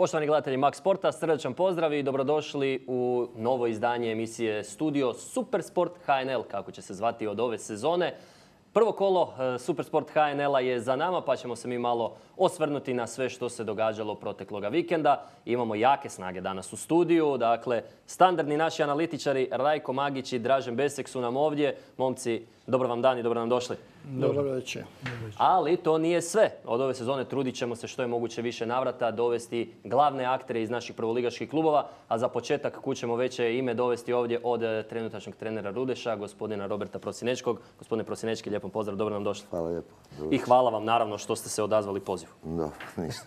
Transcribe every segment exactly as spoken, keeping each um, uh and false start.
Poštovani gledatelji Max Sporta, srdačan pozdrav i dobrodošli u novo izdanje emisije Studio Supersport H N L, kako će se zvati od ove sezone. Prvo kolo Supersport H N L-a je za nama, pa ćemo se mi malo osvrnuti na sve što se događalo protekloga vikenda. Imamo jake snage danas u studiju, dakle, standardni naši analitičari Rajko Magić i Dražen Besek su nam ovdje. Momci, dobro vam dan i dobro nam došli. Dobro večer. Ali to nije sve. Od ove sezone trudit ćemo se što je moguće više navrata dovesti glavne aktere iz naših prvoligaških klubova, a za početak kućemo veće ime dovesti ovdje od trenutačnog trenera Rudeša, gospodina Roberta Prosinečkog. Gospodine Prosinečki, lijepom pozdrav, dobro nam došli. Hvala lijepo. I hvala vam naravno što ste se odazvali pozivu. Da, ništa.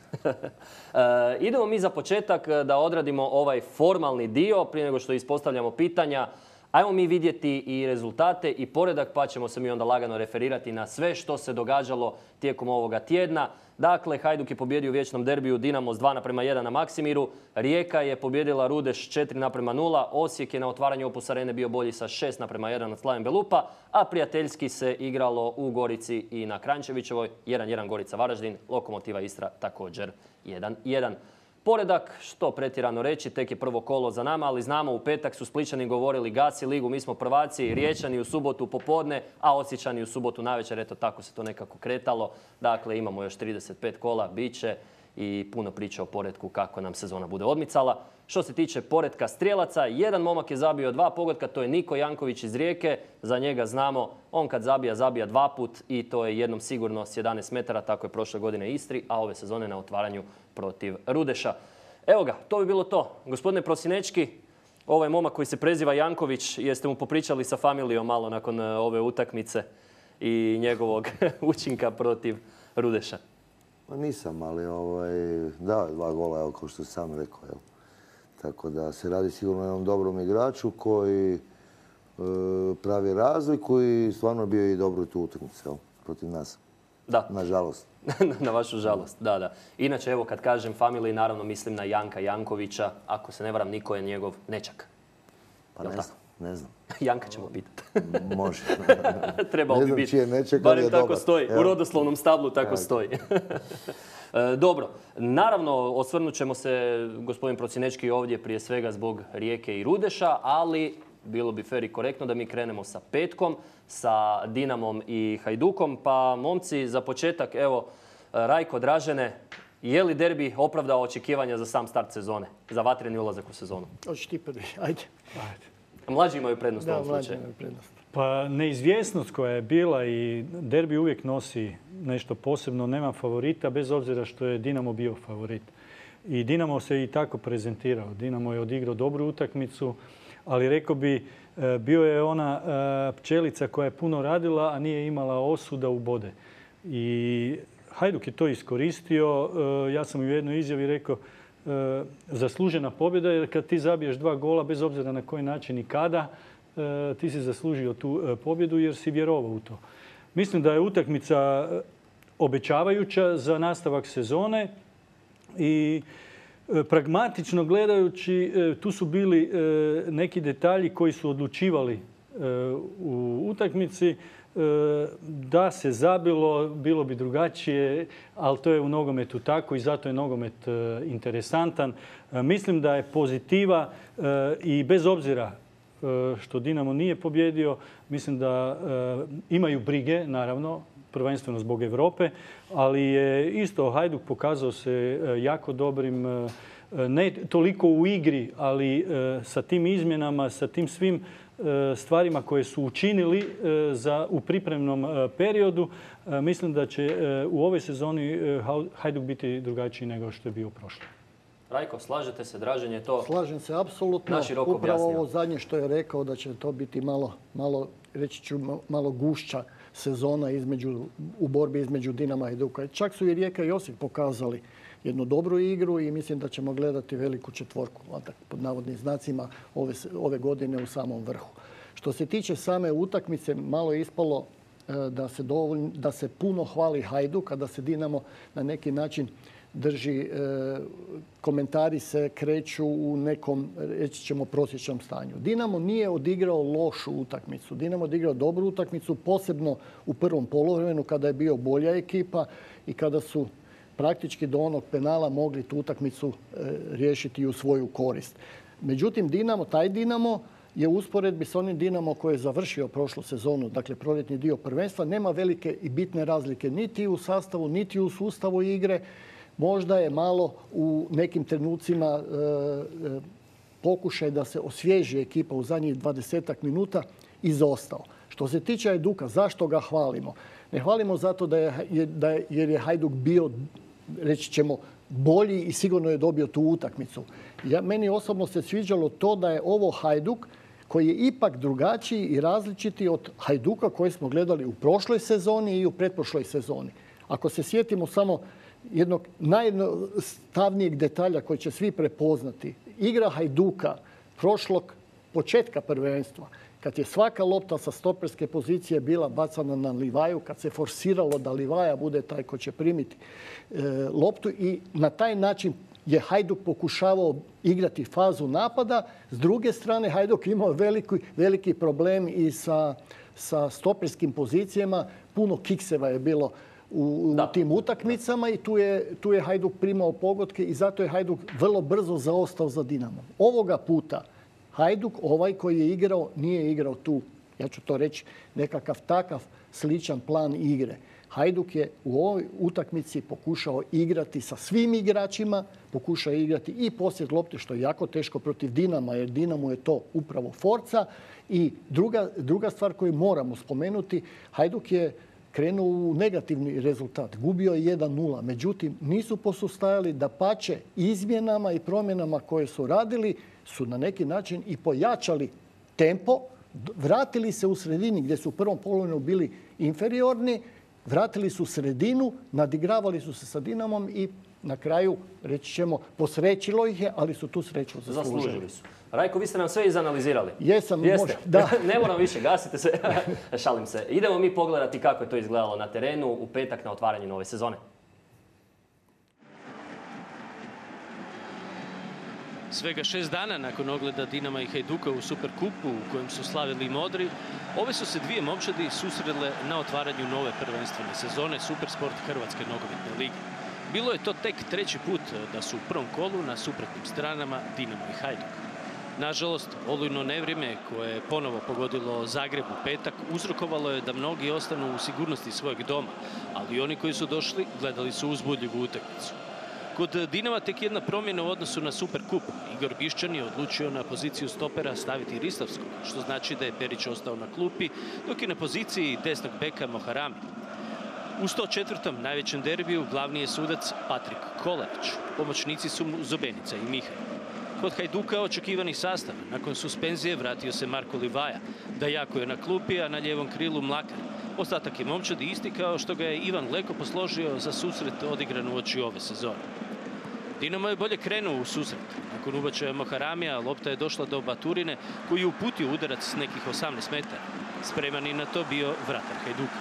e, idemo mi za početak da odradimo ovaj formalni dio prije nego što ispostavljamo pitanja. Ajmo mi vidjeti i rezultate i poredak, pa ćemo se mi onda lagano referirati na sve što se događalo tijekom ovoga tjedna. Dakle, Hajduk je pobjedio u vječnom derbiju Dinamo s dva naprema jedan na Maksimiru. Rijeka je pobjedila Rudeš četiri naprema nula. Osijek je na otvaranju Opus Arene bio bolji sa šest naprema jedan od Slaven Belupa, a prijateljski se igralo u Gorici i na Kranjčevićevoj. jedan jedan Gorica Varaždin, Lokomotiva Istra također jedan jedan. Poredak, što pretjerano reći, tek je prvo kolo za nama, ali znamo u petak su Splićani govorili gasi ligu, mi smo prvaci, Riječani u subotu popodne, a Osječani u subotu navečer, eto tako se to nekako kretalo. Dakle, imamo još trideset pet kola, bit će i puno priče o poretku kako nam sezona bude odmicala. Što se tiče poretka strijelaca, jedan momak je zabio dva pogotka, to je Niko Janković iz Rijeke. Za njega znamo, on kad zabija, zabija dva put i to je jednom sigurno s jedanaest metara, tako je prošle godine Istri, a ove sezone na otvaranju protiv Rudeša. Evo ga, to bi bilo to. Gospodine Prosinečki, ovaj momak koji se preziva Janković, jeste mu popričali sa familijom malo nakon ove utakmice i njegovog učinka protiv Rudeša? Pa nisam, ali ovaj, da, dva gola, evo, kao što sam rekao. Evo. Tako da se radi sigurno o jednom dobrom igraču koji e, pravi razliku i stvarno bio i dobro tu utakmicu protiv nas. Da. Nažalost. Na vašu žalost, da, da. Inače, evo, kad kažem familiji, naravno mislim na Janka Jankovića. Ako se ne varam, Niko je njegov nećak. Pa ne znam, ne znam. Janka ćemo pitati. Može. Trebao bi biti. Barem tako stoji. U rodoslovnom stablu tako stoji. Dobro, naravno osvrnut ćemo se, gospodin Prosinečki, ovdje prije svega zbog Rijeke i Rudeša, ali bilo bi fer i korektno da mi krenemo sa petkom, sa Dinamom i Hajdukom. Pa momci, za početak, evo, Rajko, Dražene, je li derbi opravdao očekivanja za sam start sezone, za vatreni ulazak u sezonu? Hoćeš ti prvi, ajde. Ajde. Mlađi imaju prednost u ovom slučaju. Da, mlađi imaju prednost. Pa neizvjesnost koja je bila i derbi uvijek nosi nešto posebno. Nema favorita, bez obzira što je Dinamo bio favorit. I Dinamo se i tako prezentirao. Dinamo je odigrao dobru utakmicu, ali rekao bi, bio je ona pčelica koja je puno radila, a nije imala osu da ubode. I Hajduk je to iskoristio. Ja sam u jednoj izjavi rekao, zaslužena pobjeda, jer kad ti zabiješ dva gola, bez obzira na koji način i kada, ti si zaslužio tu pobjedu jer si vjerovao u to. Mislim da je utakmica obećavajuća za nastavak sezone i pragmatično gledajući tu su bili neki detalji koji su odlučivali u utakmici. Da se zabilo, bilo bi drugačije, ali to je u nogometu tako i zato je nogomet interesantan. Mislim da je pozitiva i bez obzira što Dinamo nije pobjedio, mislim da imaju brige, naravno, prvenstveno zbog Europe, ali je isto Hajduk pokazao se jako dobrim, ne toliko u igri, ali sa tim izmjenama, sa tim svim stvarima koje su učinili za, u pripremnom periodu. Mislim da će u ovoj sezoni Hajduk biti drugačiji nego što je bio prošle. Rajko, slažete se, Dražen je to Slažem se, apsolutno. Upravo ovo zadnje što je rekao da će to biti malo, malo reći ću, malo gušća sezona između, u borbi između Dinama i Hajduka. Čak su i Rijeka i Osijek pokazali jednu dobru igru i mislim da ćemo gledati veliku četvorku, pod navodnim znacima, ove, ove godine u samom vrhu. Što se tiče same utakmice, malo je ispalo da se, dovoljno, da se puno hvali Hajduk, a da se Dinamo na neki način drži, komentari se kreću u nekom, reći ćemo, prosječnom stanju. Dinamo nije odigrao lošu utakmicu. Dinamo odigrao dobru utakmicu, posebno u prvom poluvremenu kada je bio bolja ekipa i kada su praktički do onog penala mogli tu utakmicu riješiti u svoju korist. Međutim, Dinamo, taj Dinamo je u usporedbi s onim Dinamo koji je završio prošlu sezonu, dakle proljetni dio prvenstva, nema velike i bitne razlike niti u sastavu, niti u sustavu igre. Možda je malo u nekim trenucima e, pokušaj da se osvježi ekipa u zadnjih dvadesetak minuta izostao. Što se tiče Hajduka, zašto ga hvalimo? Ne hvalimo zato da je, da je, jer je Hajduk bio, reći ćemo, bolji i sigurno je dobio tu utakmicu. Ja, meni osobno se sviđalo to da je ovo Hajduk koji je ipak drugačiji i različiti od Hajduka koji smo gledali u prošloj sezoni i u pretprošloj sezoni. Ako se sjetimo samo jednog najjednostavnijeg detalja koji će svi prepoznati, igra Hajduka prošlog početka prvenstva, kad je svaka lopta sa stoperske pozicije bila bacana na Livaju, kad se forsiralo da Livaja bude taj ko će primiti e, loptu i na taj način je Hajduk pokušavao igrati fazu napada. S druge strane, Hajduk imao veliki, veliki problem i sa, sa stoperskim pozicijama. Puno kikseva je bilo u, u tim utakmicama i tu je, tu je Hajduk primao pogodke i zato je Hajduk vrlo brzo zaostao za Dinamom. Ovoga puta Hajduk, ovaj koji je igrao, nije igrao tu, ja ću to reći, nekakav takav sličan plan igre. Hajduk je u ovoj utakmici pokušao igrati sa svim igračima, pokušao igrati i posjed lopte, što je jako teško protiv Dinama, jer Dinamo je to upravo forca. I druga, druga stvar koju moramo spomenuti, Hajduk je krenuo u negativni rezultat. Gubio je jedan nula. Međutim, nisu posustajali, dapače izmjenama i promjenama koje su radili su na neki način i pojačali tempo, vratili se u sredini gdje su u prvom poluvremenu bili inferiorni, vratili su sredinu, nadigravali su se sa Dinamom i na kraju, reći ćemo, posrećilo ih je, ali su tu sreću zaslužili. Zaslužili su. Rajko, vi ste nam sve izanalizirali. Jesam. Jeste. Može, da. Ne moram više, gasite se. Šalim se. Idemo mi pogledati kako je to izgledalo na terenu u petak na otvaranju nove sezone. Svega šest dana nakon ogleda Dinama i Hajduka u Superkupu u kojem su slavili modri, ove su se dvije momčadi susrele na otvaranju nove prvenstvene sezone Supersport Hrvatske nogometne lige. Bilo je to tek treći put da su u prvom kolu na suprotnim stranama Dinamo i Hajduk. Nažalost, olujno nevrijeme koje je ponovo pogodilo Zagreb u petak uzrokovalo je da mnogi ostanu u sigurnosti svojeg doma, ali oni koji su došli gledali su uzbudljivu utakmicu. Kod Dinama tek jedna promjena u odnosu na Superkup. Igor Bišćan je odlučio na poziciju stopera staviti Ristovskog, što znači da je Perić ostao na klupi, dok je na poziciji desnog beka Moharami. U sto četvrtom najvećem derbiju glavni je sudac Patrik Kolarić. Pomoćnici su mu Zobenica i Mihaj. Kod Hajduka očekivani sastav. Nakon suspenzije vratio se Marko Livaja. Dajako je na klupi, a na lijevom krilu Mlakar. Ostatak je momčadi isti kao što ga je Ivan Leko posložio za susret odigran uoči ove sezone. Dinamo je bolje krenuo u susret. Nakon ubačaja Moharamija, lopta je došla do Baturine koji je uputio udarac s nekih osamnaest metara. Spreman je na to bio vratar Hajduka.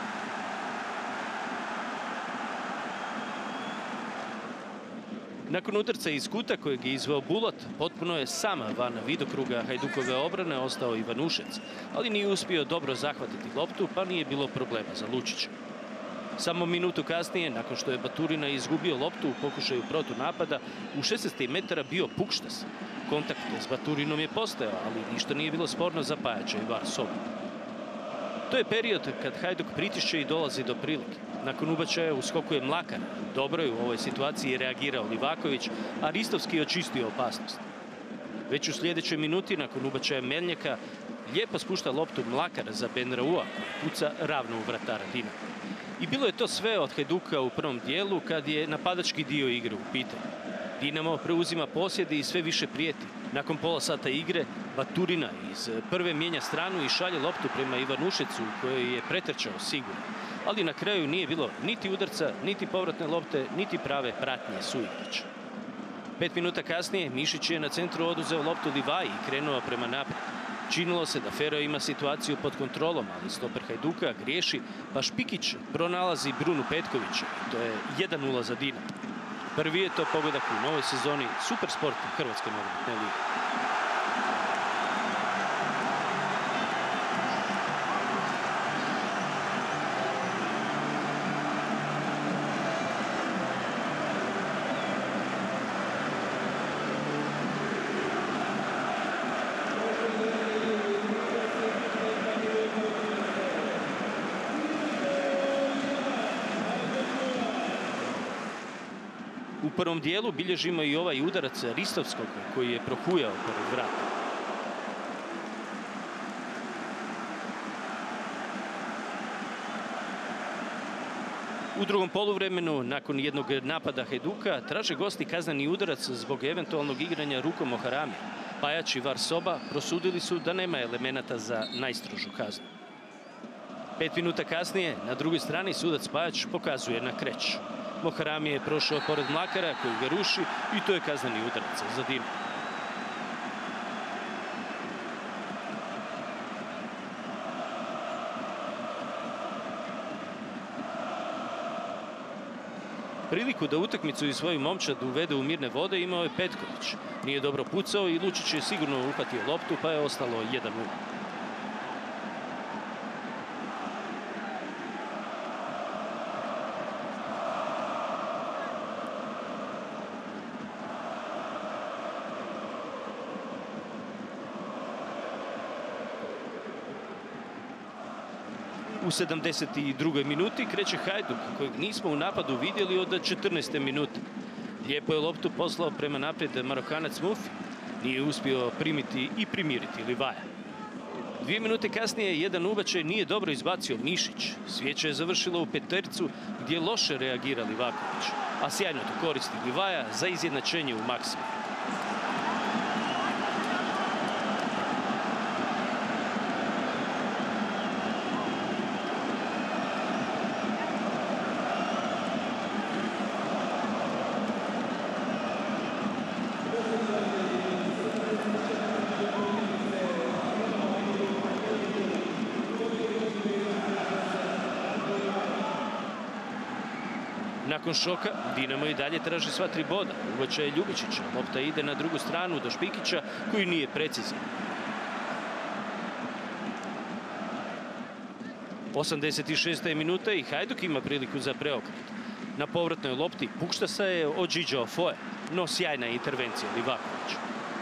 Nakon udarca iz kuta kojeg je izveo Bulat, potpuno je sam van vidokruga Hajdukove obrane ostao Ivanušec, ali nije uspio dobro zahvatiti loptu, pa nije bilo problema za Lučića. Samo minutu kasnije, nakon što je Baturina izgubio loptu u pokušaju protunapada, u šesnaest metara bio Pukštas. Kontakt s Baturinom je postojao, ali ništa nije bilo sporno za Pajača i var sobu. To je period kad Hajduk pritišće i dolazi do prilike. Nakon ubačaja uskokuje Mlakar. Dobro je u ovoj situaciji reagirao Livaković, a Ristovski je očistio opasnost. Već u sljedećoj minuti, nakon ubačaja Melnjaka, lijepo spušta loptu Mlakar za Benraua, koji puca ravno u vratara Dinama. I bilo je to sve od Hajduka u prvom dijelu kad je napadački dio igre u pitanju. Dinamo preuzima posjede i sve više prijeti. Nakon pola sata igre, Baturina iz prve mijenja stranu i šalje loptu prema Ivanušecu koji je pretrčao sigurno. Ali na kraju nije bilo niti udarca, niti povratne lopte, niti prave pratnje suigrača. Pet minuta kasnije Mišić je na centru oduzeo loptu Livaji i krenuo prema naprijed. Činilo se da Fero ima situaciju pod kontrolom, ali stoper Hajduka griješi, pa Špikić pronalazi Brunu Petkovića. To je jedan nula za Dinamo. Prvi je to pogodak u novoj sezoni Supersport Hrvatske nogometne lige. U prvom dijelu bilježimo i ovaj udarac Ristovskog koji je prohujao pored vrata. U drugom poluvremenu, nakon jednog napada Hajduka, traže gosti kazneni udarac zbog eventualnog igranja rukom Moharamija. Pajač i var Soba prosudili su da nema elemenata za najstrožu kaznu. Pet minuta kasnije, na drugoj strani sudac Pajač pokazuje na kreć. Moharami je prošao pored Mlakara koji ga ruši i to je kazneni udarac za Dinamo. Priliku da utakmicu i svoju momčad uvede u mirne vode imao je Petković. Nije dobro pucao i Lučić je sigurno uhvatio loptu pa je ostalo jedan nula. U sedamdeset drugoj minuti kreće Hajduk, kojeg nismo u napadu vidjeli od četrnaeste minute. Lijepo je loptu poslao prema naprijed Marokanac Mufi. Nije uspio primiti i primiriti Livaja. Dvije minute kasnije jedan ubačaj nije dobro izbacio Mišić. Svijeća je završila u petercu gdje je loše reagira Livaković. A sjajno to koristi Livaja za izjednačenje u maksimu. Nakon šoka, Dinamo i dalje traži sva tri boda. Ubačaj Ljubičića, lopta ide na drugu stranu do Špikića, koji nije precizan. osamdeset šesta minuta i Hajduk ima priliku za preokret. Na povratnoj lopti Pukštasa je odžiđao Foje, no sjajna intervencija Livakovića.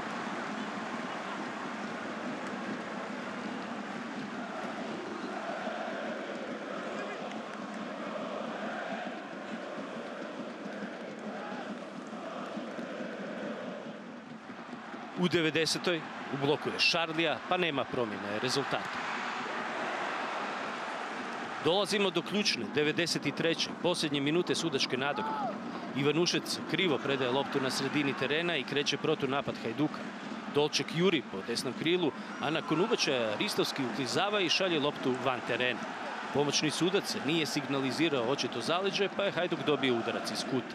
U devedesetoj u bloku je Šarlija, pa nema promjene rezultata. Dolazimo do ključne devedeset treće posljednje minute sudačke nadoknade. Ivanušec krivo predaje loptu na sredini terena i kreće protunapad Hajduka. Dolček juri po desnom krilu, a nakon ubačaja Ristovski uklizava i šalje loptu van terena. Pomoćni sudac nije signalizirao očito zaleđe, pa je Hajduk dobio udarac iz kuta.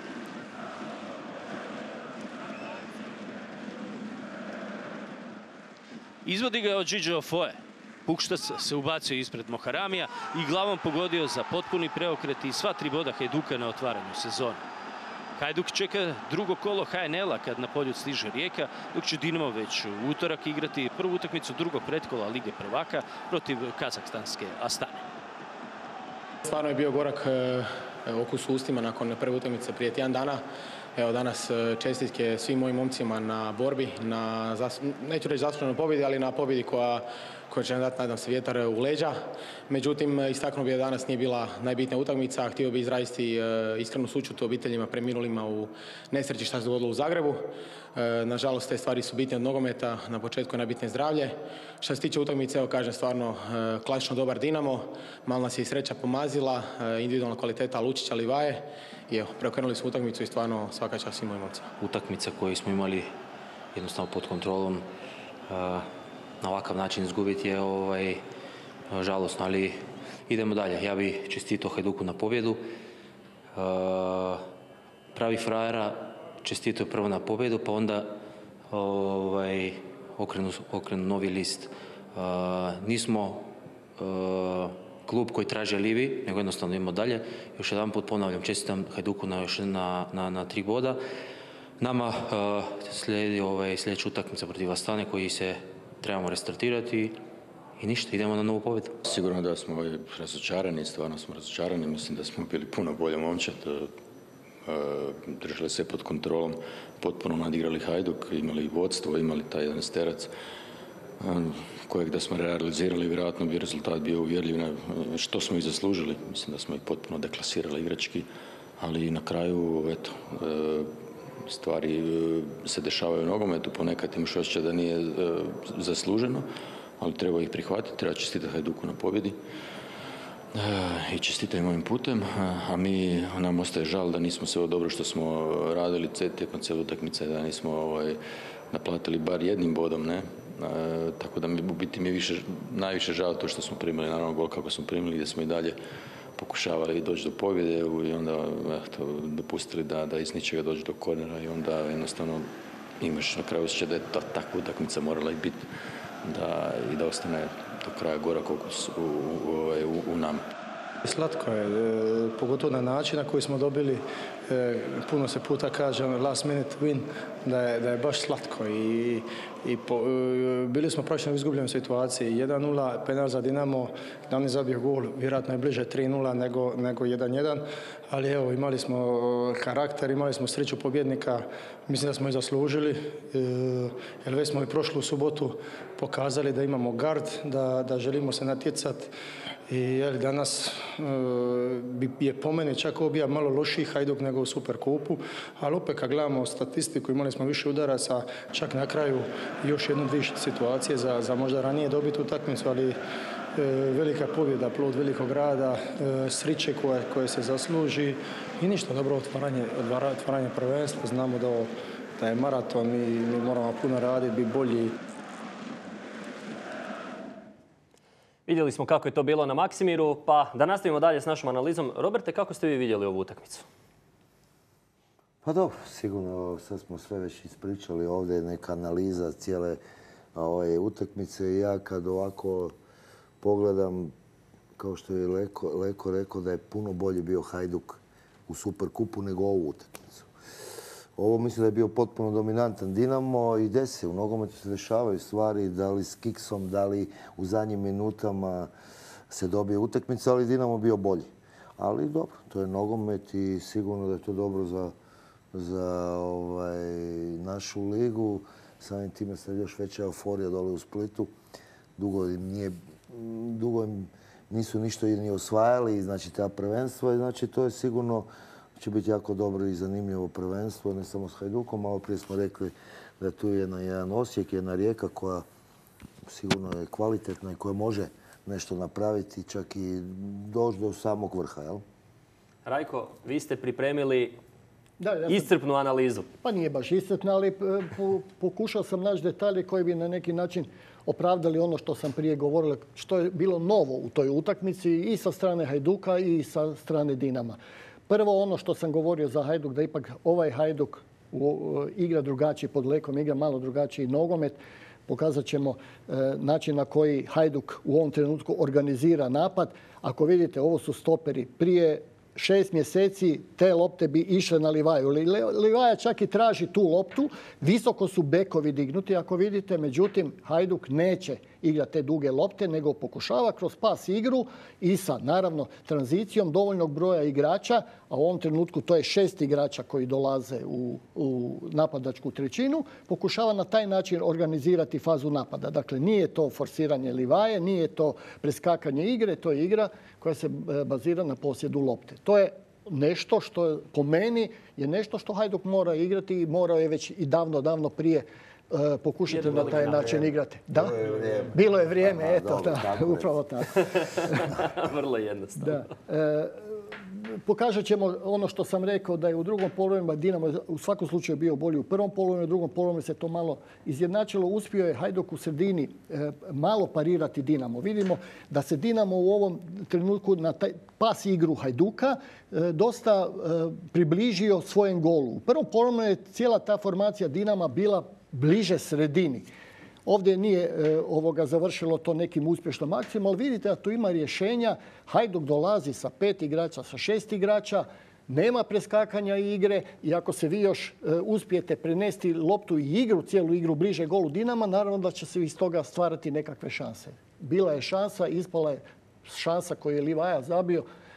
Izvodi ga od Džiđo Foje. Pukštas se ubacio ispred Moharamija i glavom pogodio za potpuni preokret i sva tri boda Hajduka na otvaranju sezone. Hajduk čeka drugo kolo H N L-a kad na polju stiže Rijeka, dok će Dinamo već u utorak igrati prvu utakmicu drugog pretkola Lige prvaka protiv kazahstanske Astane. Stvarno je bio gorak okus u ustima nakon prve utakmice prije tjedan dana. Evo danas čestitke svim mojim momcima na borbi, na, neću reći zasluženoj pobjedi, ali na pobjedi koja, koja će nam dati, nadam se, vjetar u leđa. Međutim, istaknuo bih da danas nije bila najbitnija utakmica. Htio bih izraziti iskrenu sućut obiteljima preminulima u nesreći što se dogodilo u Zagrebu. Nažalost, te stvari su bitne od nogometa, na početku je najbitnije zdravlje. Što se tiče utakmice, evo kažem, stvarno klasično dobar Dinamo, malo nas je i sreća pomazila, individualna kvaliteta Lučića, Livaje. I evo, preokrenuli smo utakmicu i stvarno svaka čast svim mojim momcima. Utakmica koju smo imali jednostavno pod kontrolom, na ovakav način izgubiti je ovaj, žalosno, ali idemo dalje. Ja bih čestitao Hajduku na pobjedu. Pravi frajera čestitao prvo na pobjedu, pa onda ovaj, okrenu, okrenu novi list. Nismo klub koji traži alibi, nego jednostavno idemo dalje. Još jedan put ponavljam, čestitam Hajduku na, još na, na, na tri boda. Nama uh, slijedi ovaj, sljedeća utakmica protiv Astane koji se trebamo restartirati i ništa, idemo na novu pobjedu. Sigurno da smo razočarani, stvarno smo razočarani. Mislim da smo bili puno bolje momčad, držali se pod kontrolom, potpuno nadigrali Hajduk, imali vodstvo, imali taj jedan sterac kojeg da smo realizirali, vjerojatno bi rezultat bio uvjerljiv na što smo i zaslužili. Mislim da smo ih potpuno deklasirali igrački. ali na kraju, eto, stvari se dešavaju u nogometu, ponekad imaš osjećaj da nije zasluženo, ali treba ih prihvatiti, treba čestitati Hajduku na pobjedi i čestitam ovim putem, a mi, nam ostaje žal da nismo sve dobro što smo radili tijekom cijele utakmice, da nismo ovaj, naplatili bar jednim bodom, ne? E, tako da mi u biti mi više, najviše žao to što smo primili, naravno gol kako smo primili, gdje smo i dalje pokušavali doći do pobjede i onda eto, dopustili da, da iz ničega dođe do kornera i onda jednostavno imaš na kraju osjećaj da je ta, takva utakmica morala i biti da, i da ostane do kraja gorak okus u, u, u, u nama. Slatko je, e, pogotovo na način na koji smo dobili, e, puno se puta kaže last minute win, da je, da je baš slatko i, i po, e, bili smo praktično u izgubljenoj situaciji. jedan nula, penal za Dinamo, da oni zabio gol, vjerojatno je bliže tri nula nego, nego jedan jedan, ali evo imali smo karakter, imali smo sreću pobjednika, mislim da smo i zaslužili, e, jer već smo i prošlu subotu pokazali da imamo gard, da, da želimo se natjecati. I jel, danas e, je po meni čak ovo bio malo lošiji Hajduk nego u Superkupu, ali opet kad gledamo statistiku imali smo više udaraca, čak na kraju još jednu dvije situacije za, za možda ranije dobiti utakmicu, ali e, velika pobjeda, plod velikog rada, e, sriće koje, koje se zasluži i ništa, dobro otvaranje, otvaranje prvenstva, znamo da, da je maraton i mi moramo puno raditi, biti bolji. Vidjeli smo kako je to bilo na Maksimiru, pa da nastavimo dalje s našom analizom. Roberte, kako ste vi vidjeli ovu utakmicu? Pa dobro, sigurno sad smo sve već ispričali. Ovdje je neka analiza cijele ove utakmice i ja kad ovako pogledam, kao što je Leko, Leko rekao, da je puno bolje bio Hajduk u Superkupu nego ovu utakmicu. Ovo mislim da je bio potpuno dominantan Dinamo i gdje se u nogometu se dešavaju stvari, da li s kiksom, da li u zadnjim minutama se dobije utakmica, ali Dinamo bio bolji. Ali dobro, to je nogomet i sigurno da je to dobro za, za ovaj, našu ligu. Samim time se još veća euforija dole u Splitu. Dugo im, nije, dugo im nisu ništa ni osvajali, znači ta prvenstva i znači to je sigurno će biti jako dobro i zanimljivo prvenstvo, ne samo s Hajdukom. Malo prije smo rekli da tu je jedna, jedan Osijek, jedna Rijeka koja sigurno je kvalitetna i koja može nešto napraviti, čak i doći do samog vrha, jel? Rajko, vi ste pripremili da, ja sam, iscrpnu analizu. Pa nije baš iscrpna, ali po, pokušao sam naći detalje koji bi na neki način opravdali ono što sam prije govorila, što je bilo novo u toj utakmici i sa strane Hajduka i sa strane Dinama. Prvo ono što sam govorio za Hajduk, da ipak ovaj Hajduk igra drugačiji pod Lekom, igra malo drugačiji nogomet. Pokazat ćemo način na koji Hajduk u ovom trenutku organizira napad. Ako vidite, ovo su stoperi. Prije šest mjeseci te lopte bi išle na Livaju. Livaja čak i traži tu loptu. Visoko su bekovi dignuti, ako vidite. Međutim, Hajduk neće igrati te duge lopte, nego pokušava kroz pas igru i sa, naravno, tranzicijom dovoljnog broja igrača, a u ovom trenutku to je šest igrača koji dolaze u, u napadačku trećinu, pokušava na taj način organizirati fazu napada. Dakle, nije to forsiranje Livaje, nije to preskakanje igre, to je igra koja se bazira na posjedu lopte. To je nešto što, po meni, je nešto što Hajduk mora igrati i morao je već i davno, davno prije uh, pokušati na taj način igrati. Da? Bilo je vrijeme. Bilo je vrijeme, Aha, eto, dobro, da, tako upravo tako. Vrlo jednostavno. Da. E, pokazat ćemo ono što sam rekao, da je u drugom poluvremenu Dinamo u svakom slučaju bio bolji u prvom poluvremenu, u drugom poluvremenu se to malo izjednačilo. Uspio je Hajduk u sredini e, malo parirati Dinamo. Vidimo da se Dinamo u ovom trenutku na taj pas igru Hajduka e, dosta e, približio svojem golu. U prvom poluvremenu je cijela ta formacija Dinama bila bliže sredini. Ovdje nije e, ovoga završilo to nekim uspješnom akcijom, ali vidite da tu ima rješenja. Hajduk dolazi sa pet igrača, sa šest igrača, nema preskakanja igre i ako se vi još e, uspijete prenesti loptu i igru, cijelu igru bliže golu Dinama, naravno da će se iz toga stvarati nekakve šanse. Bila je šansa, ispala je šansa koju je Livaja zabio.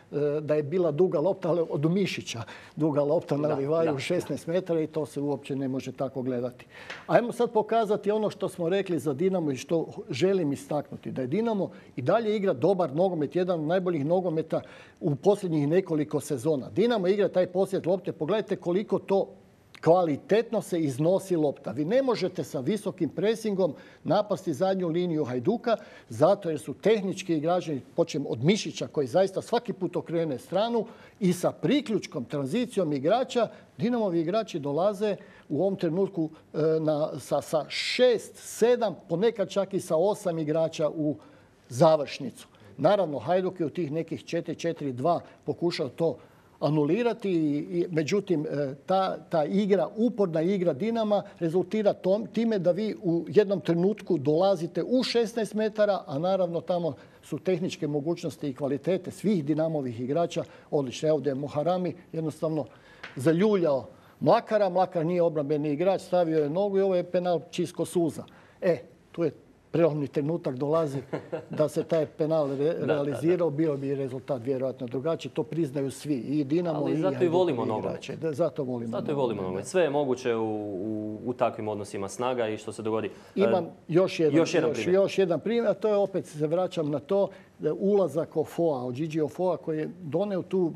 da je bila duga lopta, ali od Mišića duga lopta na Livaju u šesnaest metara i to se uopće ne može tako gledati. Ajmo sad pokazati ono što smo rekli za Dinamo i što želim istaknuti. Da je Dinamo i dalje igra dobar nogomet, jedan od najboljih nogometa u posljednjih nekoliko sezona. Dinamo igra taj posjed lopte. Pogledajte koliko to kvalitetno se iznosi lopta. Vi ne možete sa visokim presingom napasti zadnju liniju Hajduka zato jer su tehnički igrači, počem od Mišića koji zaista svaki put okrene stranu i sa priključkom, tranzicijom igrača, Dinamovi igrači dolaze u ovom trenutku na, sa, sa šest, sedam, ponekad čak i sa osam igrača u završnicu. Naravno, Hajduk je u tih nekih četiri četiri dva pokušao to anulirati. I, međutim, ta, ta igra, uporna igra Dinama rezultira tom, time da vi u jednom trenutku dolazite u šesnaest metara, a naravno tamo su tehničke mogućnosti i kvalitete svih Dinamovih igrača odlične. Ovdje je Moharami jednostavno zaljuljao Mlakara. Mlakar nije obrambeni igrač, stavio je nogu i ovo je penal čisto suza. E, tu je prelomni trenutak dolazi da se taj penal re realizirao, bio bi rezultat vjerojatno drugačiji. To priznaju svi, i Dinamo ali i zato i volimo nogomet. Zato volimo Zato i volimo nogomet. Sve je moguće u, u, u takvim odnosima snaga i što se dogodi. Imam još jedan, još jedan još, primjer. Još jedan primjer, a to je opet se vraćam na to da ulazak Ofoa, od Gigi Ofoa koji je doneo tu,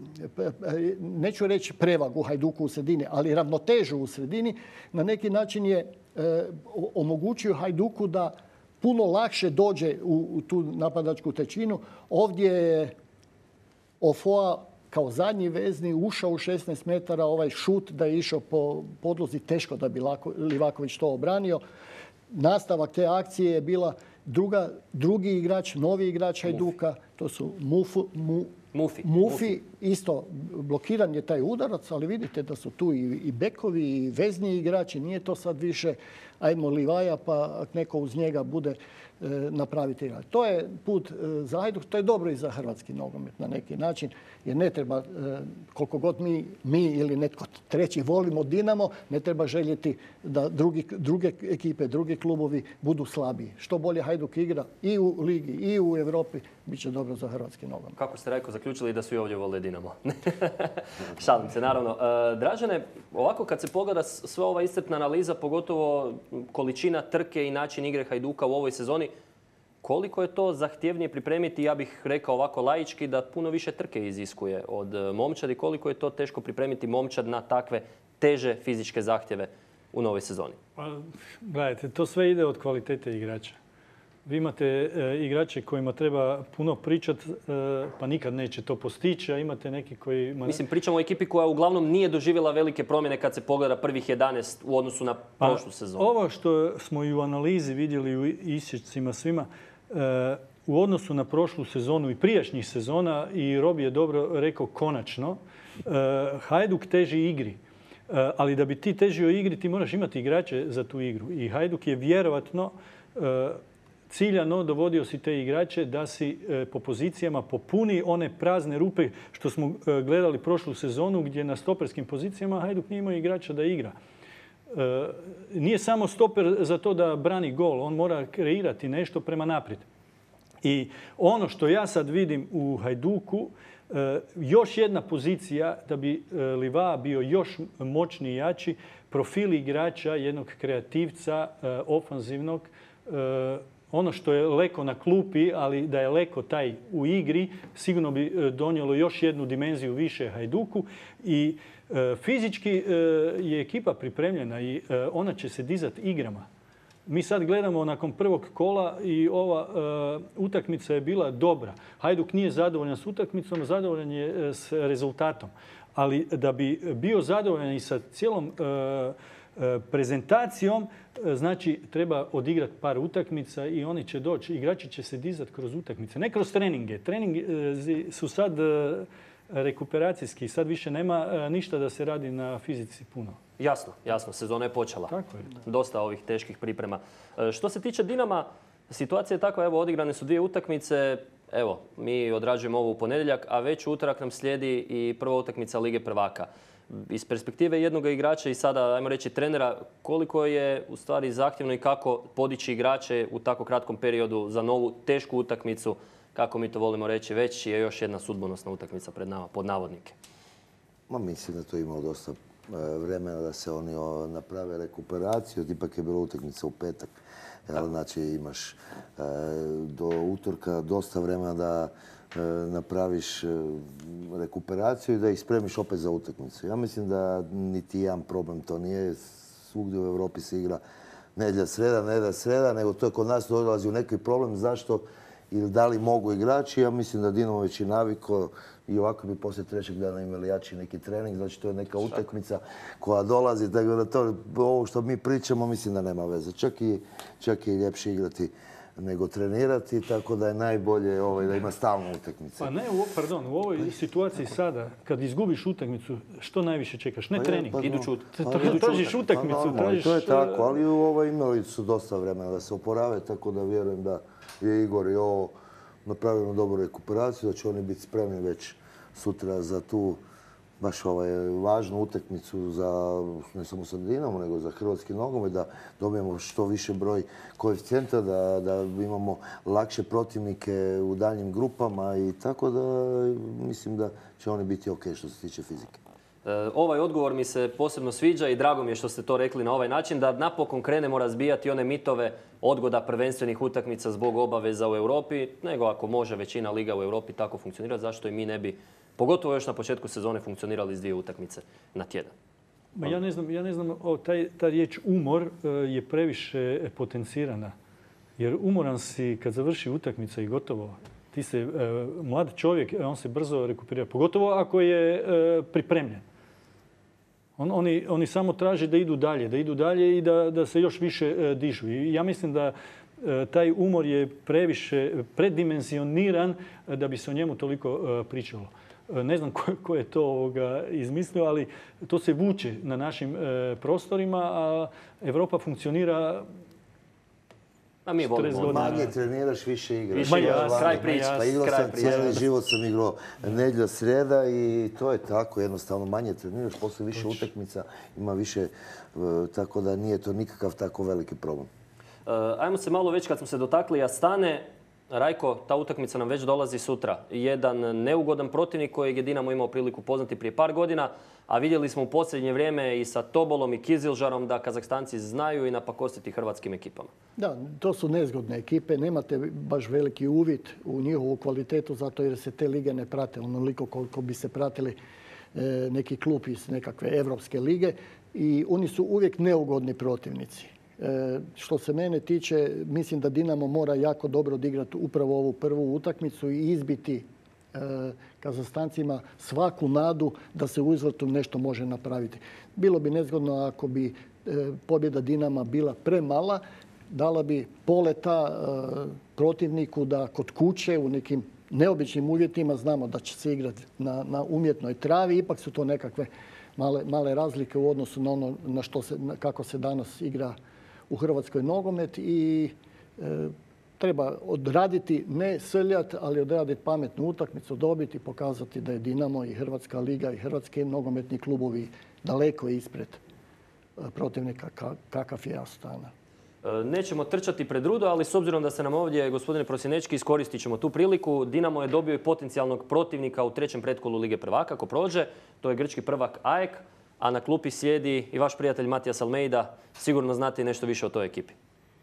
neću reći prevagu Hajduku u sredini, ali ravnotežu u sredini, na neki način je e, omogućio Hajduku da puno lakše dođe u, u tu napadačku trećinu. Ovdje je Ofoa kao zadnji vezni ušao u šesnaest metara, ovaj šut da je išao po podlozi, teško da bi Livaković to obranio. Nastavak te akcije je bila druga, drugi igrač, novi igrač Hajduka, to su Mufu, mu, Mufi. Mufi. Isto blokiran je taj udarac, ali vidite da su tu i, i bekovi i vezni igrači. Nije to sad više ajmo Livaja pa neko uz njega bude e, napraviti igrač. To je put e, za Hajduk, to je dobro i za hrvatski nogomet na neki način. Jer ne treba, e, koliko god mi, mi ili netko treći volimo Dinamo, ne treba željeti da drugi, druge ekipe, drugi klubovi budu slabiji. Što bolje Hajduk igra i u ligi i u Europi, bit će dobro za hrvatski nogomet. Kako ste rekao, zaključili da su i ovdje vole Dinamo. Šalim se, naravno. E, Dražene, ovako kad se pogleda sva ova iscrpna analiza, pogotovo količina trke i način igre Hajduka u ovoj sezoni, koliko je to zahtjevnije pripremiti, ja bih rekao ovako laički, da puno više trke iziskuje od momčadi, koliko je to teško pripremiti momčad na takve teže fizičke zahtjeve u novoj sezoni? Pa, gledajte, to sve ide od kvalitete igrača. Vi imate e, igrače kojima treba puno pričati, e, pa nikad neće to postići, a imate neki koji... Mislim, pričamo o ekipi koja uglavnom nije doživjela velike promjene kad se pogleda prvih jedanaest u odnosu na prošlu sezonu. Ovo što smo i u analizi vidjeli u isječcima svima, e, u odnosu na prošlu sezonu i prijašnjih sezona, i Robi je dobro rekao konačno, e, Hajduk teži igri. E, ali da bi ti težio igri, ti moraš imati igrače za tu igru. I Hajduk je vjerovatno... E, ciljano dovodio si te igrače da si e, po pozicijama popuni one prazne rupe što smo e, gledali prošlu sezonu gdje na stoperskim pozicijama Hajduk nije imao igrača da igra. E, nije samo stoper za to da brani gol, on mora kreirati nešto prema naprijed. I ono što ja sad vidim u Hajduku, e, još jedna pozicija da bi e, Liva bio još moćniji i jači, profili igrača, jednog kreativca, e, ofanzivnog, e, ono što je Leko na klupi, ali da je Leko taj u igri, sigurno bi donijelo još jednu dimenziju više Hajduku. I e, fizički e, je ekipa pripremljena i e, ona će se dizati igrama. Mi sad gledamo nakon prvog kola i ova e, utakmica je bila dobra. Hajduk nije zadovoljan s utakmicom, zadovoljan je s rezultatom. Ali da bi bio zadovoljan i sa cijelom e, prezentacijom, znači treba odigrati par utakmica i oni će doći. Igrači će se dizati kroz utakmice, ne kroz treninge. Treningi su sad rekuperacijski, sad više nema ništa da se radi na fizici puno. Jasno, jasno, sezona je počela. Tako je. Dosta ovih teških priprema. Što se tiče Dinama, situacija je takva, evo, odigrane su dvije utakmice. Evo, mi odrađujemo ovo u ponedjeljak, a već u utorak nam slijedi i prva utakmica Lige prvaka. Iz perspektive jednog igrača i sada, ajmo reći, trenera, koliko je u stvari zahtjevno i kako podići igrače u tako kratkom periodu za novu tešku utakmicu kako mi to volimo reći, već je još jedna sudbonosna utakmica pred nama, pod navodnike. Ma mislim da to imao dosta vremena da se oni naprave rekuperaciju. Ipak je bila utakmica u petak. Znači imaš do utorka dosta vremena da napraviš rekuperaciju i da ih spremiš opet za utakmicu. Ja mislim da niti jedan problem to nije. Svugdje u Europi se igra nedjelja sreda, nedjelja sreda, nego to je kod nas dolazi u neki problem. Zašto ili da li mogu igrači? Ja mislim da Dinamo već i naviko i ovako bi poslije trećeg dana imali jači neki trening. Znači to je neka utakmica koja dolazi. Tako da to, ovo što mi pričamo, mislim da nema veze. Čak i, čak i ljepše igrati nego trenirati, tako da je najbolje ovaj, da ima stalnu utakmicu. Pa ne, u, pardon, u ovoj situaciji sada, kad izgubiš utakmicu, što najviše čekaš? Ne trening, iduću utakmicu. Tražiš utakmicu, tražiš... To je tako, ali ovaj, imali su dosta vremena da se oporave, tako da vjerujem da je Igor i ovo napravio dobru rekuperaciju, da će oni biti spremni već sutra za tu baš ovaj, važnu utakmicu za, ne samo sa Dinamo, nego za hrvatski nogomet, da dobijemo što više broj koeficijenta, da, da imamo lakše protivnike u daljnjim grupama i tako da mislim da će oni biti ok što se tiče fizike. E, ovaj odgovor mi se posebno sviđa i drago mi je što ste to rekli na ovaj način, da napokon krenemo razbijati one mitove odgoda prvenstvenih utakmica zbog obaveza u Europi, nego ako može većina liga u Europi tako funkcionirati, zašto i mi ne bi, pogotovo još na početku sezone, funkcionirali s dvije utakmice na tjedan. Ma ja ne znam, ja ne znam o, taj, ta riječ umor je previše potencirana. Jer umoran si kad završi utakmica i gotovo. Ti se, mlad čovjek, on se brzo rekuperira. Pogotovo ako je pripremljen. On, oni, oni samo traže da idu dalje, da idu dalje i da, da se još više dižu. I ja mislim da taj umor je previše predimensioniran da bi se o njemu toliko pričalo. Ne znam ko, ko je to ovoga izmislio, ali to se vuče na našim e, prostorima, a Europa funkcionira a mi volimo. Manje treniraš, više igraš. Više igraš, kraj priče. Pa igrao sam cijeli život, sam igrao nedjelja, sreda i to je tako. Jednostavno manje treniraš, poslije više utakmica, ima više, e, tako da nije to nikakav tako veliki problem. E, ajmo se malo već kad smo se dotakli Astane. Rajko, ta utakmica nam već dolazi sutra. Jedan neugodan protivnik kojeg je Dinamo imao priliku poznati prije par godina, a vidjeli smo u posljednje vrijeme i sa Tobolom i Kizilžarom da Kazahstanci znaju i napakostiti hrvatskim ekipama. Da, to su nezgodne ekipe. Nemate baš veliki uvid u njihovu kvalitetu zato jer se te lige ne prate onoliko koliko bi se pratili neki klub iz nekakve evropske lige i oni su uvijek neugodni protivnici. E, što se mene tiče, mislim da Dinamo mora jako dobro odigrati upravo ovu prvu utakmicu i izbiti e, Kazahstancima svaku nadu da se u izvrtu nešto može napraviti. Bilo bi nezgodno ako bi e, pobjeda Dinama bila premala, dala bi poleta e, protivniku da kod kuće u nekim neobičnim uvjetima, znamo da će se igrati na, na umjetnoj travi, ipak su to nekakve male, male razlike u odnosu na ono na što se, na kako se danas igra u Hrvatskoj nogomet i e, treba odraditi, ne srljati, ali odraditi pametnu utakmicu, dobiti, pokazati da je Dinamo i Hrvatska liga i hrvatski nogometni klubovi daleko ispred protivnika kakav je Astana. Nećemo trčati pred rudo, ali s obzirom da se nam ovdje, gospodine Prosjenečki, iskoristit ćemo tu priliku. Dinamo je dobio i potencijalnog protivnika u trećem pretkolu Lige prvaka, ako prođe. To je grčki prvak A E K, a na klupi sjedi i vaš prijatelj Matijas Almeida. Sigurno znate i nešto više o toj ekipi.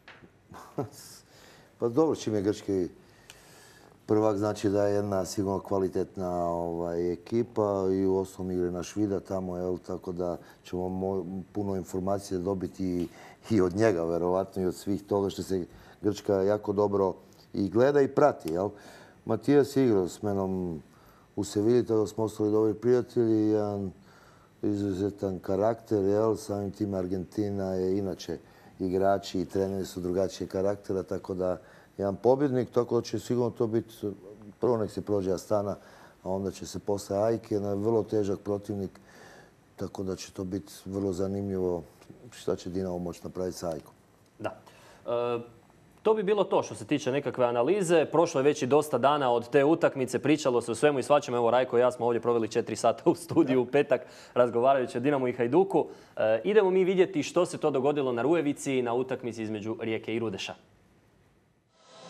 Pa dobro, čim je grčki prvak, znači da je jedna sigurno kvalitetna ovaj, ekipa i u osnovom igre naš Vida tamo, jel, tako da ćemo mo, puno informacije dobiti i, i od njega, verovatno, i od svih toga što se Grčka jako dobro i gleda i prati. Jel? Matijas je igrao s menom u Sevilji, tada smo ostali dobri prijatelji, jedan izuzetan karakter, jel? Samim tim Argentina je inače igrači i treneri su drugačije karaktera, tako da jedan pobjednik, tako da će sigurno to biti, prvo nek se prođe Astana, a onda će se posle A E K, jedan vrlo težak protivnik, tako da će to biti vrlo zanimljivo šta će Dinamo moći napraviti sa A E K-om. Da. E, to bi bilo to što se tiče nekakve analize. Prošlo je već i dosta dana od te utakmice, pričalo se o svemu i svačemu. Evo, Rajko i ja smo ovdje proveli četiri sata u studiju u petak razgovarajući o Dinamu i Hajduku. E, idemo mi vidjeti što se to dogodilo na Rujevici na utakmici između Rijeke i Rudeša.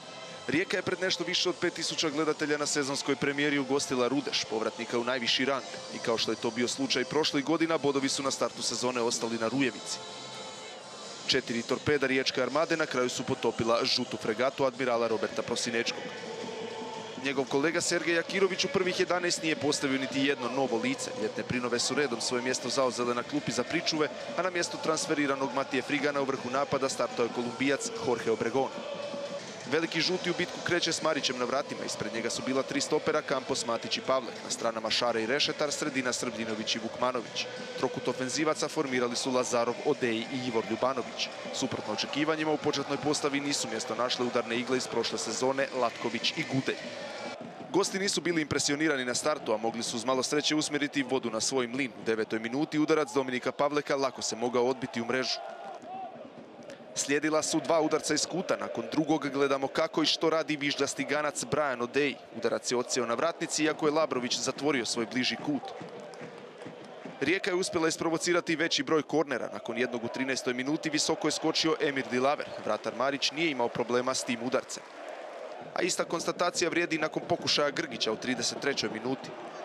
Rijeka je pred nešto više od pet tisuća gledatelja na sezonskoj premijeri ugostila Rudeš, povratnika u najviši rang. I kao što je to bio slučaj prošlih godina, bodovi su na startu sezone ostali na Rujevici. Četiri torpeda riječke armade na kraju su potopila žutu fregatu admirala Roberta Prosinečkog. Njegov kolega Sergej Jakirović u prvih jedanaest nije postavio niti jedno novo lice. Ljetne prinove su redom svoje mjesto zauzele na klupi za pričuve, a na mjestu transferiranog Matije Frigana u vrhu napada startao je Kolumbijac Jorge Obregón. Veliki žuti u bitku kreće s Marićem na vratima. Ispred njega su bila tri stopera, Campos, Matić i Pavlek. Na stranama Šare i Rešetar, sredina Srbljinović i Vukmanović. Trokut ofenzivaca formirali su Lazarov, Odeji i Ivor Ljubanović. Suprotno očekivanjima, u početnoj postavi nisu mjesto našle udarne igle iz prošle sezone Latković i Gudej. Gosti nisu bili impresionirani na startu, a mogli su uz malo sreće usmjeriti vodu na svoj mlin. U devetoj minuti udarac Dominika Pavleka lako se mogao odbiti u mrežu. Slijedila su dva udarca iz kuta. Nakon drugog gledamo kako i što radi viždasti ganac Brian Odeji. Udarac je odsjeo na vratnici, iako je Labrović zatvorio svoj bliži kut. Rijeka je uspjela isprovocirati veći broj kornera. Nakon jednog u trinaestoj minuti visoko je skočio Emir Dilaver. Vratar Marić nije imao problema s tim udarcem. A ista konstatacija vrijedi nakon pokušaja Grgića u trideset trećoj minuti.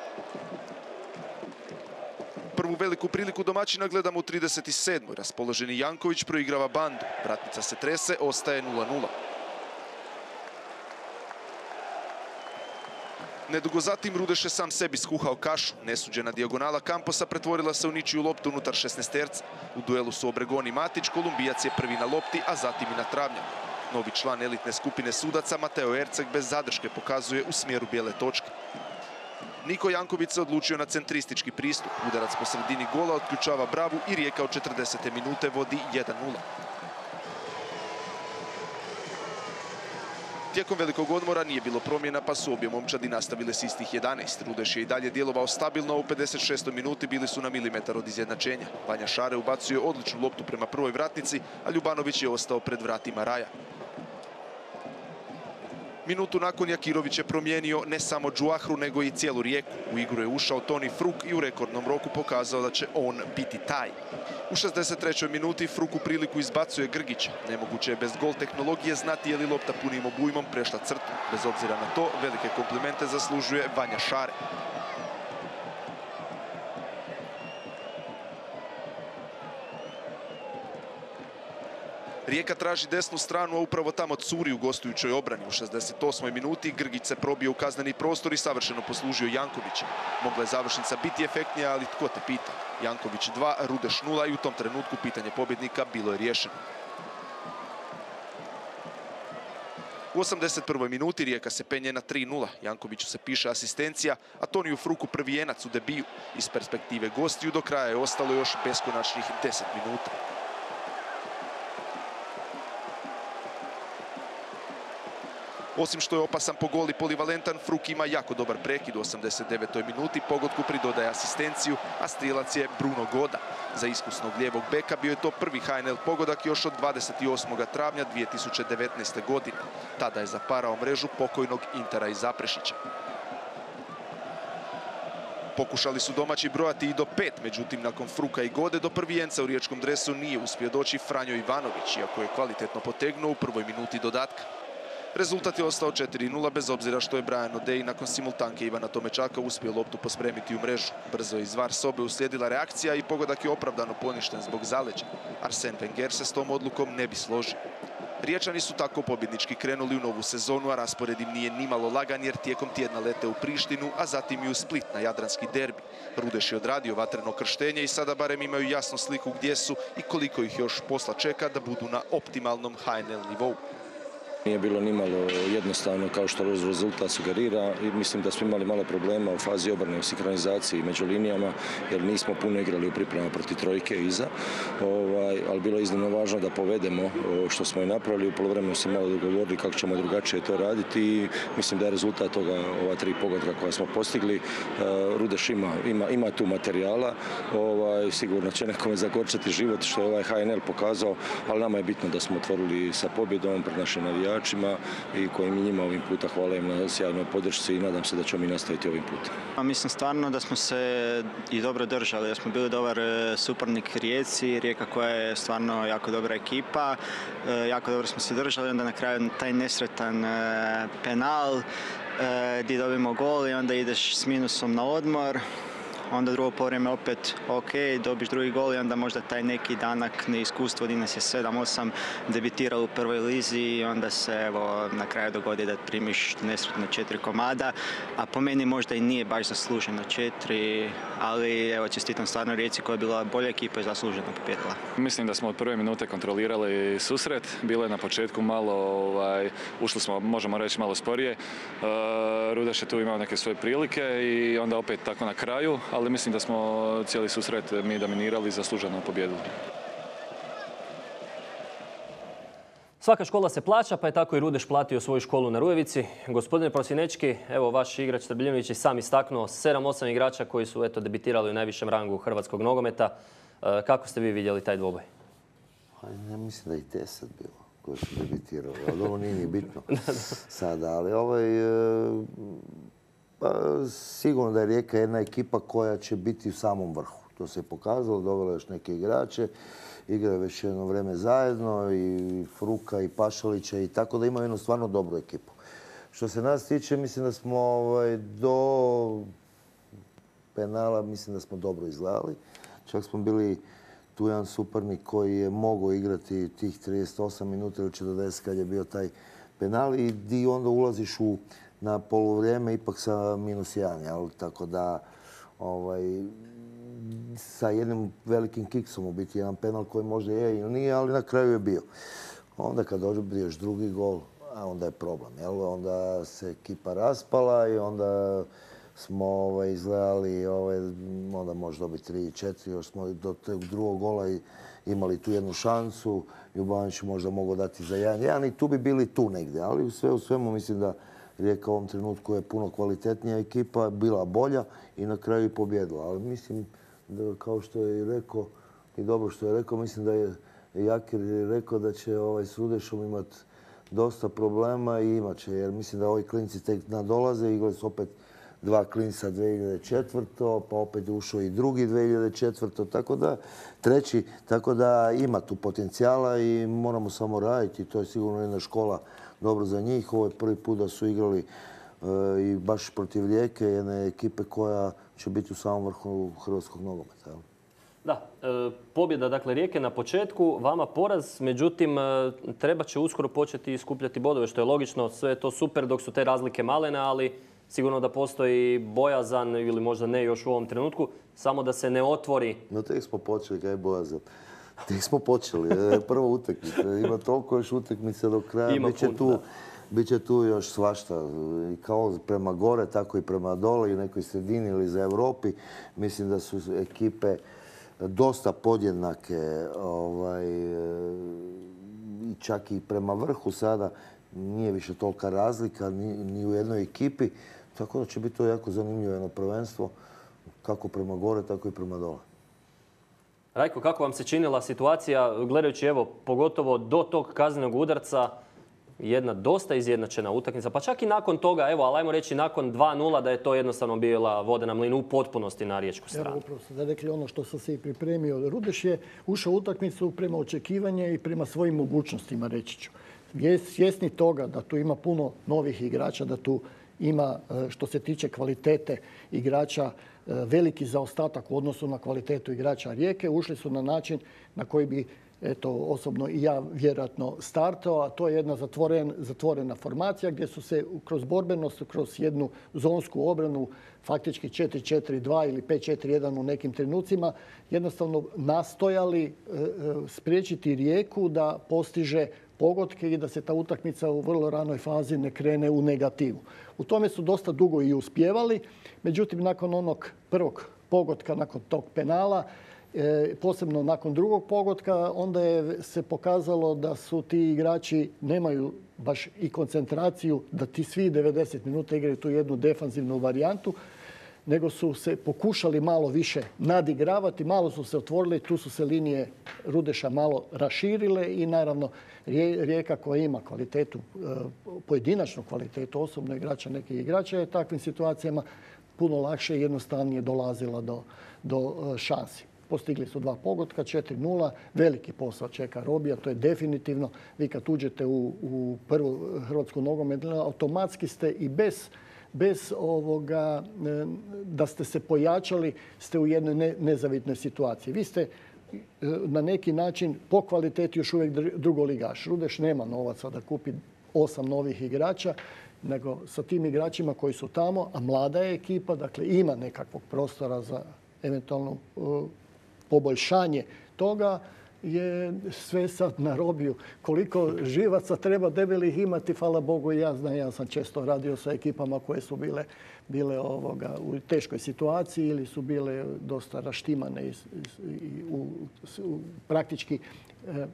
Prvu veliku priliku domaćina gledamo u trideset sedmoj Raspoloženi Janković proigrava bandu. Vratnica se trese, ostaje nula nula. Nedugo zatim Rudeš je sam sebi skuhao kašu. Nesuđena dijagonala Camposa pretvorila se u ničiju loptu unutar šesnaesterca. U duelu su Obregón i Matić, Kolumbijac je prvi na lopti, a zatim i na travnjaku. Novi član elitne skupine sudaca Mateo Erceg bez zadrške pokazuje u smjeru bijele točke. Niko Janković se odlučio na centristički pristup. Udarac po sredini gola otključava bravu i Rijeka od četrdesete minute vodi jedan nula. Tijekom velikog odmora nije bilo promjena, pa su obje momčadi nastavile s istih jedanaest. Rudeš je i dalje djelovao stabilno, a u pedeset šestoj minuti bili su na milimetar od izjednačenja. Vanja Šare ubacuje odličnu loptu prema prvoj vratnici, a Ljubanović je ostao pred vratima Raja. Minutu nakon Jakirović je promijenio ne samo Džuahru, nego i cijelu Rijeku. U igru je ušao Toni Fruk i u rekordnom roku pokazao da će on biti taj. U šezdeset trećoj minuti Fruk u priliku izbacuje Grgića. Nemoguće je bez gol tehnologije znati je li lopta punim obujmom prešla crtu. Bez obzira na to, velike komplimente zaslužuje Vanja Šare. Rijeka traži desnu stranu, a upravo tamo curi u gostujućoj obrani. U šezdeset osmoj minuti Grgić se probio u kazneni prostor i savršeno poslužio Jankovića. Mogla je završnica biti efektnija, ali tko te pita. Janković dva, Rudeš nula i u tom trenutku pitanje pobjednika bilo je riješeno. U osamdeset prvoj minuti Rijeka se penje na tri nula. Jankoviću se piše asistencija, a Toniju Fruku prvijenac u debiju. Iz perspektive gostiju do kraja je ostalo još beskonačnih deset minuta. Osim što je opasan po gol i polivalentan, Fruk ima jako dobar prekid. U osamdeset devetoj minuti pogodku pridodaje asistenciju, a strijelac je Bruno Goda. Za iskusnog lijevog beka bio je to prvi H N L pogodak još od dvadeset osmog travnja dvije tisuće devetnaeste. godine. Tada je zaparao mrežu pokojnog Intera iz Zaprešića. Pokušali su domaći brojati i do pet, međutim nakon Fruka i Gode do prvijenca u riječkom dresu nije uspio doći Franjo Ivanović, iako je kvalitetno potegnuo u prvoj minuti dodatka. Rezultat je ostao četiri nula, bez obzira što je Brian Odeji nakon simultanke Ivana Tomečaka uspio loptu pospremiti u mrežu. Brzo je iz var sobe uslijedila reakcija i pogodak je opravdano poništen zbog zaleđa. Arsen Wenger se s tom odlukom ne bi složio. Riječani su tako pobjednički krenuli u novu sezonu, a raspored im nije nimalo lagan jer tijekom tjedna lete u Prištinu, a zatim i u Split na jadranski derbi. Rudeš je odradio vatreno krštenje i sada barem imaju jasnu sliku gdje su i koliko ih još posla čeka da budu na optimalnom H N L nivou. Nije bilo nimalo jednostavno kao što rezultat sugerira i mislim da smo imali malo problema u fazi obrane, u sinkronizaciji među linijama jer nismo puno igrali u pripremama protiv trojke iza, ovaj, ali bilo je iznimno važno da povedemo što smo i napravili. U poluvremenu se malo dogovorili kako ćemo drugačije to raditi i mislim da je rezultat toga ova tri pogotka koja smo postigli. Rudeš ima, ima, ima tu materijala, ovaj, sigurno će nekome zagorčati život što je ovaj H N L pokazao, ali nama je bitno da smo otvorili sa pobjedom pred našim navijačima igračima i kojim i njima ovim puta hvala im na sjajnoj podršci i nadam se da ćemo mi nastaviti ovim putem. Mislim stvarno da smo se i dobro držali, da smo bili dobar suparnik Rijeci, Rijeka koja je stvarno jako dobra ekipa, jako dobro smo se držali, onda na kraju taj nesretan penal gdje dobimo gol i onda ideš s minusom na odmor. Onda drugo povrijeme opet ok, dobiš drugi gol i onda možda taj neki danak neiskustvo gdje nas je sedam osam debitiralo u prvoj lizi i onda se evo, na kraju dogodi da primiš nesretno četiri komada, a po meni možda i nije baš zasluženo četiri, ali evo čestitam stvarno Rijeci koja je bila bolja ekipa i zasluženo pobjedila. Mislim da smo od prve minute kontrolirali susret, bilo je na početku malo, ovaj, ušli smo, možemo reći, malo sporije. Uh, Rudeš je tu imao neke svoje prilike i onda opet tako na kraju, ali mislim da smo cijeli susret mi dominirali i zasluženo pobjedili. Svaka škola se plaća, pa je tako i Rudeš platio svoju školu na Rujevici. Gospodine Prosinečki, evo vaš igrač Trbiljanović je sam istaknuo sedam osam igrača koji su eto debitirali u najvišem rangu hrvatskog nogometa. Kako ste vi vidjeli taj dvoboj? Ja mislim da i deset bilo koji su debitirali, ali ovo nije ni bitno sada, ali ovaj... Pa, sigurno da je Rijeka jedna ekipa koja će biti u samom vrhu. To se je pokazalo, dovela još neke igrače, igraju već jedno vrijeme zajedno, i Fruka i Pašalića, i tako da imaju jednu stvarno dobru ekipu. Što se nas tiče, mislim da smo ovaj, do penala, mislim da smo dobro izgledali. Čak smo bili tu jedan suparnik koji je mogao igrati tih trideset osam minuta ili četrdeset kad je bio taj penal i di onda ulaziš u na poluvrijeme ipak sa minus jedan, jel? Tako da ovaj, sa jednim velikim kiksom u biti jedan penal koji možda je ili nije, ali na kraju je bio. Onda kad dobiješ drugi gol, a onda je problem, jel? Onda se ekipa raspala i onda smo ovaj, izgledali, ovaj, onda može dobiti tri četiri, još smo do tog drugog gola i imali tu jednu šansu, Ljubanović možda mogao dati za jedan jedan i tu bi bili tu negdje, ali sve u svemu mislim da Rijeka u ovom trenutku je puno kvalitetnija ekipa, bila bolja i na kraju i pobjedila. Ali mislim, da, kao što je i rekao, i dobro što je rekao, mislim da je Jakir rekao da će ovaj, s Rudešom imati dosta problema i imat će, jer mislim da ovi klinci tek nadolaze, igrali su opet dva klinca dvije hiljade četvrte. pa opet ušao i drugi dvije hiljade četvrte. tako da treći, tako da ima tu potencijala i moramo samo raditi. To je sigurno jedna škola dobro za njih. Ovo je prvi put da su igrali e, i baš protiv Rijeke, jedne ekipe koja će biti u samom vrhu hrvatskog nogometa. Da, e, pobjeda dakle Rijeke na početku, vama poraz, međutim e, treba će uskoro početi skupljati bodove, što je logično, sve je to super dok su te razlike malene, ali sigurno da postoji bojazan ili možda ne još u ovom trenutku, samo da se ne otvori. No tek smo počeli, kaj je bojazan. Tek smo počeli, prva utakmica, ima toliko još utakmice do kraja, biće tu, biće tu još svašta, i kao prema gore, tako i prema dole, i u nekoj sredini ili za Europi. Mislim da su ekipe dosta podjednake, ovaj, i čak i prema vrhu sada nije više tolika razlika ni, ni u jednoj ekipi, tako da će biti to jako zanimljivo jedno prvenstvo, kako prema gore, tako i prema dole. Rajko, kako vam se činila situacija, gledajući evo, pogotovo do tog kaznenog udarca, jedna dosta izjednačena utakmica, pa čak i nakon toga, evo, ali ajmo reći nakon dva nula da je to jednostavno bila voda na mlinu u potpunosti na riječku stranu. Evo, upravo ste rekli ono što sam se i pripremio. Rudeš je ušao u utakmicu prema očekivanje i prema svojim mogućnostima, reći ću. Svjesni toga da tu ima puno novih igrača, da tu ima, što se tiče kvalitete igrača, veliki zaostatak u odnosu na kvalitetu igrača Rijeke. Ušli su na način na koji bi, eto, osobno i ja vjerojatno startao, a to je jedna zatvoren, zatvorena formacija gdje su se kroz borbenost, kroz jednu zonsku obranu, faktički četiri četiri dva ili pet četiri jedan u nekim trenucima, jednostavno nastojali e, spriječiti Rijeku da postiže pogodke i da se ta utakmica u vrlo ranoj fazi ne krene u negativu. U tome su dosta dugo i uspjevali, međutim nakon onog prvog pogotka, nakon tog penala, e, posebno nakon drugog pogotka, onda je se pokazalo da su ti igrači nemaju baš i koncentraciju, da ti svi devedeset minuta igraju tu jednu defanzivnu varijantu. nego su se pokušali malo više nadigravati, malo su se otvorili, tu su se linije Rudeša malo raširile i naravno Rijeka koja ima kvalitetu, pojedinačnu kvalitetu, osobno igrača nekih igrača je takvim situacijama puno lakše i jednostavnije dolazila do, do šansi. Postigli su dva pogotka, četiri nula, veliki posao čeka Robija, to je definitivno. Vi kad uđete u, u prvu hrvatsku nogomet, automatski ste i bez bez ovoga, da ste se pojačali, ste u jednoj ne, nezavidnoj situaciji. Vi ste na neki način po kvaliteti još uvijek drugoligaš. Rudeš nema novaca da kupi osam novih igrača, nego sa tim igračima koji su tamo, a mlada je ekipa, dakle ima nekakvog prostora za eventualno uh, poboljšanje toga, je sve sad na Robiju. Koliko živaca treba debelih imati, hvala Bogu i ja znam, ja sam često radio sa ekipama koje su bile, bile ovoga, u teškoj situaciji ili su bile dosta raštimane i, i u, u, praktički eh,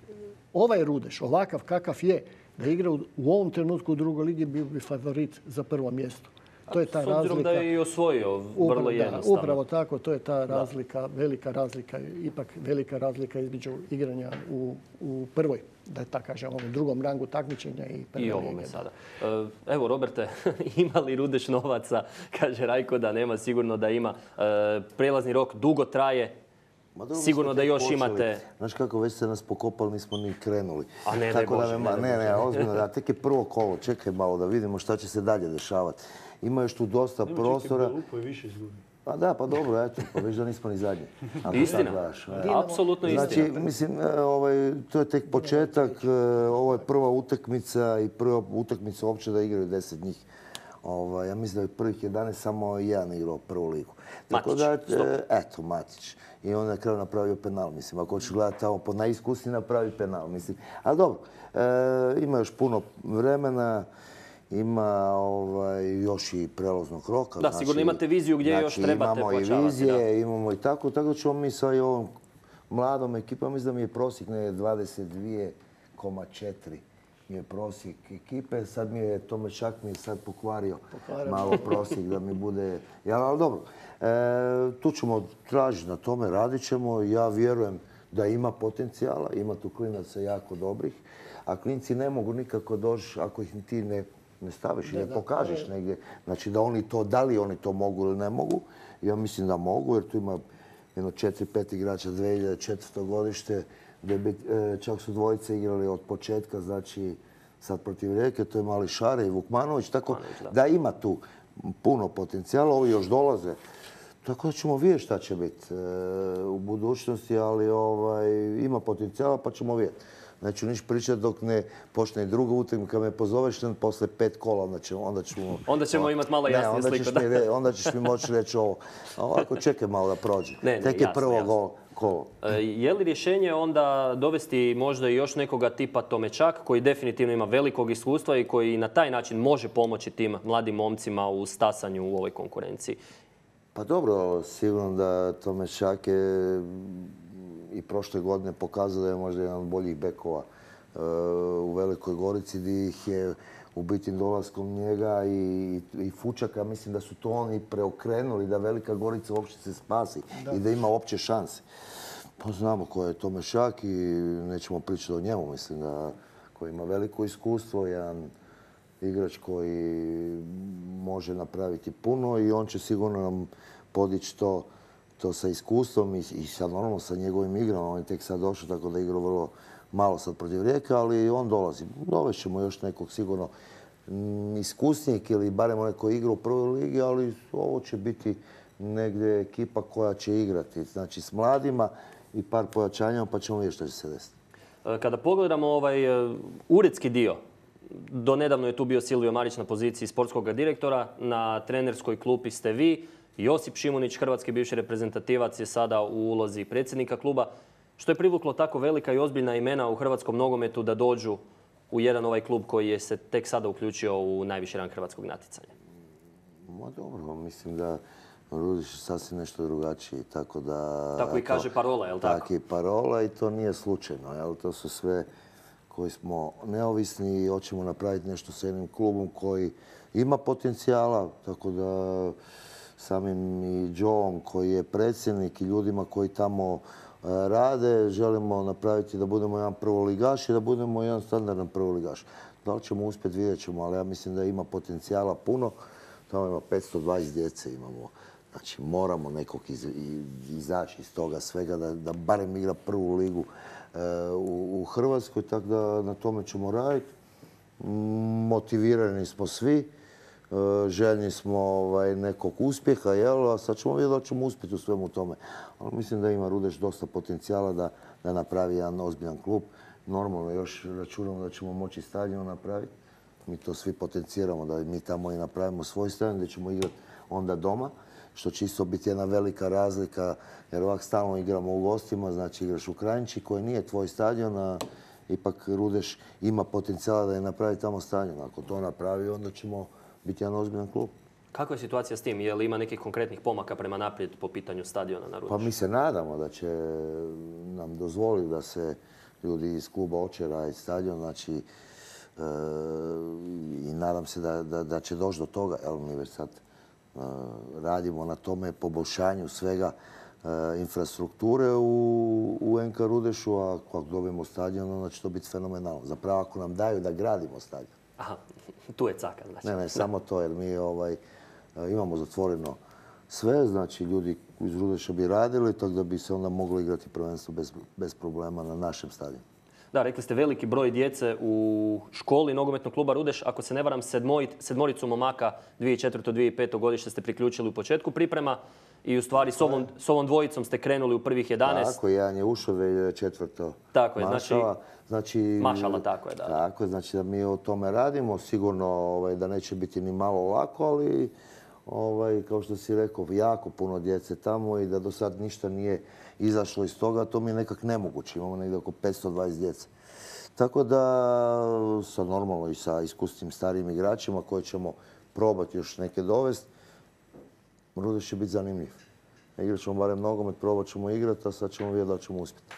ovaj Rudeš, ovakav kakav je, da igra u, u ovom trenutku u drugoj ligi bio bi favorit za prvo mjesto. To je ta s obzirom razlika, da je i osvojio vrlo jednostavno. Da, upravo tako, to je ta razlika, da. velika razlika, ipak velika razlika između igranja u, u prvoj, da tako kažem, u drugom rangu takmičenja i prvoj. I ovome sada. Evo, Roberte, ima li Rudeš novaca? Kaže Rajko da nema, sigurno da ima. Prelazni rok dugo traje. Sigurno da još počeli. Imate... Znaš kako, već ste nas pokopali, nismo ni krenuli. A ne, ne, Bože, da ne, ne, ne, ozbiljno, da tek je prvo kolo, čekaj malo da vidimo šta će se dalje dešavati. Ima još tu dosta Nemo prostora. Nemo čekaj, više izgubiti. Pa da, pa dobro, eto, pa već da nismo ni zadnji. Istina, apsolutno istina. Znači, mislim, ovaj, to je tek početak, ovo je prva utakmica i prva utakmica uopće da igraju deset njih. Ovaj, ja mislim da je prvih jedanaest samo jedan igrao prvu ligu. Matić, da, stop. Eto, Matić. I on na kraju napravio penal, mislim. Ako ćeš gledati tamo po najiskusniji napravi penal, mislim. Ali dobro, e, ima još puno vremena. Ima ovaj, još i prelaznog roka. Da, znači, sigurno imate viziju gdje znači, još trebate imamo počavati. Imamo i vizije, da. imamo i tako. Tako da ćemo mi sa i ovom mladom ekipom, mislim da mi je prosjek ne dvadeset dva zarez četiri. Mi je prosjek ekipe. Sad mi je Tomečak mi je sad pokvario Pokvaram. malo prosjek da mi bude... Ja, ali dobro, e, tu ćemo tražiti na tome, radit ćemo. Ja vjerujem da ima potencijala, ima tu klinaca jako dobrih. A klinci ne mogu nikako doći ako ih ti ne... ne staviš i ne pokažeš negdje. Znači da oni to, da li oni to mogu ili ne mogu. Ja mislim da mogu jer tu ima jedno četiri pet igrača dvije hiljade četvrto godište gdje bi čak su dvojice igrali od početka, znači sad protiv Rijeke, to je Mali Šare i Vukmanović, tako da ima tu puno potencijala, ovi još dolaze. Tako da ćemo vidjeti šta će biti u budućnosti, ali ovaj, ima potencijala pa ćemo vidjeti. Neću niš pričati dok ne počne i druga utakmica. Kad me pozoveš posle pet kola, onda ćemo... Onda ćemo, onda ćemo imati malo jasnije sliku. Da. Onda ćeš mi moći reći ovo. A ovako čekaj malo da prođe. Ne, ne, Tek jasno, je prvo jasno. kolo. E, je li rješenje onda dovesti možda i još nekoga tipa Tomečak, koji definitivno ima velikog iskustva i koji na taj način može pomoći tim mladim momcima u stasanju u ovoj konkurenciji? Pa dobro, sigurno da Tomečak je i prošle godine pokazao da je možda jedan od boljih bekova u Velikoj Gorici, gdje ih je u biti dolaskom njega i, i Fučaka, mislim da su to oni preokrenuli, da Velika Gorica uopće se spasi da. I da ima uopće šanse. Pa znamo ko je Tomešak i nećemo pričati o njemu, mislim da koji ima veliko iskustvo, jedan igrač koji može napraviti puno i on će sigurno nam podići to to sa iskustvom i, i sad normalno sa njegovim igrom. On je tek sad došao, tako da igrao vrlo malo sad protiv Rijeke, ali on dolazi. Dovešćemo još nekog sigurno m, iskusnijeg ili barem onaj koji igra u prvoj ligi, ali ovo će biti negdje ekipa koja će igrati. Znači s mladima i par pojačanja, pa ćemo vidjeti što će se desiti. Kada pogledamo ovaj uh, uredski dio, do nedavno je tu bio Silvio Marić na poziciji sportskog direktora, na trenerskoj klupi ste vi, Josip Šimunić, hrvatski bivši reprezentativac, je sada u ulozi predsjednika kluba. Što je privuklo tako velika i ozbiljna imena u hrvatskom nogometu da dođu u jedan ovaj klub koji je se tek sada uključio u najviši rang hrvatskog natjecanja? Ma dobro, mislim da Rudeš je sasvim nešto drugačiji, tako da... Tako i kaže parola, je li tako? Tako i parola i to nije slučajno, jel? To su sve koji smo neovisni i hoćemo napraviti nešto s jednim klubom koji ima potencijala, tako da samim i Joeom koji je predsjednik i ljudima koji tamo rade. Želimo napraviti da budemo jedan prvoligaš i da budemo jedan standardan prvoligaš. Da li ćemo uspjeti, vidjet ćemo, ali ja mislim da ima potencijala puno. Tamo ima petsto dvadeset djece imamo. Znači, moramo nekog iz, izaći iz toga svega, da, da barem igra prvu ligu e, u, u Hrvatskoj, tako da na tome ćemo raditi. Motivirani smo svi, e, željni smo ovaj, nekog uspjeha, jel? A sad ćemo vidjeti da ćemo uspjeti u svemu tome. Ali mislim da ima Rudeš dosta potencijala da, da napravi jedan ozbiljan klub. Normalno, još računamo da ćemo moći stadion napraviti. Mi to svi potenciramo, da mi tamo i napravimo svoj stadion, da ćemo igrati onda doma, što će isto biti jedna velika razlika, jer ovak stalno igramo u gostima, znači igraš u Kranjči koji nije tvoj stadion, a ipak Rudeš ima potencijala da je napravi tamo stadion. Ako to napravi, onda ćemo biti jedan ozbiljan klub. Kakva je situacija s tim? Je li ima nekih konkretnih pomaka prema naprijed po pitanju stadiona na Rudešu? Pa mi se nadamo da će nam dozvoliti da se ljudi iz kluba hoće raditi stadion, znači e, i nadam se da, da, da će doći do toga. Evo mi već sad e, radimo na tome poboljšanju svega e, infrastrukture u, u en ka Rudešu, a ako dobijemo stadion, onda će to biti fenomenalno. Zapravo ako nam daju da gradimo stadion. Aha, tu je caka. Znači. Ne, ne, samo to, jer mi ovaj, imamo zatvoreno sve, znači ljudi iz Rudeša bi radili, tako da bi se onda moglo igrati prvenstvo bez, bez problema na našem stadionu. Da, rekli ste veliki broj djece u školi nogometnog kluba Rudeš. Ako se ne varam, sedmoj, sedmoricu momaka dvije tisuće četvrto dvije tisuće peto godište ste priključili u početku priprema i u stvari s ovom, s ovom dvojicom ste krenuli u prvih jedanaest. Tako, jedan je ušao dvije tisuće četvrto Tako je, Mašala. znači, znači, Mašala, tako je, da. Tako je, znači da mi o tome radimo. Sigurno ovaj, da neće biti ni malo lako, ali ovaj, kao što si rekao, jako puno djece tamo i da do sad ništa nije izašlo iz toga, to mi je nekak nemoguće. Imamo negdje oko petsto dvadeset djece. Tako da, sa normalno i sa iskusnim starijim igračima koje ćemo probati još neke dovesti, Rudeš će biti zanimljiv. Igrat ćemo barem nogomet, probat ćemo igrati, a sad ćemo vidjeti da ćemo uspjeti.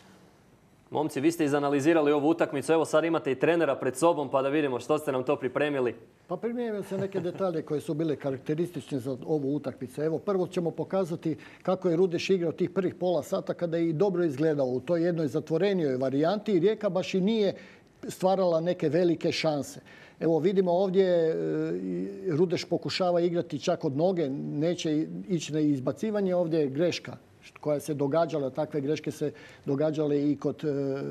Momci, vi ste izanalizirali ovu utakmicu. Evo sad imate i trenera pred sobom pa da vidimo što ste nam to pripremili. Pa primijenio se neke detalje koje su bile karakteristične za ovu utakmicu. Evo, prvo ćemo pokazati kako je Rudeš igrao tih prvih pola sata kada je i dobro izgledao u toj jednoj zatvorenijoj varijanti i Rijeka baš i nije stvarala neke velike šanse. Evo vidimo ovdje Rudeš pokušava igrati čak od noge, neće ići na izbacivanje, ovdje je greška koja se događala, takve greške se događale i kod,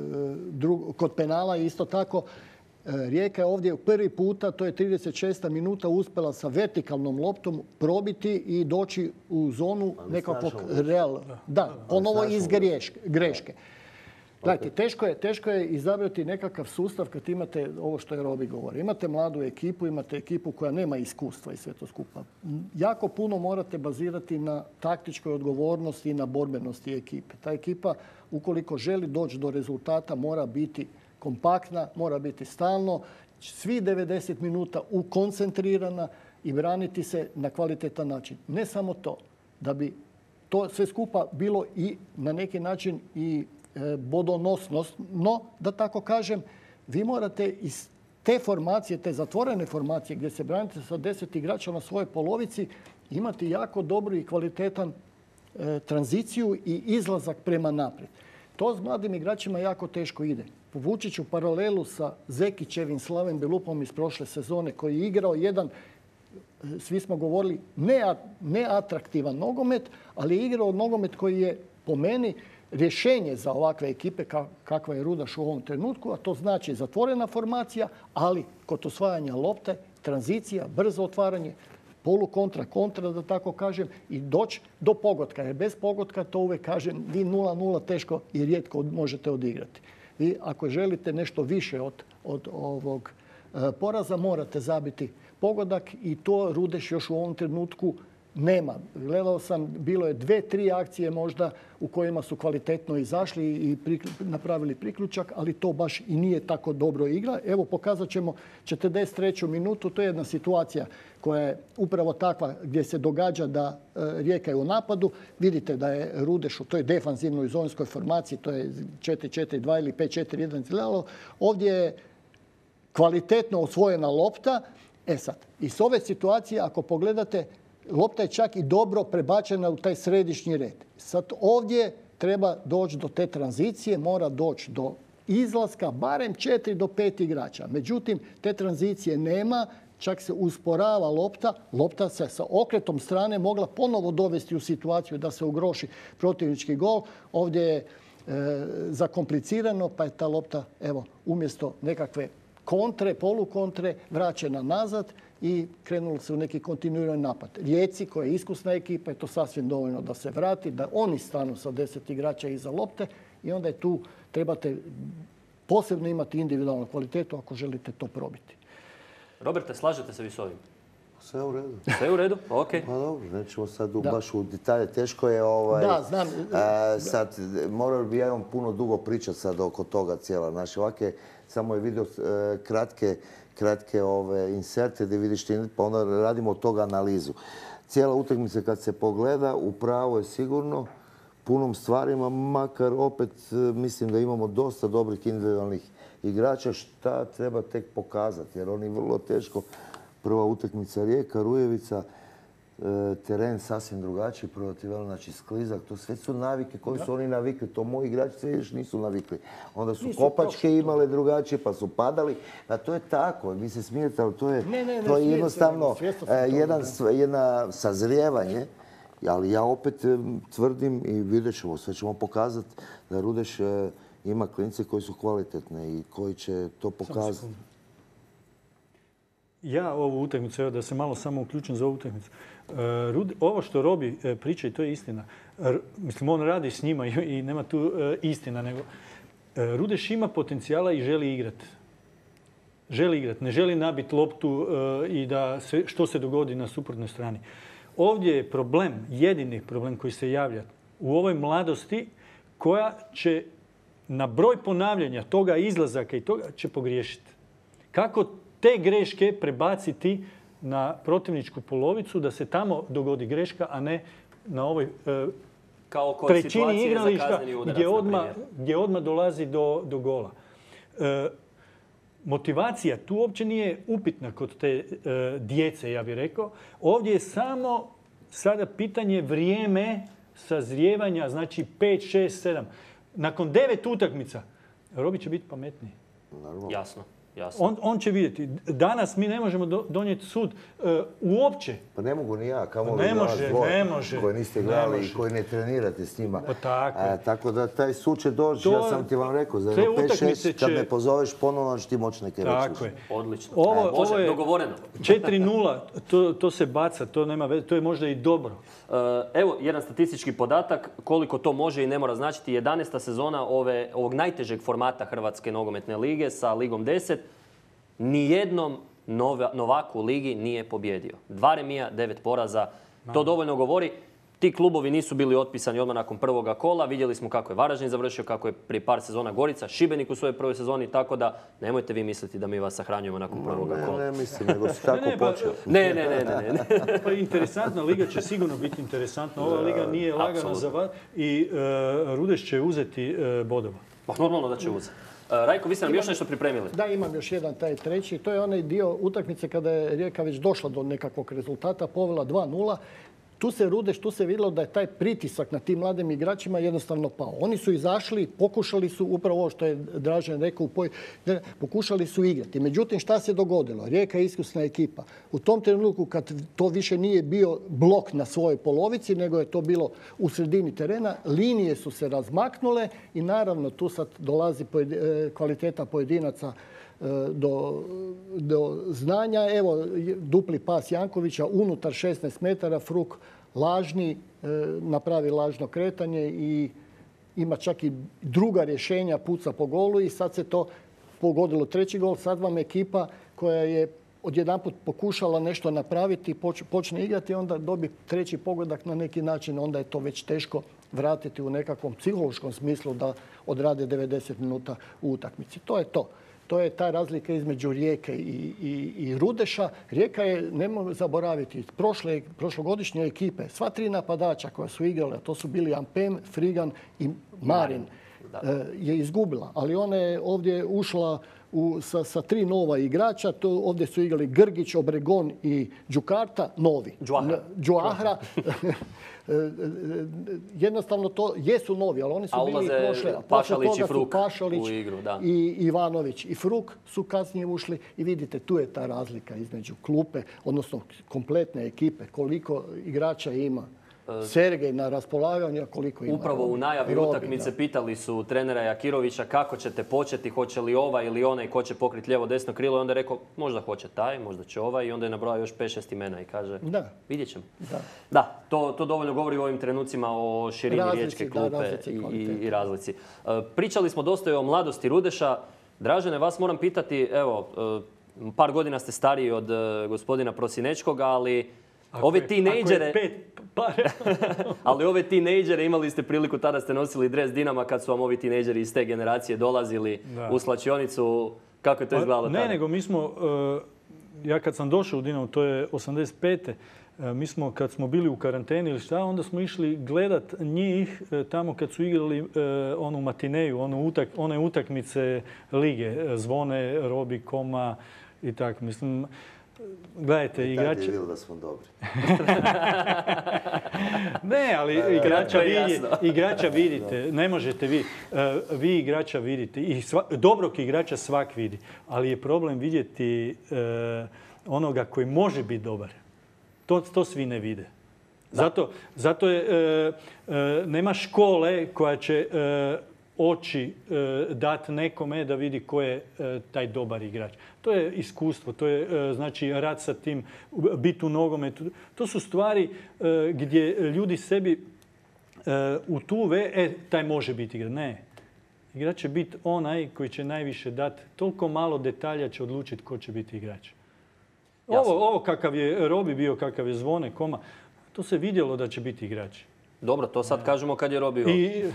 kod penala isto tako. Rijeka je ovdje prvi puta, to je trideset šesta minuta, uspjela sa vertikalnom loptom probiti i doći u zonu nekakvog reala. Da, ponovo iz greške. Gledajte, teško je, teško je izabrati nekakav sustav kad imate ovo što je Robi govori. Imate mladu ekipu, imate ekipu koja nema iskustva i sve to skupa. Jako puno morate bazirati na taktičkoj odgovornosti i na borbenosti ekipe. Ta ekipa, ukoliko želi doći do rezultata, mora biti kompaktna, mora biti stalno, svi devedeset minuta ukoncentrirana i braniti se na kvalitetan način. Ne samo to, da bi to sve skupa bilo i na neki način i bodonosnost, no, da tako kažem, vi morate iz te formacije, te zatvorene formacije gdje se branite sa deset igrača na svojoj polovici, imati jako dobru i kvalitetan e, tranziciju i izlazak prema naprijed. To s mladim igračima jako teško ide. Povući ću paralelu sa Zekićevim Slaven Belupom iz prošle sezone koji je igrao jedan, svi smo govorili, neatraktivan nogomet, ali je igrao nogomet koji je po meni rješenje za ovakve ekipe kakva je Rudaš u ovom trenutku, a to znači zatvorena formacija, ali kod osvajanja lopte, tranzicija, brzo otvaranje, polu kontra, kontra, da tako kažem, i doći do pogotka. Jer bez pogotka, to uvijek kažem, vi nula nula teško i rijetko možete odigrati. I ako želite nešto više od, od ovog e, poraza, morate zabiti pogodak i to Rudeš još u ovom trenutku nema. Gledao sam, bilo je dve, tri akcije možda u kojima su kvalitetno izašli i prikl- napravili priključak, ali to baš i nije tako dobro igra. Evo, pokazat ćemo četrdeset treću minutu. To je jedna situacija koja je upravo takva gdje se događa da e, Rijeka je u napadu. Vidite da je Rudeš u toj defanzivnoj zonskoj formaciji, to je četiri četiri dva ili pet četiri jedan. Ovdje je kvalitetno osvojena lopta. E sad, iz ove situacije, ako pogledate, lopta je čak i dobro prebačena u taj središnji red. Sad ovdje treba doći do te tranzicije, mora doći do izlaska barem četiri do pet igrača. Međutim, te tranzicije nema, čak se usporava lopta. Lopta se sa okretom strane mogla ponovo dovesti u situaciju da se ugroši protivnički gol. Ovdje je e, zakomplicirano, pa je ta lopta, evo, umjesto nekakve kontre, polukontre, vraćena nazad i krenulo se u neki kontinuirani napad. Rijeci, koja je iskusna ekipa, je to sasvim dovoljno da se vrati, da oni stanu sa deset igrača iza lopte i onda je tu, trebate posebno imati individualnu kvalitetu ako želite to probiti. Roberte, slažete se vi s ovim? Sve u redu. Sve u redu? Ok. Pa dobro, nećemo sad u, baš u detalje. Teško je ovaj... Da, znam. A, sad, morao bi ja imam puno dugo pričati sad oko toga cijela. Znači, ovake, samo je vidio e, kratke, kratke ove inserte gdje vidiš ti, pa onda radimo od toga analizu. Cijela utakmica kad se pogleda, upravo je sigurno punom stvarima, makar opet mislim da imamo dosta dobrih individualnih igrača, šta treba tek pokazati, jer oni vrlo teško. Prva utakmica Rijeka, Rujevica, teren sasvim drugačiji protiv, znači sklizak, to sve su navike koji su oni navikli, to moji igrači sve još nisu navikli. Onda su kopačke imale drugačije, pa su padali, a to je tako, vi se smijete, ali to je, ne, ne, ne, to je jednostavno jedan, jedna sazrijevanje, ali ja opet tvrdim i vidjet ćemo, sve ćemo pokazati da Rudeš ima klince koji su kvalitetne i koji će to pokazati. Ja ovu utakmicu, evo da se malo samo uključim za ovu utakmicu. Ovo što Robi priča i to je istina. Mislim, on radi s njima i nema tu istina, nego Rudeš ima potencijala i želi igrati. Želi igrati, ne želi nabiti loptu i da se, što se dogodi na suprotnoj strani. Ovdje je problem, jedini problem koji se javlja u ovoj mladosti koja će na broj ponavljanja toga izlazaka i toga će pogriješiti. Kako te greške prebaciti na protivničku polovicu da se tamo dogodi greška, a ne na ovoj e, kao kod trećini igrališta gdje odmah, gdje odmah dolazi do, do gola. E, motivacija tu uopće nije upitna kod te e, djece, ja bih rekao. Ovdje je samo sada pitanje vrijeme sazrijevanja, znači pet, šest, sedam. Nakon devet utakmica, Robi će biti pametniji. Naravno. Jasno. Jasno. On, on će vidjeti. Danas mi ne možemo do, donijeti sud uh, uopće. Pa ne mogu ni ja, kamo ne može, ne može. Koji niste gledali i koji ne trenirate s njima. Pa tako. A, tako da taj sud će doći, to, ja sam ti vam rekao, za pet šest, kad me pozoveš ponovno ćeš ti moći neke reći. Tako je. Odlično. Ovo, e, može, ovo je dogovoreno. četiri nula, to, to se baca, to nema veze, to je možda i dobro. Uh, evo, jedan statistički podatak, koliko to može i ne mora značiti. jedanaesta sezona ove, ovog najtežeg formata Hrvatske nogometne lige sa Ligom deset. Nijednom novaku u ligi nije pobjedio. Dva remija, devet poraza. To dovoljno govori. Ti klubovi nisu bili otpisani odmah nakon prvoga kola. Vidjeli smo kako je Varaždin završio, kako je prije par sezona Gorica, Šibenik u svojoj prvoj sezoni, tako da nemojte vi misliti da mi vas sahranjujemo nakon prvoga kola. Ne, ne mislim, nego si tako počeo. Ne, ne, ne, ne. ne. Pa interesantna liga će sigurno biti interesantna. Ova liga nije lagana za vas i uh, Rudeš će uzeti uh, bodova. Pa normalno da će uzeti. Rajko, vi ste nam još nešto pripremili? Da, imam još jedan, taj treći. To je onaj dio utakmice kada je Rijeka već došla do nekakvog rezultata, povela dva nula. Tu se Rudeš, tu se vidjelo da je taj pritisak na tim mladim igračima jednostavno pao. Oni su izašli, pokušali su, upravo ovo što je Dražen rekao, pokušali su igrati. Međutim, šta se dogodilo? Rijeka je iskusna ekipa. U tom trenutku kad to više nije bio blok na svojoj polovici, nego je to bilo u sredini terena, linije su se razmaknule i naravno tu sad dolazi kvaliteta pojedinaca Do, do znanja. Evo, dupli pas Jankovića, unutar šesnaest metara, Fruk lažni, e, napravi lažno kretanje i ima čak i druga rješenja, puca po golu i sad se to pogodilo treći gol. Sad vam ekipa koja je odjedanput pokušala nešto napraviti, poč, počne igrati, onda dobi treći pogodak na neki način, onda je to već teško vratiti u nekakvom psihološkom smislu da odrade devedeset minuta u utakmici. To je to. To je ta razlika između Rijeke i, i, i Rudeša. Rijeka je, nemojmo zaboraviti, prošle, prošlogodišnje ekipe, sva tri napadača koja su igrale, to su bili Ampem, Frigan i Marin. je izgubila. Ali ona je ovdje ušla u, sa, sa tri nova igrača. To, ovdje su igrali Grgić, Obregon i Đukarta, novi. Džuahra. Jednostavno to jesu novi, ali oni su A bili prošle. Pašalić i Fruk Pašalić u igru, da. I Ivanović i Fruk su kasnije ušli i vidite, tu je ta razlika između klupe, odnosno kompletne ekipe, koliko igrača ima. Sergej na raspolaganju, koliko ima. Upravo u najavi Robi, utakmice da. pitali su trenera Jakirovića kako ćete početi, hoće li ovaj ili onaj, ko će pokriti lijevo desno krilo, i onda je rekao možda hoće taj, možda će ovaj, i onda je nabrojao još pet šest imena i kaže da. Vidjet ćemo. Da, da to, to dovoljno govori u ovim trenucima o širini razlici, riječke klupe da, i, i, i razlici. Pričali smo dosta i o mladosti Rudeša. Dražene, vas moram pitati, evo, par godina ste stariji od gospodina Prosinečkoga, ali Ako ove je, tinejdžere... Ako je pet par... ali ove tinejdžere, imali ste priliku, tada ste nosili dres Dinama kad su vam ovi tinejdžeri iz te generacije dolazili da. u slačionicu. Kako je to izgledalo tada? Ne, nego mi smo, ja kad sam došao u Dinamo, to je osamdeset pete. Mi smo, kad smo bili u karanteni ili šta, onda smo išli gledat njih tamo kad su igrali onu matineju, onu utak, one utakmice lige. Zvone, Robi, Koma i tako. Mislim, gledajte, I igrači... tad je bilo da smo dobri. Ne, ali igrača, vidi, igrača vidite. Ne možete vi. Vi igrača vidite. I sva, dobrog igrača svak vidi. Ali je problem vidjeti onoga koji može biti dobar. To, to svi ne vide. Zato, zato je, e, e, nema škole koja će e, oči e, dati nekome da vidi ko je e, taj dobar igrač. To je iskustvo, to je e, znači rad sa tim, biti u nogometu. To su stvari e, gdje ljudi sebi e, utuve, e, taj može biti igrač. Ne. Igrač će biti onaj koji će najviše dati. Toliko malo detalja će odlučiti ko će biti igrač. Ovo, ovo kakav je Robi bio, kakav je Zvone, Koma, to se vidjelo da će biti igrači. Dobro, to sad ne. kažemo kad je Robi ovdje. I...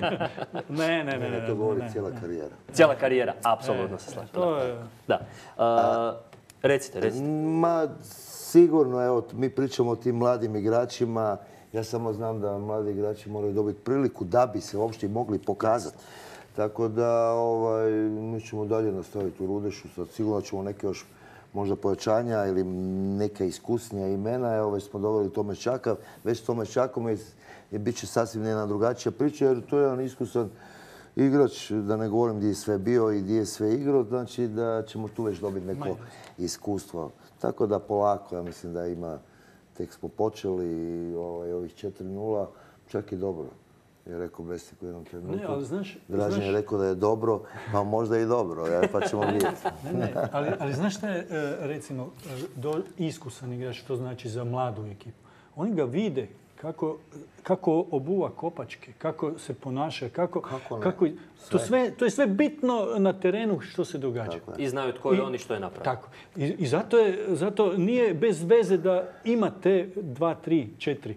ne, ne, ne, ne. To govori ne. cijela karijera. Cijela karijera, apsolutno se slažem. To je... Da. A, recite, recite. Ma, sigurno, evo, mi pričamo o tim mladim igračima. Ja samo znam da mladi igrači moraju dobiti priliku da bi se uopšte mogli pokazati. Tako da, ovaj, mi ćemo dalje nastaviti u Rudešu. Sad sigurno ćemo neke još možda pojačanja ili neka iskusnija imena. Evo, već smo doveli Tomečaka. Već s Tomečakom je, je bit će sasvim jedna drugačija priča, jer to je jedan iskusan igrač, da ne govorim gdje je sve bio i gdje je sve igrao, znači da ćemo tu već dobiti neko iskustvo. Tako da polako, ja mislim da ima, tek smo počeli i ovaj, ovih četiri nula, čak i dobro. Je rekao Bestik u jednom trenutku. Ne, ali znaš... Dražen znaš... je rekao da je dobro, pa možda i dobro, ja, pa ćemo vidjeti. Ne, ne, ali, ali znaš šta je, recimo, do, iskusan igrač, što znači za mladu ekipu? Oni ga vide kako, kako obuva kopačke, kako se ponaša, kako... Kako, kako to, sve, to je sve bitno na terenu što se događa. I znaju tko je on i što je napravio. Tako. I, i zato, je, zato nije bez veze da imate dva, tri, četiri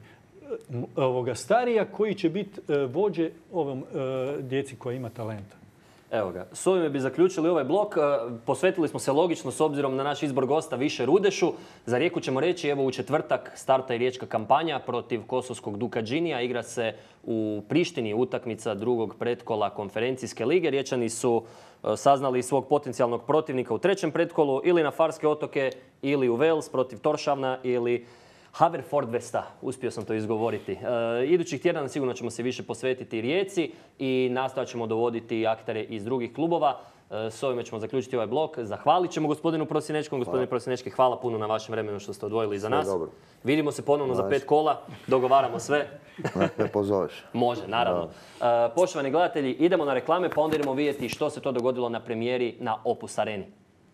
ovoga starija koji će biti vođe ovom djeci koja ima talenta. Evo ga. S ovime bi zaključili ovaj blok. Posvetili smo se logično s obzirom na naš izbor gosta više Rudešu. Za Rijeku ćemo reći, evo u četvrtak starta i riječka kampanja protiv kosovskog Dukadžinija. Igra se u Prištini utakmica drugog pretkola konferencijske lige. Riječani su saznali svog potencijalnog protivnika u trećem pretkolu ili na Farske otoke ili u Wales protiv Toršavna ili Haverfordvesta, uspio sam to izgovoriti. E, idućih tjedana sigurno ćemo se više posvetiti Rijeci i nastojat ćemo dovoditi aktere iz drugih klubova. E, s ovime ćemo zaključiti ovaj blok. Zahvalit ćemo gospodinu Prosinečkom. Gospodine Prosinečki, hvala puno na vašem vremenu što ste odvojili za nas. Dobro. Vidimo se ponovno za pet kola. Dogovaramo sve. Ne pozoveš. Može, naravno. E, poštovani gledatelji, idemo na reklame pa onda idemo vidjeti što se to dogodilo na premijeri na Opus Areni.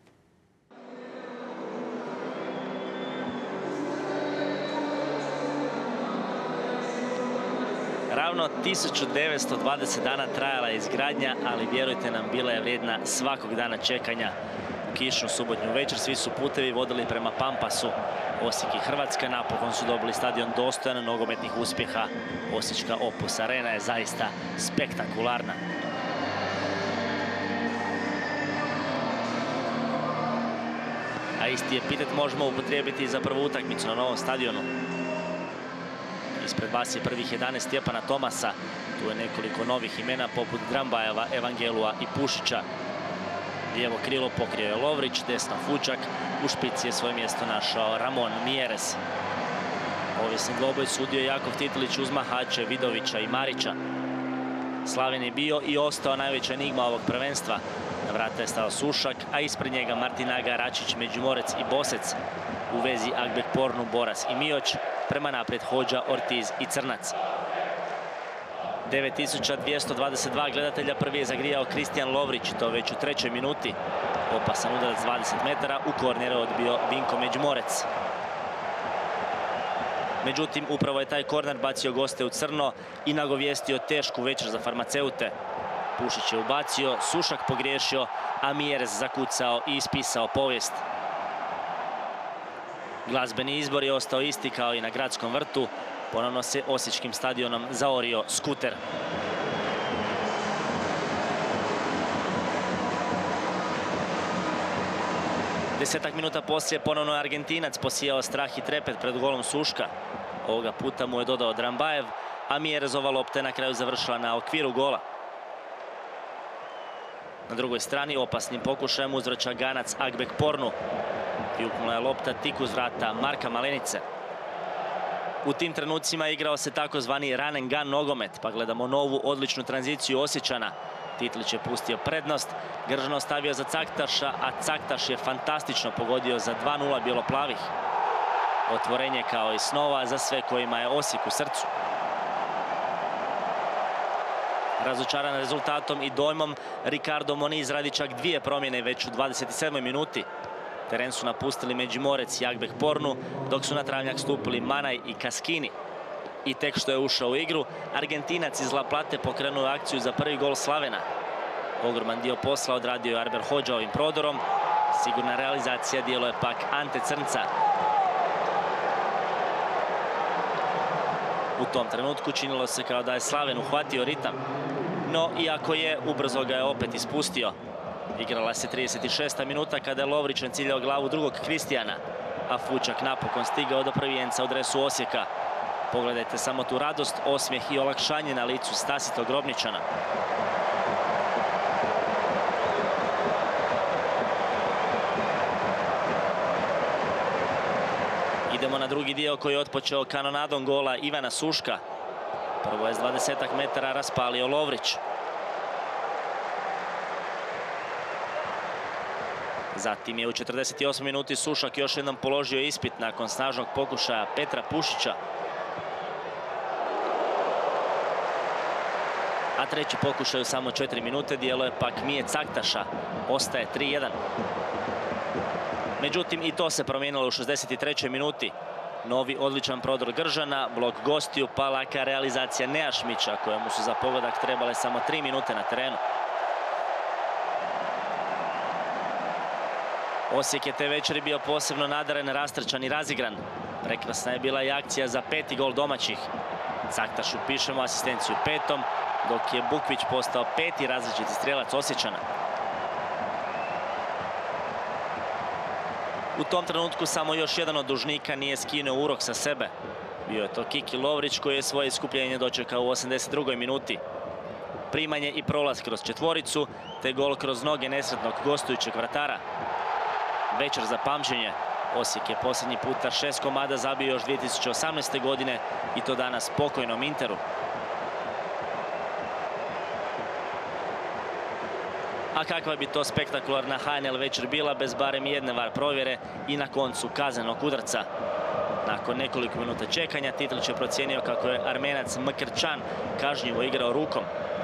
Ravno tisuću devetsto dvadeset dana trajala je izgradnja, ali vjerujte nam, bila je vrijedna svakog dana čekanja. U kišnu subotnju večer svi su putevi vodili prema Pampasu. Osijek i Hrvatska napokon su dobili stadion dostojan nogometnih uspjeha. Osječka Opus Arena je zaista spektakularna. A isti epitet možemo upotrijebiti i za prvu utakmicu na novom stadionu. Ispred vas je prvih jedanaest Stjepana Tomasa. Tu je nekoliko novih imena poput Drambajeva, Evangelua i Pušića. Lijevo krilo pokrio je Lovrić, desno Fučak. U špici je svoje mjesto našao Ramon Mieres. Povijesni dvoboj sudio Jakov Titilić uz mahače Vidovića i Marića. Slaven je bio i ostao najveća enigma ovog prvenstva. Na vrata je stao Sušak, a ispred njega Martinaga, Račić, Međimorec i Bosec. U vezi Agbek Pornu, Boras i Mioć. Prema naprijed Hođa, Ortiz i Crnac. devet tisuća dvjesto dvadeset dva gledatelja prvi je zagrijao Kristijan Lovrić, to već u trećoj minuti. Opasan udarac dvadeset metara, u korner je odbio Vinko Međimorec. Međutim, upravo je taj korner bacio goste u crno i nagovijestio tešku večer za farmaceute. Pušić je ubacio, Sušak pogriješio, a Mieres zakucao i ispisao povijest. Glazbeni izbor je ostao isti kao i na Gradskom vrtu. Ponovno se osječkim stadionom zaorio skuter. Desetak minuta poslije ponovno je Argentinac posijao strah i trepet pred golom Suška. Ovoga puta mu je dodao Drambajev, a Mierezova lopta je na kraju završila na okviru gola. Na drugoj strani opasnim pokušajem uzvraća Ganac Agbek Pornu. Pljuknula je lopta tik uz vrata Marka Malenice. U tim trenucima igrao se takozvani run and gun nogomet, pa gledamo novu odličnu tranziciju Osječana. Titlić je pustio prednost, Gržan ostavio za Caktaša, a Caktaš je fantastično pogodio za dva nula bijelo-plavih. Otvorenje kao i snova za sve kojima je Osijek u srcu. Razočaran rezultatom i dojmom, Ricardo Moniz radi čak dvije promjene već u dvadeset sedmoj minuti. Teren su napustili Međimorec i Agbek Pornu, dok su na travnjak stupili Manaj i Kaskini. I tek što je ušao u igru, Argentinac iz La Plate pokrenuo akciju za prvi gol Slavena. Ogroman dio posla odradio je Arber Hođa ovim prodorom. Sigurna realizacija dijelo je pak Ante Crnca. U tom trenutku činilo se kao da je Slaven uhvatio ritam. No, iako je, ubrzo ga je opet ispustio. Igrala se trideset šesta minuta kada je Lovrić ciljao glavu drugog Kristijana, a Fučak napokon stigao do prvijenca u dresu Osijeka. Pogledajte samo tu radost, osmijeh i olakšanje na licu Stasitog Robničana. Idemo na drugi dio koji je otpočeo kanonadom gola Ivana Suška. Prvo je s dvadesetak metara raspalio Lovrić. Zatim je u četrdeset osmoj minuti Sušak još jednom položio ispit nakon snažnog pokušaja Petra Pušića. A treći pokušaj u samo četiri minute dijelo je pak Mije Caktaša. Ostaje tri jedan. Međutim, i to se promijenilo u šezdeset trećoj minuti. Novi odličan prodor Gržana, blok gostiju, pa laka realizacija Nejašmića, kojemu su za pogodak trebale samo tri minute na terenu. Osijek je te večeri bio posebno nadaren, rastrčan i razigran. Prekrasna je bila i akcija za peti gol domaćih. Caktašu pišemo asistenciju petom, dok je Bukvić postao peti različiti strijelac Osječana. U tom trenutku samo još jedan od dužnika nije skinuo urok sa sebe. Bio je to Kiki Lovrić koji je svoje iskupljenje dočekao u osamdeset drugoj minuti. Primanje i prolaz kroz četvoricu, te gol kroz noge nesretnog gostujućeg vratara. Večer za pamćenje. Osijek je posljednji puta šest komada zabio još dvije tisuće osamnaeste. godine i to danas pokojnom Interu. A kakva bi to spektakularna H N L večer bila bez barem jedne var provjere i na koncu kaznenog udarca. Nakon nekoliko minuta čekanja Titlić je procijenio kako je Armenac Mkrčan kažnjivo igrao rukom.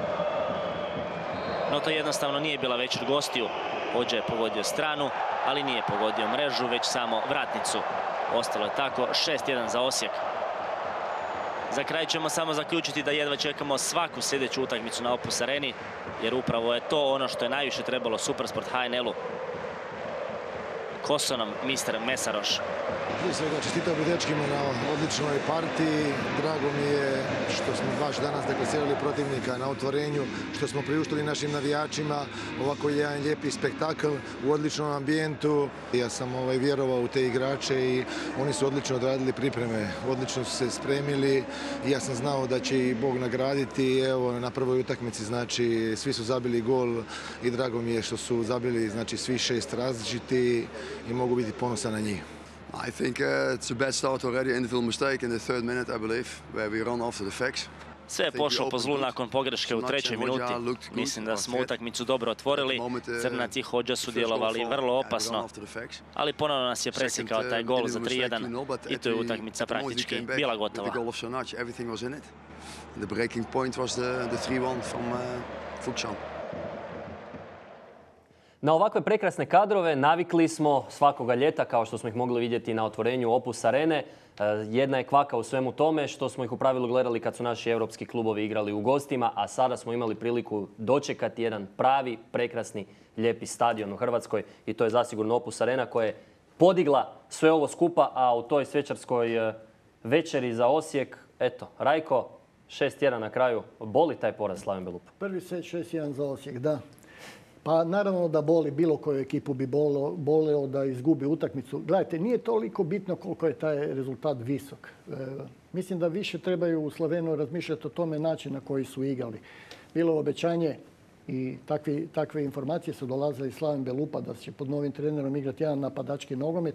No to jednostavno nije bila večer gostiju. Hođa je pogodio stranu, ali nije pogodio mrežu, već samo vratnicu. Ostalo je tako šest jedan za Osijek. Za kraj ćemo samo zaključiti da jedva čekamo svaku sljedeću utakmicu na Opus Areni, jer upravo je to ono što je najviše trebalo Supersport H N L-u. Kosonom, mister Mesaroš. Prije svega čestitao bi dečkima na odličnoj partiji. Drago mi je što smo baš danas deklasirali protivnika na otvorenju, što smo priuštili našim navijačima ovako jedan lijepi spektakl u odličnom ambijentu. Ja sam ovaj, vjerovao u te igrače i oni su odlično odradili pripreme, odlično su se spremili i ja sam znao da će i Bog nagraditi. Evo, na prvoj utakmici znači svi su zabili gol i drago mi je što su zabili znači svi šest različiti i mogu biti ponosan na njih. I think uh, it's a bad start already. Individual mistake in the third minute, I believe, where we run after the facts. Sve je pošlo po zlu nakon pogreške u trećoj minuti. Mislim da smo utakmicu dobro otvorili. Crnaci i Hodža su djelovali vrlo opasno, ali ponovno nas je presjekao taj gol za tri jedan i to je utakmica praktički bila gotova. The breaking point was the, the three one from uh, Futsal. Na ovakve prekrasne kadrove navikli smo svakoga ljeta, kao što smo ih mogli vidjeti na otvorenju Opus Arene. Jedna je kvaka u svemu tome što smo ih u pravilu gledali kad su naši europski klubovi igrali u gostima, a sada smo imali priliku dočekati jedan pravi, prekrasni, lijepi stadion u Hrvatskoj i to je zasigurno Opus Arena koja je podigla sve ovo skupa, a u toj svečarskoj večeri za Osijek, eto, Rajko, šest jedan na kraju, boli taj poraz Slaven Belupa? Prvi set šest jedan za Osijek, da. Pa naravno da boli, bilo koju ekipu bi boleo, boleo da izgubi utakmicu. Gledajte, nije toliko bitno koliko je taj rezultat visok. E, mislim da više trebaju u Slovenu razmišljati o tome način na koji su igrali. Bilo je obećanje i takvi, takve informacije su dolazile iz Slaven Belupa da će pod novim trenerom igrati jedan napadački nogomet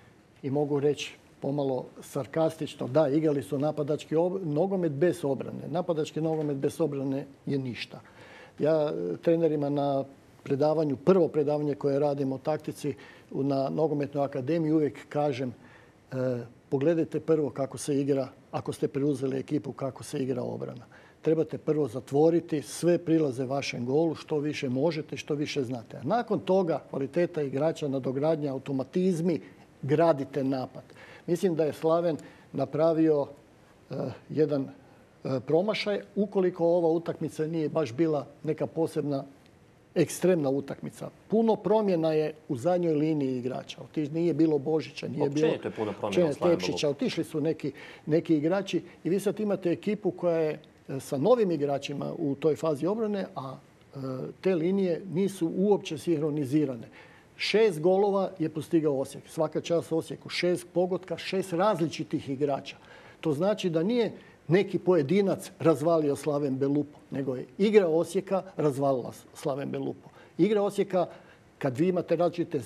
i mogu reći pomalo sarkastično, da, igrali su napadački nogomet bez obrane. Napadački nogomet bez obrane je ništa. Ja trenerima na predavanju, prvo predavanje koje radimo o taktici na Nogometnoj akademiji uvijek kažem e, pogledajte prvo kako se igra, ako ste preuzeli ekipu, kako se igra obrana. Trebate prvo zatvoriti sve prilaze vašem golu, što više možete, što više znate. A nakon toga kvaliteta igrača, nadogradnja, automatizmi, gradite napad. Mislim da je Slaven napravio e, jedan e, promašaj, ukoliko ova utakmica nije baš bila neka posebna ekstremna utakmica. Puno promjena je u zadnjoj liniji igrača. Nije bilo Božića, nije bilo je puno promjena Tepšića. Otišli su neki, neki igrači i vi sad imate ekipu koja je sa novim igračima u toj fazi obrane, a e, te linije nisu uopće sinhronizirane. Šest golova je postigao Osijek. Svaka čast Osijeku. Šest pogotka, šest različitih igrača. To znači da nije neki pojedinac razvalio Slaven Belupo, nego je igra Osijeka razvalila Slaven Belupo. Igra Osijeka, kad vi imate različite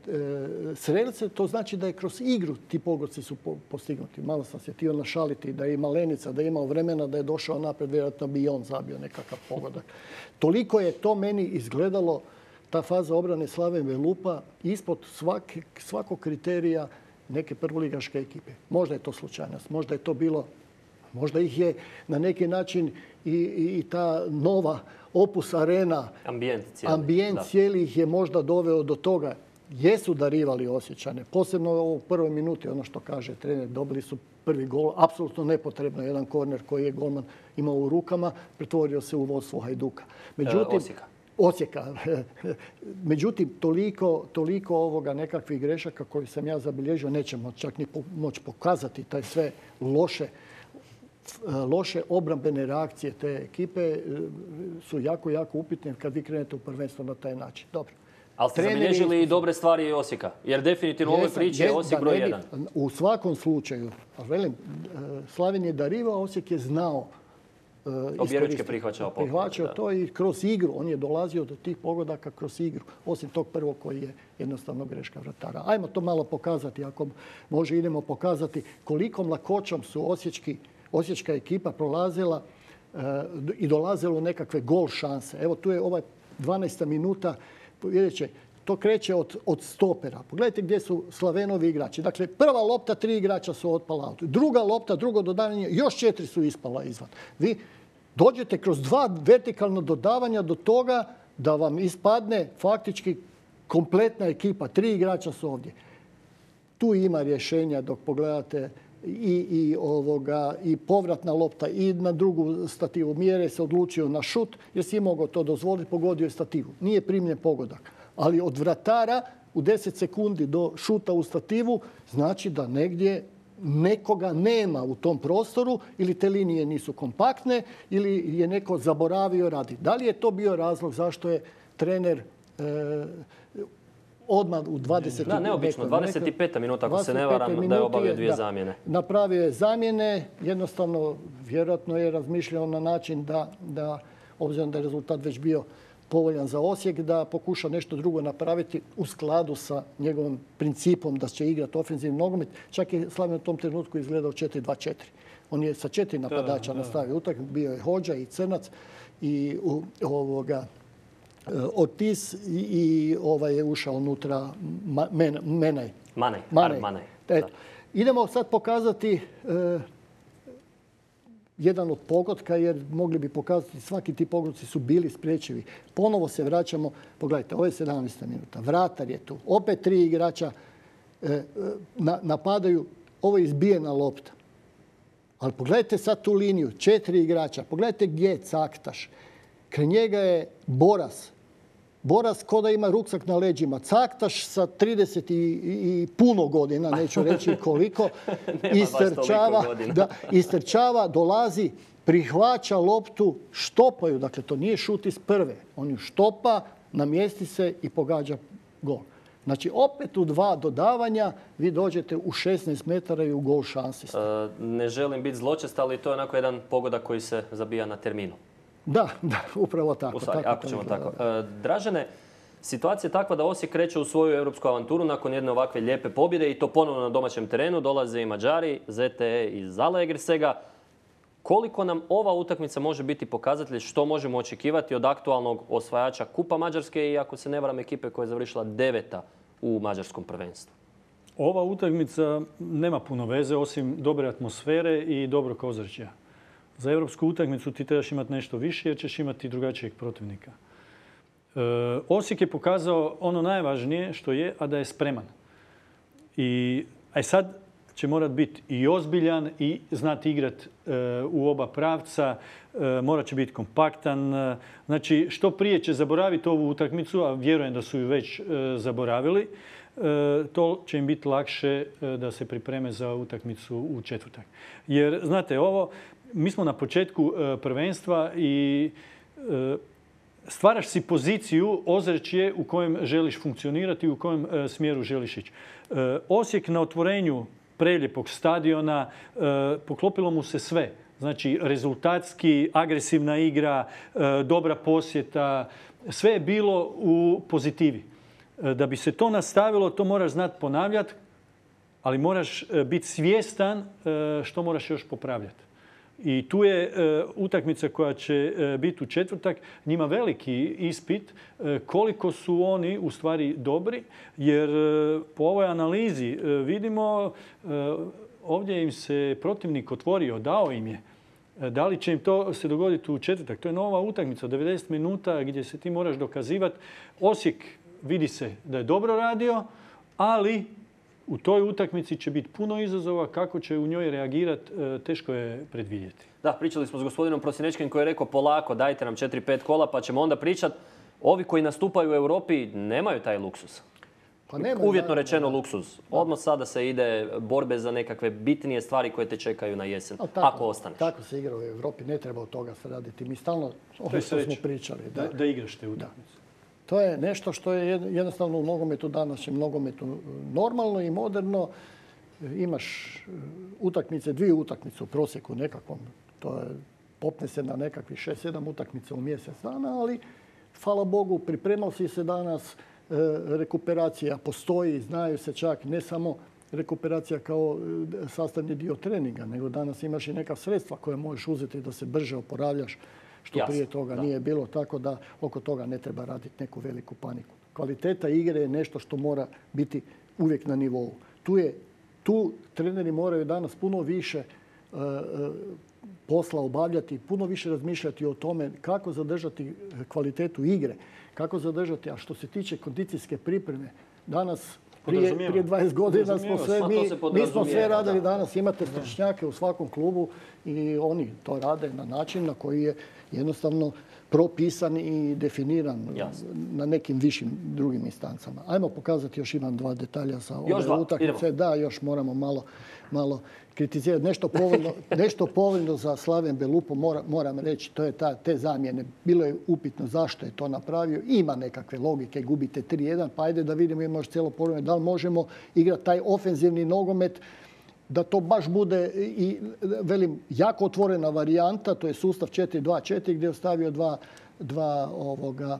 srelce, to znači da je kroz igru ti pogodci su postignuti. Malo sam se htio našaliti da je ima Lenica, da je imao vremena, da je došao napred, vjerojatno bi i on zabio nekakav pogodak. Toliko je to meni izgledalo, ta faza obrane Slaven Belupa, ispod svake, svakog kriterija neke prvoligaške ekipe. Možda je to slučajnost, možda je to bilo, možda ih je na neki način i, i, i ta nova Opus Arena, ambijent cijeli, ambijent cijeli ih je možda doveo do toga. Jesu darivali Osječane, posebno u prvoj minuti, ono što kaže trener, dobili su prvi gol, apsolutno nepotrebno, jedan korner koji je golman imao u rukama, pretvorio se u vodstvo Hajduka. Međutim, e, Osijeka. Osijeka. Međutim, toliko, toliko ovoga nekakvih grešaka koje sam ja zabilježio, nećemo čak ni po, moći pokazati taj sve loše loše obrambene reakcije te ekipe su jako, jako upitne kad vi krenete u prvenstvo na taj način. Dobro. Ali ste zabilježili i dobre stvari Osijeka, jer definitivno u ovoj priči je Osijek broj jedan. U svakom slučaju, velim, Slaven je darivao, Osijek je znao objeručke prihvaćao pogled. Prihvaćao to i kroz igru. On je dolazio do tih pogodaka kroz igru. Osim tog prvog koji je jednostavno greška vratara. Ajmo to malo pokazati. Ako može, idemo pokazati kolikom lakoćom su osječki Osječka ekipa prolazila uh, i dolazila u nekakve gol šanse. Evo tu je ova dvanaesta minuta. Vidjet će, to kreće od, od stopera. Pogledajte gdje su Slavenovi igrači. Dakle, prva lopta, tri igrača su otpala out. Druga lopta, drugo dodavanje, još četiri su ispala izvan. Vi dođete kroz dva vertikalna dodavanja do toga da vam ispadne faktički kompletna ekipa. Tri igrača su ovdje. Tu ima rješenja dok pogledate I, i, ovoga, i povratna lopta i na drugu stativu. Mjere se odlučio na šut jer si mogao to dozvoliti, pogodio je stativu. Nije primljen pogodak. Ali od vratara u deset sekundi do šuta u stativu, znači da negdje nekoga nema u tom prostoru ili te linije nisu kompaktne ili je neko zaboravio raditi. Da li je to bio razlog zašto je trener e, odmah u dvadeset Da, neobično, dvadeset peta minuta, ako se ne varam, da je obavio dvije zamjene. Napravio je zamjene, jednostavno, vjerojatno je razmišljao na način da, da obzirom da je rezultat već bio povoljan za Osijek, da pokuša nešto drugo napraviti u skladu sa njegovim principom da će igrati ofenzivni nogomet. Čak je Slaven u tom trenutku izgledao četiri dva četiri. On je sa četiri napadača nastavio utakmicu, bio je Hodža i Crnac i u, ovoga, Ortiz i, i ovaj je ušao unutra men, Menaj. Manej. Manej. Manej. Eto. Idemo sad pokazati e, jedan od pogotka, jer mogli bi pokazati svaki ti pogodci su bili spriječivi. Ponovo se vraćamo, pogledajte, ovo je sedamnaesta minuta, vratar je tu, opet tri igrača e, na, napadaju, ovo je izbijena lopta. Ali pogledajte sad tu liniju, četiri igrača, pogledajte gdje je Caktaš. Kraj njega je Boras. Boras ko da ima ruksak na leđima. Caktaš sa trideset i, i puno godina, neću reći koliko, istrčava, da, istrčava, dolazi, prihvaća loptu, štopaju. Dakle, to nije šut iz prve. On ju štopa, namjesti se i pogađa gol. Znači, opet u dva dodavanja vi dođete u šesnaest metara i u gol šansi. E, ne želim biti zločest, ali to je onako jedan pogodak koji se zabija na terminu. Da, da, upravo tako. U stvari, tako ako ćemo tako. E, Dražene, situacija je takva da Osijek kreće u svoju europsku avanturu nakon jedne ovakve lijepe pobjede i to ponovno na domaćem terenu. Dolaze i Mađari, Z T E iz Zalaegersega. Koliko nam ova utakmica može biti pokazatelj što možemo očekivati od aktualnog osvajača Kupa Mađarske i, ako se ne varam, ekipe koja je završila deveta u mađarskom prvenstvu? Ova utakmica nema puno veze osim dobre atmosfere i dobrog ozračja. Za europsku utakmicu ti trebaš imati nešto više jer ćeš imati drugačijeg protivnika. E, Osijek je pokazao ono najvažnije što je, a da je spreman. I aj sad će morat biti i ozbiljan i znati igrati e, u oba pravca. E, morat će biti kompaktan. E, znači, što prije će zaboraviti ovu utakmicu, a vjerujem da su ju već e, zaboravili, e, to će im biti lakše e, da se pripreme za utakmicu u četvrtak. Jer, znate, ovo, mi smo na početku e, prvenstva i e, stvaraš si poziciju, ozračje u kojem želiš funkcionirati i u kojem e, smjeru želiš ići. E, Osijek na otvorenju prelijepog stadiona, e, poklopilo mu se sve. Znači, rezultatski, agresivna igra, e, dobra posjeta, sve je bilo u pozitivi. E, da bi se to nastavilo, to moraš znati ponavljati, ali moraš e, biti svjestan e, što moraš još popravljati. I tu je e, utakmica koja će e, biti u četvrtak njima veliki ispit e, koliko su oni u stvari dobri, jer e, po ovoj analizi e, vidimo e, ovdje im se protivnik otvorio, dao im je. E, da li će im to se dogoditi u četvrtak? To je nova utakmica, devedeset minuta gdje se ti moraš dokazivati. Osijek vidi se da je dobro radio, ali u toj utakmici će biti puno izazova. Kako će u njoj reagirati, teško je predvidjeti. Da, pričali smo s gospodinom Prosinečkim koji je rekao polako, dajte nam četiri pet kola pa ćemo onda pričati. Ovi koji nastupaju u Europi nemaju taj luksus. Pa nema, Uvjetno da, rečeno da. luksuz. Odmah sada se ide borbe za nekakve bitnije stvari koje te čekaju na jesen, tako, ako ostaneš. Tako se igra u Europi, ne treba od toga se raditi. Mi stalno, ovo što smo pričali. Da, da, da igraš te utakmice. To je nešto što je jednostavno u nogometu danas, je nogometu normalno i moderno. Imaš utakmice, dvije utakmice u prosjeku nekakvom. To je, popne se na nekakvih šest sedam utakmica u mjesec dana, ali hvala Bogu, pripremao si se danas, rekuperacija postoji, znaju se čak ne samo rekuperacija kao sastavni dio treninga, nego danas imaš i neka sredstva koje možeš uzeti da se brže oporavljaš, što Jasne, prije toga da. nije bilo, tako da oko toga ne treba raditi neku veliku paniku. Kvaliteta igre je nešto što mora biti uvijek na nivou. Tu, je, tu treneri moraju danas puno više uh, posla obavljati, puno više razmišljati o tome kako zadržati kvalitetu igre, kako zadržati, a što se tiče kondicijske pripreme, danas prije, prije dvadeset godina smo sve, mi, mi smo sve radili, danas imate stručnjake u svakom klubu i oni to rade na način na koji je jednostavno propisan i definiran Jasno. na nekim višim drugim instancama. Ajmo pokazati, još imam dva detalja sa Još ove dva, utakmice. Da, još moramo malo, malo kritizirati. Nešto povoljno, nešto povoljno za Slaven Belupo mora, moram reći, to je ta, te zamjene. Bilo je upitno zašto je to napravio. Ima nekakve logike, gubite tri jedan, pa ajde da vidimo, ima još cijelo povreme, da li možemo igrati taj ofenzivni nogomet, da to baš bude i, velim, jako otvorena varijanta, to je sustav četiri dva četiri gdje je ostavio dva, dva, ovoga,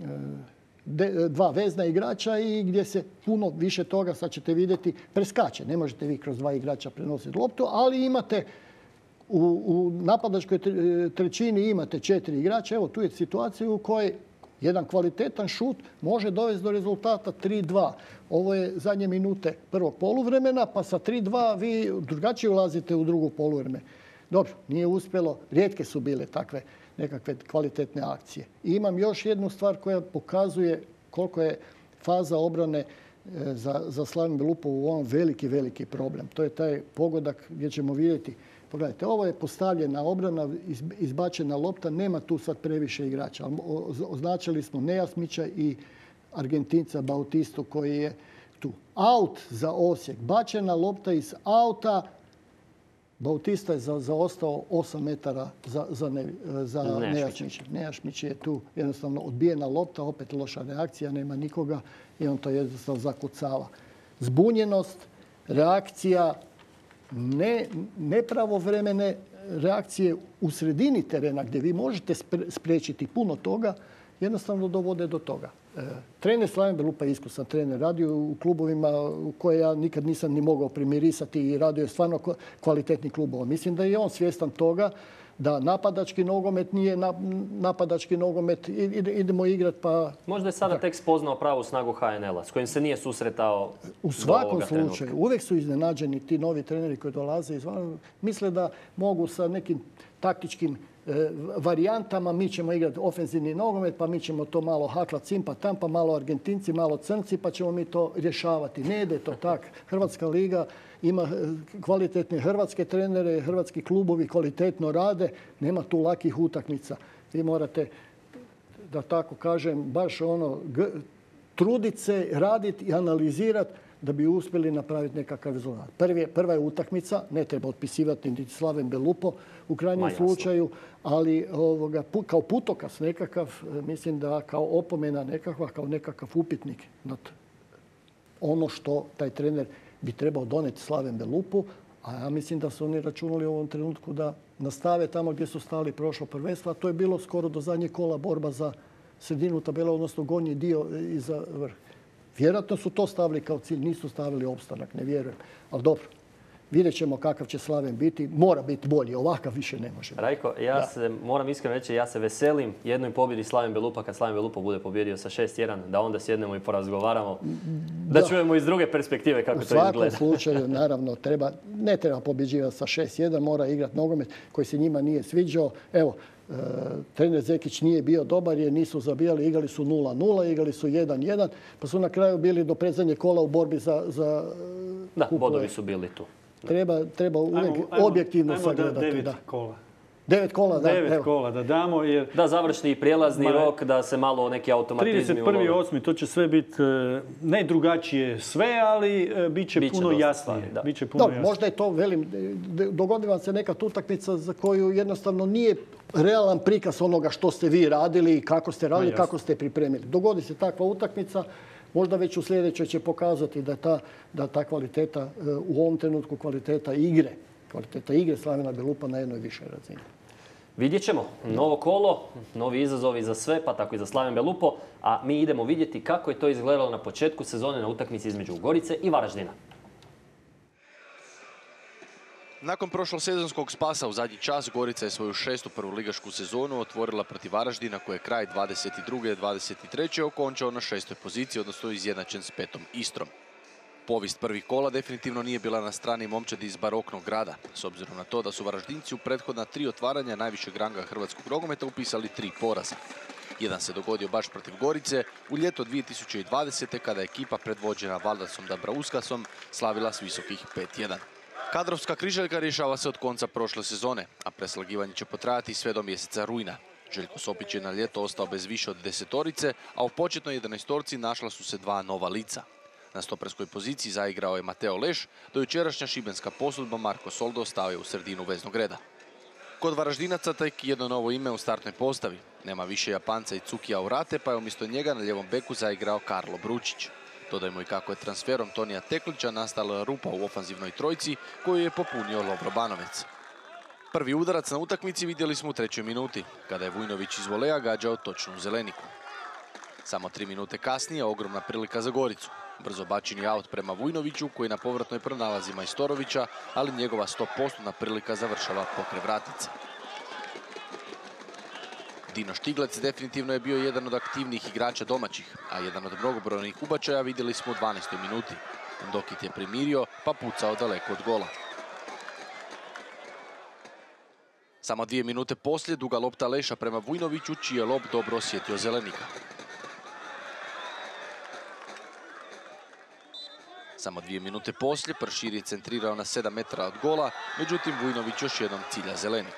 de, dva vezna igrača i gdje se puno više toga, sad ćete vidjeti, preskače. Ne možete vi kroz dva igrača prenositi loptu, ali imate u, u napadačkoj trećini imate četiri igrača. Evo, tu je situacija u kojoj jedan kvalitetan šut može dovesti do rezultata tri dva. Ovo je zadnje minute prvog poluvremena, pa sa tri dva vi drugačije ulazite u drugo poluvreme. Dobro, nije uspjelo, rijetke su bile takve nekakve kvalitetne akcije. I imam još jednu stvar koja pokazuje koliko je faza obrane za, za Slaven Belupo u ovom veliki, veliki problem. To je taj pogodak gdje ćemo vidjeti. Pogledajte, ovo je postavljena obrana, izbačena lopta, nema tu sad previše igrača. Označili smo Nejasmića i Argentinca Bautistu koji je tu. Aut za Osijek, bačena lopta iz auta, Bautista je za, zaostao osam metara za, za, ne, za Nejašmića. Nejašmić je tu jednostavno odbijena lopta, opet loša reakcija, nema nikoga i on to jednostavno zakucava. Zbunjenost, reakcija, ne, nepravovremene reakcije u sredini terena gdje vi možete spriječiti puno toga, jednostavno dovode do toga. E, trener Slaven Belupa je iskusan trener, radio u klubovima u koje ja nikad nisam ni mogao primirisati i radio je stvarno kvalitetni klubova. Mislim da je on svjestan toga da napadački nogomet nije napadački nogomet, idemo igrati pa... Možda je sada tek spoznao pravu snagu H N L-a s kojim se nije susretao u svakom slučaju. Uvijek su iznenađeni ti novi treneri koji dolaze izvana. Misle da mogu sa nekim taktičkim varijantama, mi ćemo igrati ofenzivni nogomet, pa mi ćemo to malo haklat sim pa tam, pa malo Argentinci, malo Crnci, pa ćemo mi to rješavati. Ne ide to tak. Hrvatska liga ima kvalitetne hrvatske trenere, hrvatski klubovi kvalitetno rade, nema tu lakih utakmica. Vi morate, da tako kažem, baš ono, truditi se, raditi i analizirati da bi uspjeli napraviti nekakav rezultat. Prvi, prva je utakmica, ne treba otpisivati niti Slaven Belupo u krajnjem slučaju, ali ovoga, kao putokaz nekakav, mislim da kao opomena nekakva, kao nekakav upitnik nad ono što taj trener bi trebao doneti Slaven Belupu, a ja mislim da su oni računali u ovom trenutku da nastave tamo gdje su stali prošlo prvenstvo, a to je bilo skoro do zadnjeg kola borba za sredinu tabele, odnosno gornji dio iza vrh. Vjerojatno su to stavili kao cilj, nisu stavili opstanak, ne vjerujem. Ali dobro, vidjet ćemo kakav će Slaven biti. Mora biti bolji, ovakav više ne može. Rajko, ja da. se moram iskreno reći, ja se veselim jednoj pobjedi Slaven Belupa kad Slaven Belupa bude pobjedio sa šest jedan, da onda sjednemo i porazgovaramo, da, da čujemo iz druge perspektive kako to izgleda. U svakom slučaju, naravno, treba, ne treba pobjeđivati sa šest jedan, mora igrati nogomet koji se njima nije sviđao. Evo, trener Zekić nije bio dobar jer nisu zabijali, igrali su nula nula, igrali su jedan jedan, pa su na kraju bili do predzadnjeg kola u borbi za, za Da, bodovi su bili tu. Treba, treba uvijek ajmo, objektivno ajmo sagledati. Da, devet da. kola. Devet kola, da. Devet evo. kola da damo. Jer... Da, završni prijelazni Ma, rok, da se malo neki automatizmi trideset prvi osmi to će sve biti ne drugačije sve, ali bit će Biće puno jasnije. Da. Biće puno Dobro, možda je to, velim, dogodi vam se neka utakmica za koju jednostavno nije realan prikaz onoga što ste vi radili, kako ste radili, kako ste pripremili. Dogodi se takva utakmica, možda već u sljedećoj će pokazati da ta, da ta kvaliteta, u ovom trenutku kvaliteta igre, kvaliteta igre Slavena Belupa na jednoj višoj razini. Vidjet ćemo. Novo kolo, novi izazovi za sve, pa tako i za Slaven Belupo. A mi idemo vidjeti kako je to izgledalo na početku sezone na utakmici između Gorice i Varaždina. Nakon prošlosezonskog spasa u zadnji čas, Gorica je svoju šestu prvoligašku sezonu otvorila protiv Varaždina, koje je kraj dvadeset druge dvadeset treće okončao na šestoj poziciji, odnosno izjednačen s petom Istrom. Povijest prvih kola definitivno nije bila na strani momčadi iz baroknog grada, s obzirom na to da su Varaždinci u prethodna tri otvaranja najvišeg ranga hrvatskog nogometa upisali tri poraza. Jedan se dogodio baš protiv Gorice u ljeto dvije tisuće dvadesete. kada je ekipa predvođena Valdasom Dabrauskasom slavila s visokih pet jedan. Kadrovska križaljka rješava se od konca prošle sezone, a preslagivanje će potrajati sve do mjeseca rujna. Željko Sopić je na ljeto ostao bez više od desetorice, a u početnoj jedanaestorci našla su se dva nova lica. Na stoperskoj poziciji zaigrao je Mateo Leš, do jučerašnja šibenska posudba Marko Soldo stao je u sredinu veznog reda. Kod Varaždinaca tek jedno novo ime u startnoj postavi. Nema više Japanca i Cukija Urate, pa je umjesto njega na ljevom beku zaigrao Karlo Bručić. Dodajmo i kako je transferom Tonija Teklića nastala rupa u ofanzivnoj trojci koju je popunio Lovro Banovec. Prvi udarac na utakmici vidjeli smo u trećoj minuti, kada je Vujnović iz volea gađao točno u zeleniku. Samo tri minute kasnije ogromna prilika za Goricu. Brzo bačeni aut prema Vujnoviću koji na povratnoj pronalazi Majstorovića, ali njegova sto posto prilika završava pokraj vratnice. Dino Štiglec definitivno je bio jedan od aktivnijih igrača domaćih, a jedan od mnogobrojnih ubačaja vidjeli smo u dvanaestoj minuti. Ndokit je primirio pa pucao daleko od gola. Samo dvije minute poslije duga lopta Leša prema Vujnoviću, čiji je lob dobro osjetio zelenika. Samo dvije minute poslije Pršir je centrirao na sedam metara od gola, međutim Vujnović još jednom cilja zeleniku.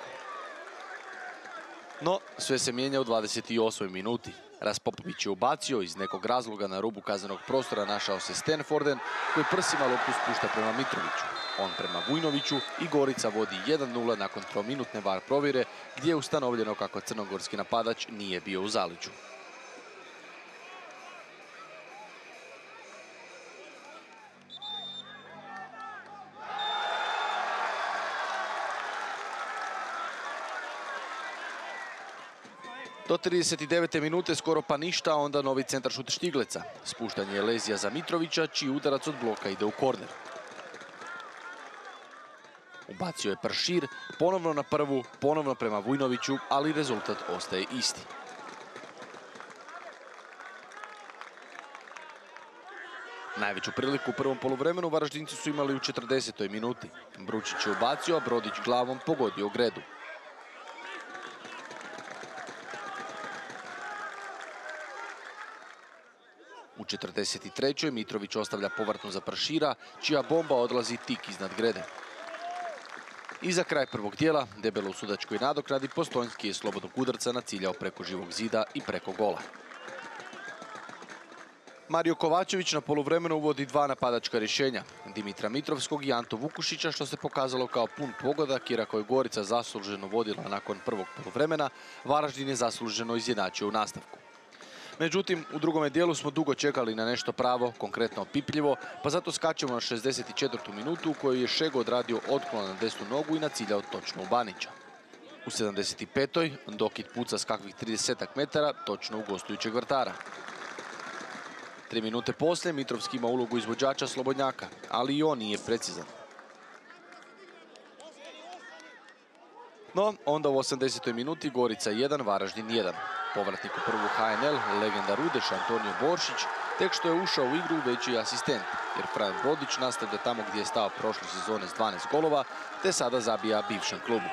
No, sve se mijenja u dvadeset osmoj minuti. Raspopović je ubacio, iz nekog razloga na rubu kaznenog prostora našao se Stenforden, koji prsima loptu spušta prema Mitroviću. On prema Vujnoviću i Gorica vodi jedan nula nakon trominutne var provjere, gdje je ustanovljeno kako crnogorski napadač nije bio u zaliđu. Do trideset devete minute skoro pa ništa, onda novi centaršut Štigleca. Spuštanje je lezija za Mitrovića, čiji udarac od bloka ide u korner. Ubacio je Pršir, ponovno na prvu, ponovno prema Vujnoviću, ali rezultat ostaje isti. Najveću priliku u prvom poluvremenu Varaždinci su imali u četrdesetoj minuti. Bručić je ubacio, a Brodić glavom pogodio gredu. U četrdeset trećoj Mitrović ostavlja povratnu za Pršira, čija bomba odlazi tik iznad grede. I za kraj prvog dijela, debelo u sudačkoj nadoknadi, Postojnski je slobodnog udarca naciljao preko živog zida i preko gola. Mario Kovačević na poluvremenu uvodi dva napadačka rješenja, Dimitra Mitrovskog i Anto Vukušića, što se pokazalo kao pun pogodak, jer ako je Gorica zasluženo vodila nakon prvog poluvremena, Varaždin je zasluženo izjednačio u nastavku. Međutim, u drugome dijelu smo dugo čekali na nešto pravo, konkretno opipljivo, pa zato skačemo na šezdeset četvrtu minutu u kojoj je Šego odradio otklon na desnu nogu i naciljao točno u Banića. U sedamdeset petoj Ndokit puca s kakvih trideset metara točno u gostujućeg vrtara. Tri minute poslije Mitrovski ima ulogu izvođača slobodnjaka, ali i on nije precizan. No, onda u osamdesetoj minuti Gorica jedan, Varaždin jedan. Povratnik u prvu H N L, legenda Rudeš Antonio Boršić, tek što je ušao u igru već je asistent, jer Fran Brodić nastavlja tamo gdje je stao prošle sezone s dvanaest golova, te sada zabija bivšem klubu.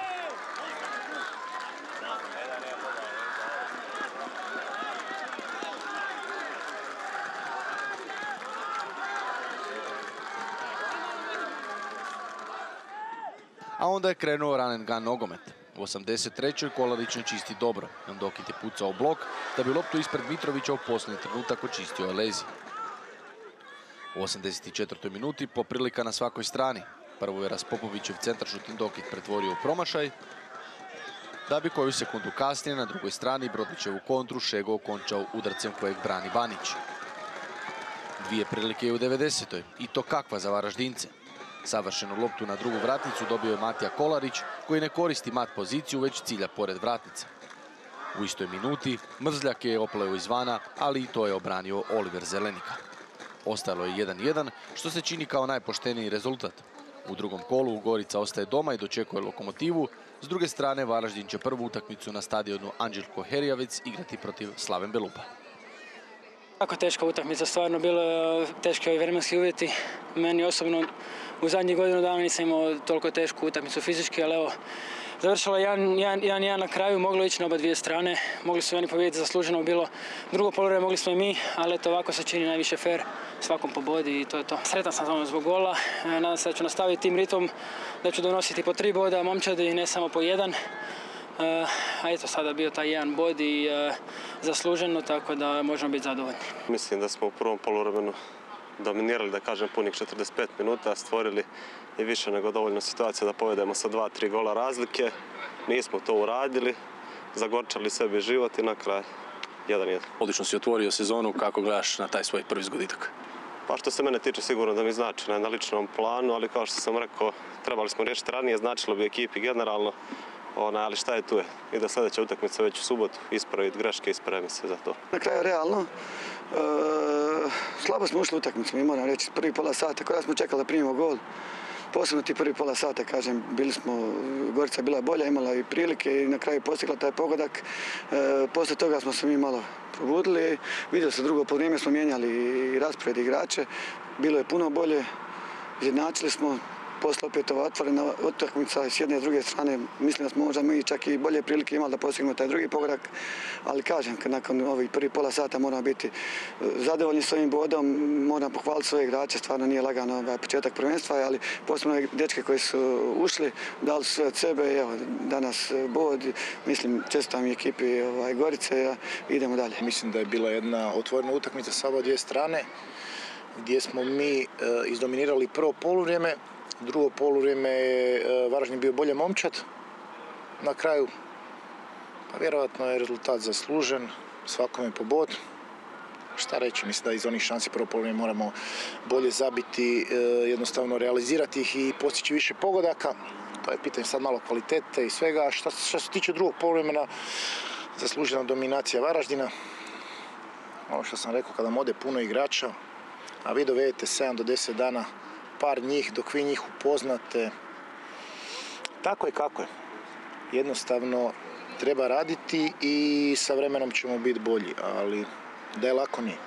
A onda je krenuo run and gun nogomet. U osamdeset trećoj Kolarić ne čisti dobro. Ndokit je pucao u blok, da bi loptu ispred Mitrovića u posljednji trenutak očistio je lezi. U osamdeset četvrtoj minuti poprilika na svakoj strani. Prvo je Raspopovićev centaršut Ndokit pretvorio u promašaj, da bi koju sekundu kasnije na drugoj strani Brodićevu kontru Šego okončao udarcem kojeg brani Banić. Dvije prilike je u devedesetoj i to kakva za Varaždince. Savršenu loptu na drugu vratnicu dobio je Matija Kolarić, koji ne koristi mat poziciju, već cilja pored vratnice. U istoj minuti Mrzljak je opleo izvana, ali i to je obranio Oliver Zelenika. Ostalo je jedan jedan, što se čini kao najpošteniji rezultat. U drugom kolu Gorica ostaje doma i dočekuje Lokomotivu. S druge strane, Varaždin će prvu utakmicu na stadionu Anđelko Herjavec igrati protiv Slaven Belupa. Jako teška utakmica, stvarno bilo je teški vremenski uvjeti. Meni osobno u zadnjih godinu dana nisam imao toliko tešku utakmicu fizički, ali evo, završilo je jedan jedan na kraju, moglo ići na oba dvije strane. Mogli su oni pobijediti, zasluženo bilo. Drugo poluvreme mogli smo i mi, ali eto ovako se čini najviše fair, svakom pobodi i to je to. Sretan sam samo zbog gola, nadam se da ću nastaviti tim ritmom, da ću donositi po tri boda momčadi, ne samo po jedan. A eto, sada bio taj jedan bod i zasluženo, tako da možemo biti zadovoljni. Mislim da smo u prvom poluvremenu dominirali, da kažem, punih četrdeset pet minuta, stvorili i više nego dovoljno situacija da povedemo sa dva, tri gola razlike. Nismo to uradili, zagorčali sebi život i na kraj jedan jedan. Odlično si otvorio sezonu, kako gledaš na taj svoj prvi zgoditak? Pa što se mene tiče, sigurno da mi znači na ličnom planu, ali kao što sam rekao, trebali smo riješiti ranije, značilo bi ekipi generalno, ali šta je tu je. Ide sljedeća utakmica već u subotu, ispraviti greške i spremi se za to. Na kraju realno, slabo smo ušli u utakmicu, mi moram reći, prvi pola sata, kada smo čekali da primimo gol. Posebno ti prvi pola sata, kažem, bili smo, Gorica bila bolja, imala i prilike i na kraju postigla taj pogodak. Poslije toga smo se mi malo probudili, vidjeli se drugo podvrijeme, smo mijenjali i raspored igrače, bilo je puno bolje, izjednačili smo. Posle opet ova otvorena utakmica s jedne i s druge strane, mislim da smo možda mi čak i bolje prilike imali da postignemo taj drugi pogodak, ali kažem, nakon ovih prvi pola sata moramo biti zadovoljni s ovim bodom, moram pohvaliti svoje igrače, stvarno nije lagano ovaj početak prvenstva, ali posebno dečke koji su ušli, dali su sve od sebe, evo, danas bod, mislim, čestitam i ekipi ovaj, Gorice, idemo dalje. Mislim da je bila jedna otvorena utakmica sa oba dvije strane, gdje smo mi e, izdominirali prvo poluvrijeme. Drugo poluvrijeme je Varaždin bio bolje momčad. Na kraju, pa vjerojatno je rezultat zaslužen, svakome po bod. Šta reći, mislim da iz onih šansi prvo poluvrijeme moramo bolje zabiti, jednostavno realizirati ih i postići više pogodaka. To je pitanje sad malo kvalitete i svega. Šta, šta se tiče drugog poluvremena, zaslužena dominacija Varaždina. Ono što sam rekao, kada nam ode puno igrača, a vi dovedete sedam do deset dana par njih, dok vi njih upoznate. Tako je kako je. Jednostavno treba raditi i sa vremenom ćemo biti bolji, ali da je lako nije.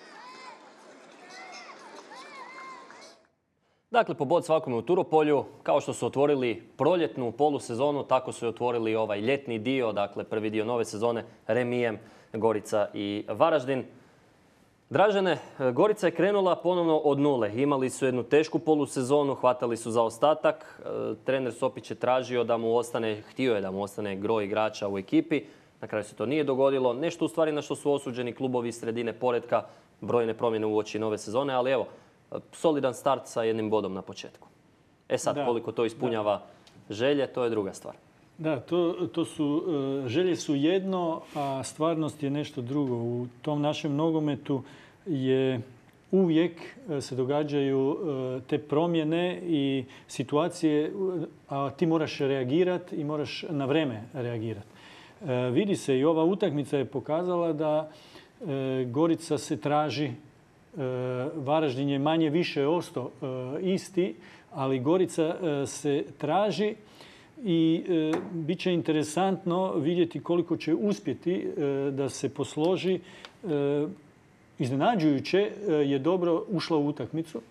Dakle, po bod svakome u Turopolju, kao što su otvorili proljetnu polusezonu, tako su i otvorili ovaj ljetni dio, dakle prvi dio nove sezone, remijem Gorica i Varaždin. Dražene, Gorica je krenula ponovno od nule. Imali su jednu tešku polusezonu, hvatali su zaostatak. Trener Sopić je tražio da mu ostane, htio je da mu ostane gro igrača u ekipi. Na kraju se to nije dogodilo. Nešto u stvari na što su osuđeni klubovi iz sredine poretka, brojne promjene uoči nove sezone, ali evo, solidan start sa jednim bodom na početku. E sad, da, koliko to ispunjava da. želje, to je druga stvar. Da, to, to su, želje su jedno, a stvarnost je nešto drugo. U tom našem nogometu je uvijek se događaju te promjene i situacije, a ti moraš reagirati i moraš na vrijeme reagirati. Vidi se i ova utakmica je pokazala da Gorica se traži, Varaždin je manje više ostao isti, ali Gorica se traži. I e, bit će interesantno vidjeti koliko će uspjeti e, da se posloži. E, iznenađujuće e, je dobro ušla u utakmicu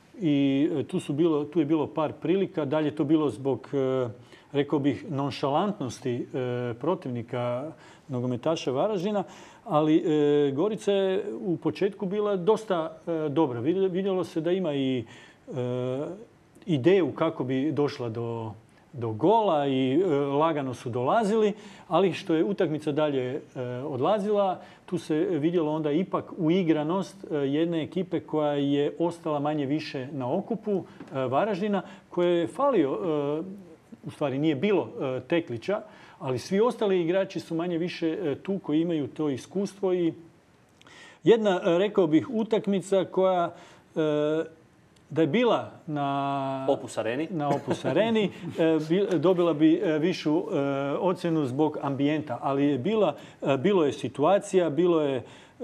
i e, tu, su bilo, tu je bilo par prilika. Dalje je to bilo zbog, e, rekao bih, nonšalantnosti e, protivnika nogometaša Varaždina, ali e, Gorica je u početku bila dosta e, dobra. Vidjelo se da ima i e, ideju kako bi došla do do gola i e, lagano su dolazili, ali što je utakmica dalje e, odlazila, tu se vidjelo onda ipak uigranost e, jedne ekipe koja je ostala manje više na okupu e, Varaždina, koje je falio, e, u stvari nije bilo e, Teklića, ali svi ostali igrači su manje više e, tu koji imaju to iskustvo i jedna, e, rekao bih, utakmica koja e, da je bila na Opus Areni, na Opus Areni dobila bi višu ocjenu zbog ambijenta, ali je bila, bilo je situacija, bilo je,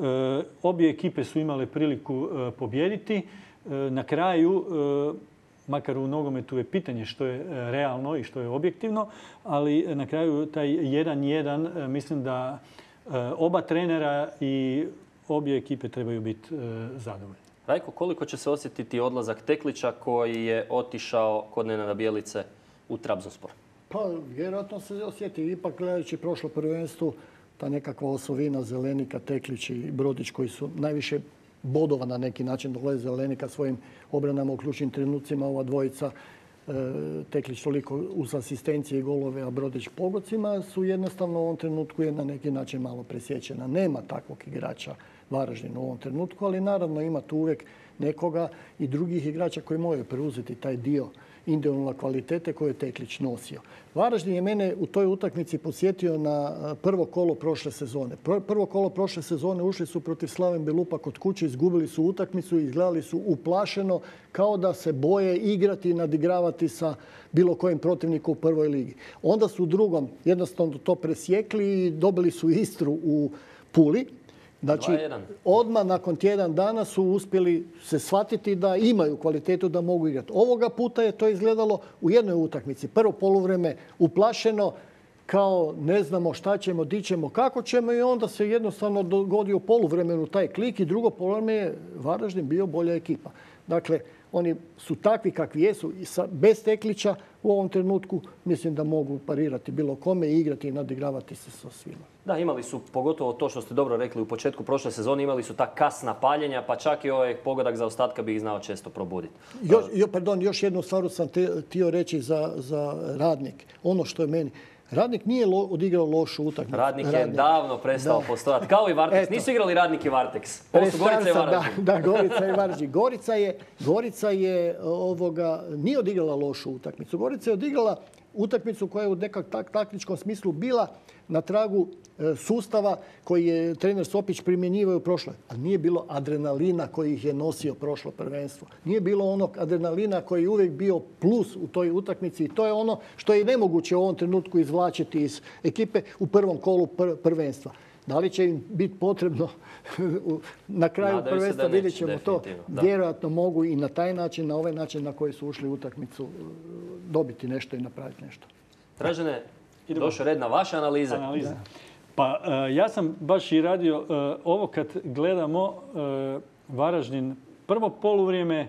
obje ekipe su imale priliku pobijediti. Na kraju, makar u nogometu je pitanje što je realno i što je objektivno, ali na kraju taj jedan jedan, mislim da oba trenera i obje ekipe trebaju biti zadovoljni. Rajko, koliko će se osjetiti odlazak Teklića koji je otišao kod Nenada Bjelice u Trabzonspor? Pa, vjerojatno se osjeti. Ipak gledajući prošlo prvenstvo, ta nekakva osovina Zelenika, Teklić i Brodić koji su najviše bodova na neki način dolaze Zelenika svojim obranama u ključnim trenucima. Ova dvojica Teklić toliko uz asistencije i golove, a Brodić pogodcima, su jednostavno u ovom trenutku je na neki način malo presjećena. Nema takvog igrača Varaždin u ovom trenutku, ali naravno ima tu uvijek nekoga i drugih igrača koji moraju preuzeti taj dio individualne kvalitete koje je Teklić nosio. Varaždin je mene u toj utakmici posjetio na prvo kolo prošle sezone. Prvo kolo prošle sezone ušli su protiv Slaven Belupa kod kuće, izgubili su utakmicu i izgledali su uplašeno kao da se boje igrati i nadigravati sa bilo kojim protivnikom u prvoj ligi. Onda su u drugom jednostavno to presjekli i dobili su Istru u Puli. Znači, odmah nakon tjedan dana su uspjeli se shvatiti da imaju kvalitetu da mogu igrati. Ovoga puta je to izgledalo u jednoj utakmici. Prvo poluvreme uplašeno, kao ne znamo šta ćemo, di ćemo, kako ćemo i onda se jednostavno dogodio u poluvremenu taj klik i drugo poluvreme je Varaždin bio bolja ekipa. Dakle, oni su takvi kakvi jesu i bez Teklića u ovom trenutku mislim da mogu parirati bilo kome i igrati i nadigravati se sa svima. Da, imali su, pogotovo to što ste dobro rekli, u početku prošle sezone imali su ta kasna paljenja, pa čak i ovaj pogodak za ostatka bi ih znao često probuditi. Još, jo, pardon, još jednu stvar sam htio reći za, za Radnik. Ono što je meni... Radnik nije lo, odigrao lošu utakmicu. Radnik je Radnik. davno prestao postojati. Kao i Varteks. Nisu igrali Radnik i Varteks. Ovo su Gorica i Varaždin. Da, da, Gorica i Varaždin. Gorica je, Gorica je ovoga, nije odigrala lošu utakmicu. Gorica je odigrala utakmicu koja je u nekak tak, taktičkom smislu bila na tragu e, sustava koji je trener Sopić primjenjivao u prošloj. Ali nije bilo adrenalina koji ih je nosio prošlo prvenstvo. Nije bilo onog adrenalina koji je uvijek bio plus u toj utakmici i to je ono što je nemoguće u ovom trenutku izvlačiti iz ekipe u prvom kolu pr prvenstva. Da li će im biti potrebno na kraju Nadaju prvenstva, vidjet ćemo to. Da. Vjerojatno mogu i na taj način, na ovaj način na koji su ušli u utakmicu dobiti nešto i napraviti nešto. Dražene, došao red na vaše analize. Analize. Pa ja sam baš i radio ovo kad gledamo Varaždin prvo poluvrijeme,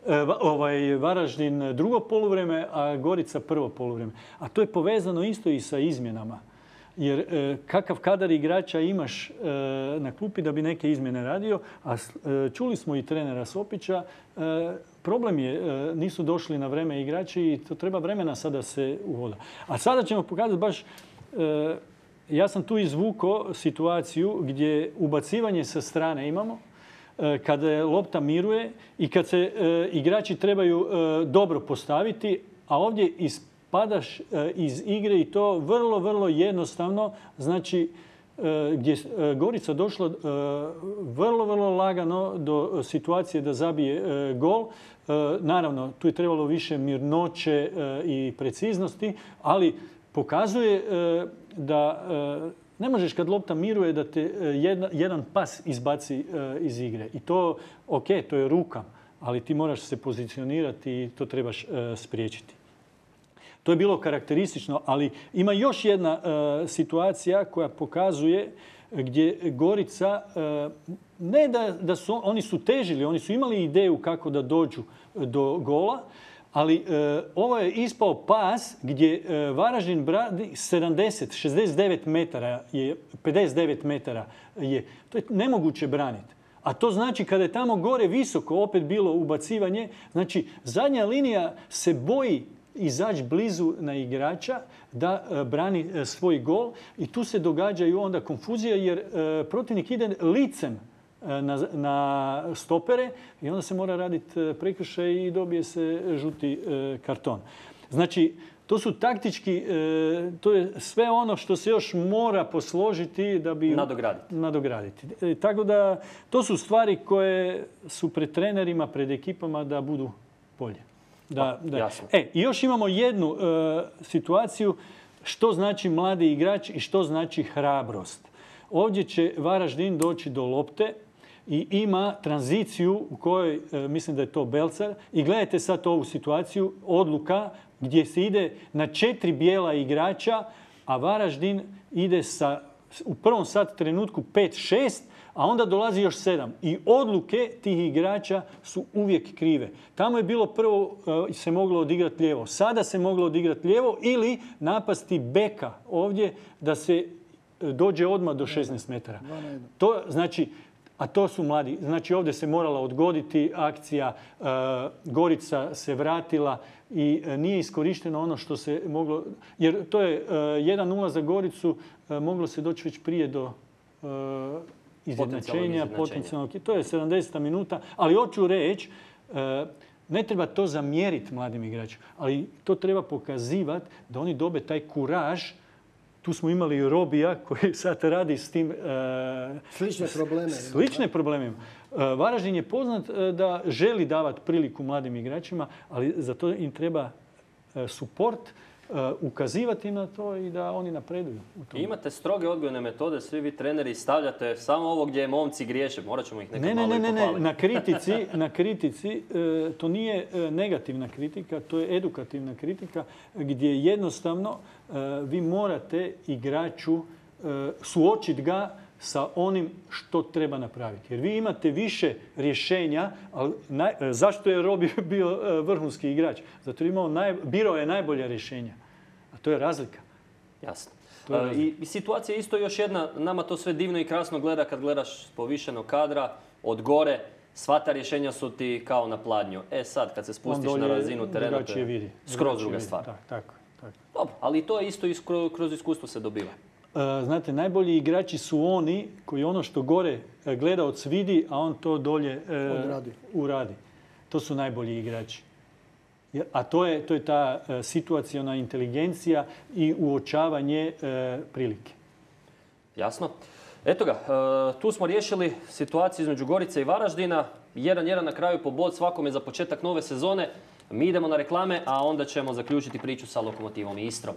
ovaj, Varaždin drugo poluvrijeme, a Gorica prvo poluvrijeme. A to je povezano isto i sa izmjenama. Jer e, kakav kadar igrača imaš e, na klupi da bi neke izmjene radio, a e, čuli smo i trenera Sopića, e, problem je, e, nisu došli na vreme igrači i to treba vremena sada se uvoda. A sada ćemo pokazati baš, e, ja sam tu izvukao situaciju gdje ubacivanje sa strane imamo, e, kada lopta miruje i kad se e, igrači trebaju e, dobro postaviti, a ovdje iz padaš iz igre i to vrlo, vrlo jednostavno. Znači, gdje je Gorica došla vrlo, vrlo lagano do situacije da zabije gol. Naravno, tu je trebalo više mirnoće i preciznosti, ali pokazuje da ne možeš kad lopta miruje da te jedan pas izbaci iz igre. I to, ok, to je ruka, ali ti moraš se pozicionirati i to trebaš spriječiti. To je bilo karakteristično, ali ima još jedna uh, situacija koja pokazuje gdje Gorica, uh, ne da, da su oni su težili, oni su imali ideju kako da dođu do gola, ali uh, ovo je ispao pas gdje uh, Varaždin brani sedamdeset, šezdeset devet metara, je, pedeset devet metara je. To je nemoguće braniti. A to znači kada je tamo gore visoko opet bilo ubacivanje, znači zadnja linija se boji izaći blizu na igrača da e, brani e, svoj gol i tu se događaju onda konfuzija jer e, protivnik ide licem e, na, na stopere i onda se mora raditi e, prekršaj i dobije se žuti e, karton. Znači, to su taktički, e, to je sve ono što se još mora posložiti da bi nadograditi. nadograditi. E, tako da, to su stvari koje su pred trenerima, pred ekipama da budu bolje. Da, da. Jasno. E, i još imamo jednu uh, situaciju što znači mladi igrač i što znači hrabrost. Ovdje će Varaždin doći do lopte i ima tranziciju u kojoj, uh, mislim da je to Belcar. I gledajte sad ovu situaciju, odluka gdje se ide na četiri bijela igrača, a Varaždin ide sa, u prvom sad trenutku pet šest, a onda dolazi još sedam. I odluke tih igrača su uvijek krive. Tamo je bilo prvo uh, se moglo odigrati lijevo. Sada se moglo odigrati lijevo ili napasti beka ovdje da se dođe odmah do šesnaest metara. To znači, A to su mladi. Znači ovdje se morala odgoditi akcija, Gorica se vratila i nije iskorišteno ono što se moglo... Jer to je jedan nula za Goricu, moglo se doći već prije do izjednačenja, potencijalnog. To je sedamdeseta minuta, ali hoću reći, ne treba to zamjeriti mladim igračima, ali to treba pokazivati da oni dobe taj kuraž. Tu smo imali i Robija koji sad radi s tim... Uh, slične probleme. Slične probleme. Uh, Varaždin je poznat uh, da želi davati priliku mladim igračima, ali za to im treba uh, suport, uh, ukazivati na to i da oni napreduju. Imate stroge odgojne metode, svi vi treneri stavljate samo ovo gdje momci griješe. Morat ćemo ih nekako ne, ne, malo ne, i pohvaliti. Ne, na kritici, na kritici uh, to nije uh, negativna kritika, to je edukativna kritika gdje jednostavno uh, vi morate igraču uh, suočiti ga sa onim što treba napraviti. Jer vi imate više rješenja, ali naj, zašto je Robi bio uh, vrhunski igrač? Zato je imao naj, birao je najbolja rješenja. A to je razlika. Jasno. I, I situacija je isto još jedna, nama to sve divno i krasno gleda kad gledaš povišenog kadra, od gore, sva ta rješenja su ti kao na pladnju. E sad, kad se spustiš na razinu terena, to je skroz druga stvar. Tak, tako, tako. Dobro, ali to je isto kroz iskustvo se dobiva. Znate, najbolji igrači su oni koji ono što gore gledaoc vidi, a on to dolje Odradi. uradi. To su najbolji igrači. A to je, to je ta situaciona inteligencija i uočavanje e, prilike. Jasno. Eto ga, e, tu smo riješili situaciju između Gorice i Varaždina. jedan jedan na kraju po bod svakome za početak nove sezone. Mi idemo na reklame, a onda ćemo zaključiti priču sa Lokomotivom i Istrom.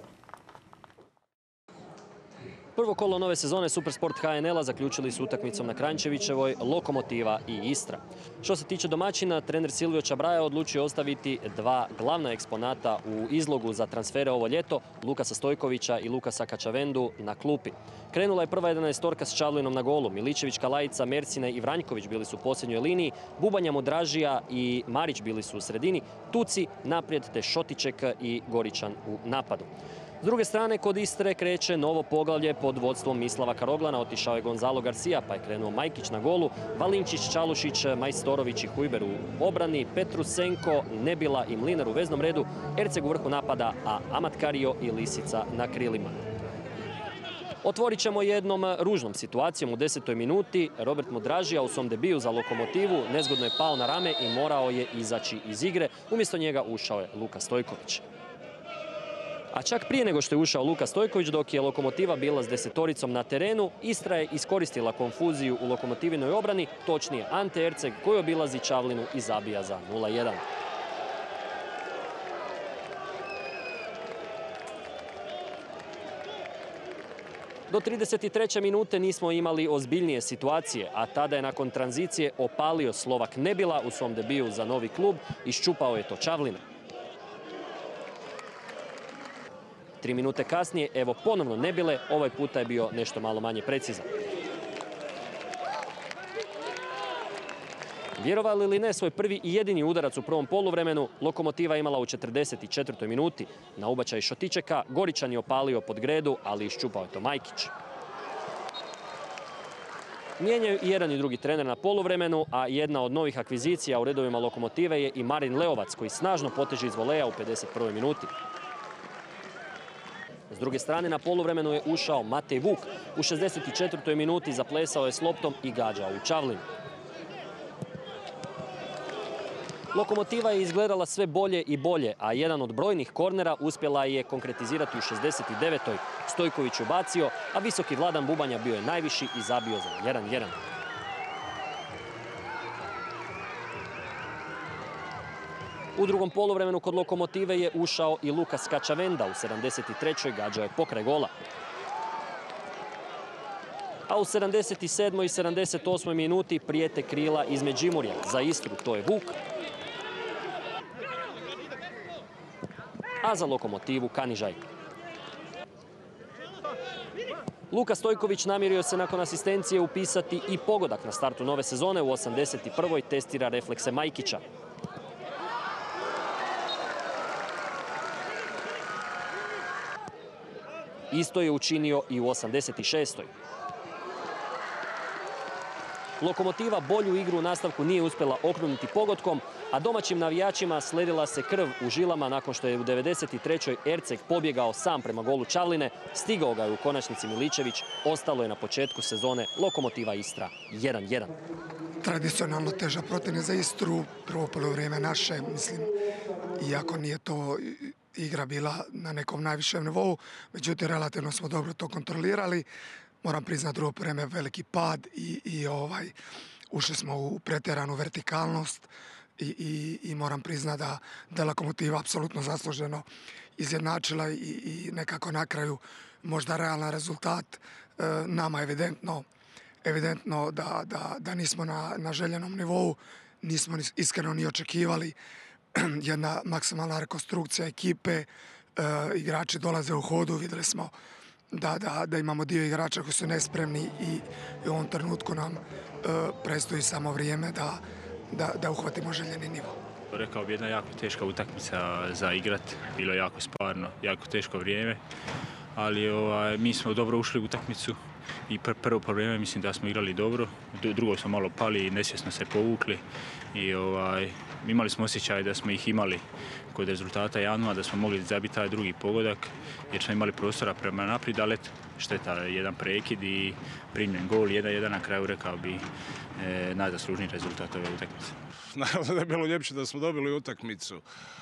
Prvo kolo nove sezone Supersport H N L-a zaključili su utakmicom na Kranjčevićevoj Lokomotiva i Istra. Što se tiče domaćina, trener Silvio Čabraja odlučio ostaviti dva glavna eksponata u izlogu za transfere ovo ljeto, Lukasa Stojkovića i Lukasa Kačavendu na klupi. Krenula je prva jedanaestorka s Čavlinom na golu. Miličević, Kalajica, Mercine i Vranjković bili su u posljednjoj liniji, Bubanja, Mudražija i Marić bili su u sredini, Tuci naprijed te Šotiček i Goričan u napadu. S druge strane, kod Istre kreće novo poglavlje pod vodstvom Mislava Karoglana. Otišao je Gonzalo Garcia, pa je krenuo Majkić na golu, Valinčić, Čalušić, Majstorović i Hujber u obrani, Petrusenko, Nebila i Mlinar u veznom redu, Erceg u vrhu napada, a Amat Kario i Lisica na krilima. Otvorit ćemo jednom ružnom situacijom u desetoj minuti. Robert Mudražija u svom debiju za Lokomotivu nezgodno je pao na rame i morao je izaći iz igre. Umjesto njega ušao je Luka Stojković. A čak prije nego što je ušao Luka Stojković, dok je Lokomotiva bila s desetoricom na terenu, Istra je iskoristila konfuziju u Lokomotivinoj obrani, točnije Ante Erceg koji obilazi Čavlinu i zabija za nula jedan. Do trideset treće minute nismo imali ozbiljnije situacije, a tada je nakon tranzicije opalio Slovak Nebila u svom debiju za novi klub, iščupao je to Čavline. Tri minute kasnije, evo ponovno Nebile, ovaj puta je bio nešto malo manje precizan. Vjerovali ili ne, svoj prvi i jedini udarac u prvom poluvremenu Lokomotiva imala u četrdeset četvrtoj minuti. Na ubačaj Šotičeka Goričan je opalio pod gredu, ali iščupao je to Majkić. Mijenjaju i jedan i drugi trener na poluvremenu, a jedna od novih akvizicija u redovima Lokomotive je i Marin Leovac, koji snažno poteže iz voleja u pedeset prvoj minuti. S druge strane, na poluvremenu je ušao Matej Vuk. U šezdeset četvrtoj minuti zaplesao je s loptom i gađao u Čavlinu. Lokomotiva je izgledala sve bolje i bolje, a jedan od brojnih kornera uspjela je konkretizirati u šezdeset devetoj Stojković ubacio, a visoki Vladan Bubanja bio je najviši i zabio za jedan jedan. U drugom poluvremenu kod Lokomotive je ušao i Lukas Kačavenda. U sedamdeset trećoj gađao je pokraj gola. A u sedamdeset sedmoj i sedamdeset osmoj minuti prijete krila iz Međimurja. Za Istru to je Vuk. A za Lokomotivu Kanižaj. Luka Stojković namjerio se nakon asistencije upisati i pogodak na startu nove sezone. U osamdeset prvoj testira reflekse Majkića. Isto je učinio i u osamdeset šestoj Lokomotiva bolju igru u nastavku nije uspjela okruniti pogodkom, a domaćim navijačima sledila se krv u žilama nakon što je u devedeset trećoj Erceg pobjegao sam prema golu Čavline. Stigao ga je u konačnici Miličević. Ostalo je na početku sezone Lokomotiva Istra jedan jedan. Tradicionalno teža protivnik za Istru, prvo polovrijeme naše, mislim, iako nije to igra bila na nekom najvišem nivou, međutim relativno smo dobro to kontrolirali. Moram priznati drugo vrijeme veliki pad i, i ovaj, ušli smo u pretjeranu vertikalnost i, i, i moram priznati da, da Lokomotiva apsolutno zasluženo izjednačila i, i nekako na kraju možda realan rezultat. E, nama evidentno evidentno da, da, da nismo na, na željenom nivou, nismo iskreno ni očekivali jedna maksimalna rekonstrukcija ekipe, e, igrači dolaze u hodu, vidjeli smo da, da, da imamo dio igrača koji su nespremni i, i u ovom trenutku nam e, predstoji samo vrijeme da, da, da uhvatimo željeni nivo. Rekao bi jedna jako teška utakmica za igrat, bilo je jako sparno, jako teško vrijeme, ali ovaj, mi smo dobro ušli u utakmicu i pr prvo vrijeme mislim da smo igrali dobro, drugo smo malo pali i nesvjesno se povukli i ovaj, imali smo osjećaj da smo ih imali kod rezultata Janova, da smo mogli zabiti taj drugi pogodak jer smo imali prostora prema naprijed, ali šteta jedan prekid i primljen gol, jedan jedan na kraju rekao bi e, najzaslužniji rezultat ove utakmice. Naravno da je bilo ljepše da smo dobili utakmicu.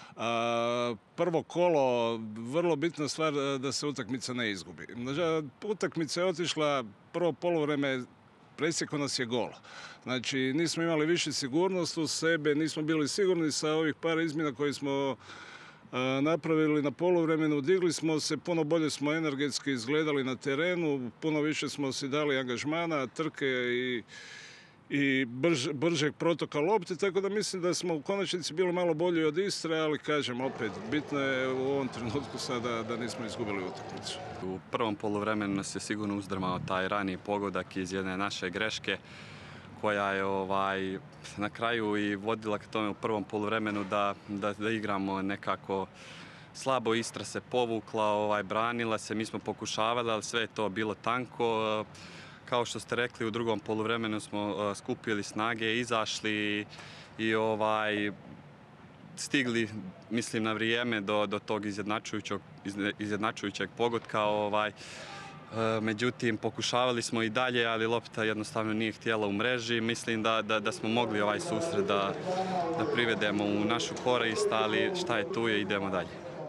A, prvo kolo, vrlo bitna stvar da se utakmica ne izgubi. Utakmica je otišla, prvo poluvreme presjekao nas je gol. Znači nismo imali više sigurnost u sebe, nismo bili sigurni sa ovih par izmjena koje smo a, napravili na poluvremenu. Digli smo se, puno bolje smo energetski izgledali na terenu, puno više smo si dali angažmana, trke i i brž, bržeg protoka lopte, tako da mislim da smo u konačnici bili malo bolji od Istre, ali kažem opet, bitno je u ovom trenutku sada da nismo izgubili utakmicu. U prvom poluvremenu nas je sigurno uzdrmao taj rani pogodak iz jedne naše greške koja je ovaj, na kraju i vodila k tome u prvom poluvremenu da, da, da igramo nekako slabo. Istra se povukla, ovaj, branila se, mi smo pokušavali, ali sve je to bilo tanko. Kao što ste rekli, u drugom poluvremenu smo uh, skupili snage, izašli i ovaj, stigli, mislim, na vrijeme do, do tog izjednačujućeg, izjednačujućeg pogotka. Ovaj, uh, međutim, pokušavali smo i dalje, ali lopta jednostavno nije htjela u mreži. Mislim da, da, da smo mogli ovaj susret da, da privedemo u našu korist, ali šta je tu je, idemo dalje.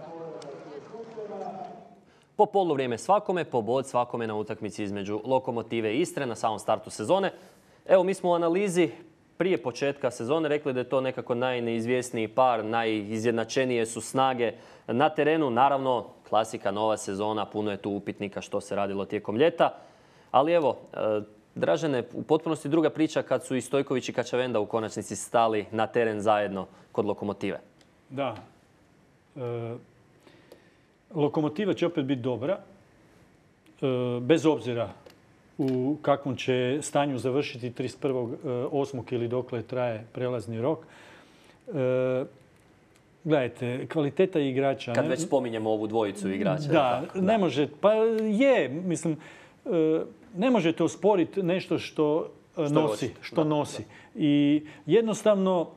Po poluvrijeme svakome, po bod svakome na utakmici između Lokomotive i Istre na samom startu sezone. Evo, mi smo u analizi prije početka sezone rekli da je to nekako najneizvjesniji par, najizjednačenije su snage na terenu. Naravno, klasika, nova sezona, puno je tu upitnika što se radilo tijekom ljeta. Ali evo, Dražene, u potpunosti druga priča kad su i Stojković i Kačavenda u konačnici stali na teren zajedno kod Lokomotive. Da. E... Lokomotiva će opet biti dobra, bez obzira u kakvom će stanju završiti trideset prvog osmog ili dokle traje prelazni rok. Gledajte, kvaliteta igrača... Kad već spominjemo ovu dvojicu igrača. Da, ne može, pa je, mislim, ne možete osporiti nešto što nosi. Što nosi. I jednostavno,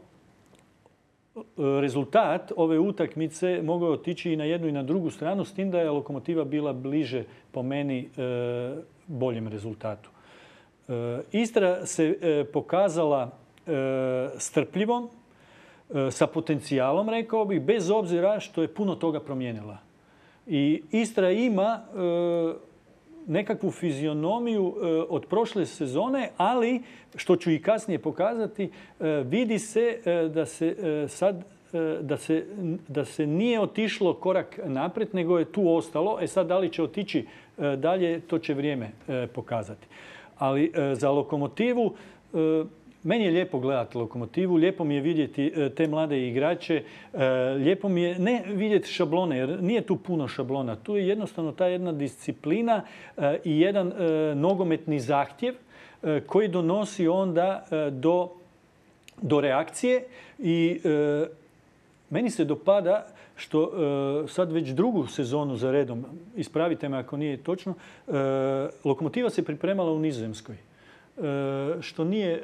rezultat ove utakmice mogao otići i na jednu i na drugu stranu, s tim da je Lokomotiva bila bliže, po meni, boljem rezultatu. Istra se pokazala strpljivom, sa potencijalom, rekao bih, bez obzira što je puno toga promijenila. I Istra ima nekakvu fizionomiju od prošle sezone, ali, što ću i kasnije pokazati, vidi se da se sad da se, da se nije otišlo korak naprijed, nego je tu ostalo. E sad, da li će otići dalje, to će vrijeme pokazati. Ali za Lokomotivu, meni je lijepo gledati Lokomotivu, lijepo mi je vidjeti te mlade igrače, lijepo mi je ne vidjeti šablone, jer nije tu puno šablona. Tu je jednostavno ta jedna disciplina i jedan nogometni zahtjev koji donosi onda do, do reakcije i meni se dopada što sad već drugu sezonu za redom, ispravite me ako nije točno, Lokomotiva se pripremala u Nizozemskoj. što nije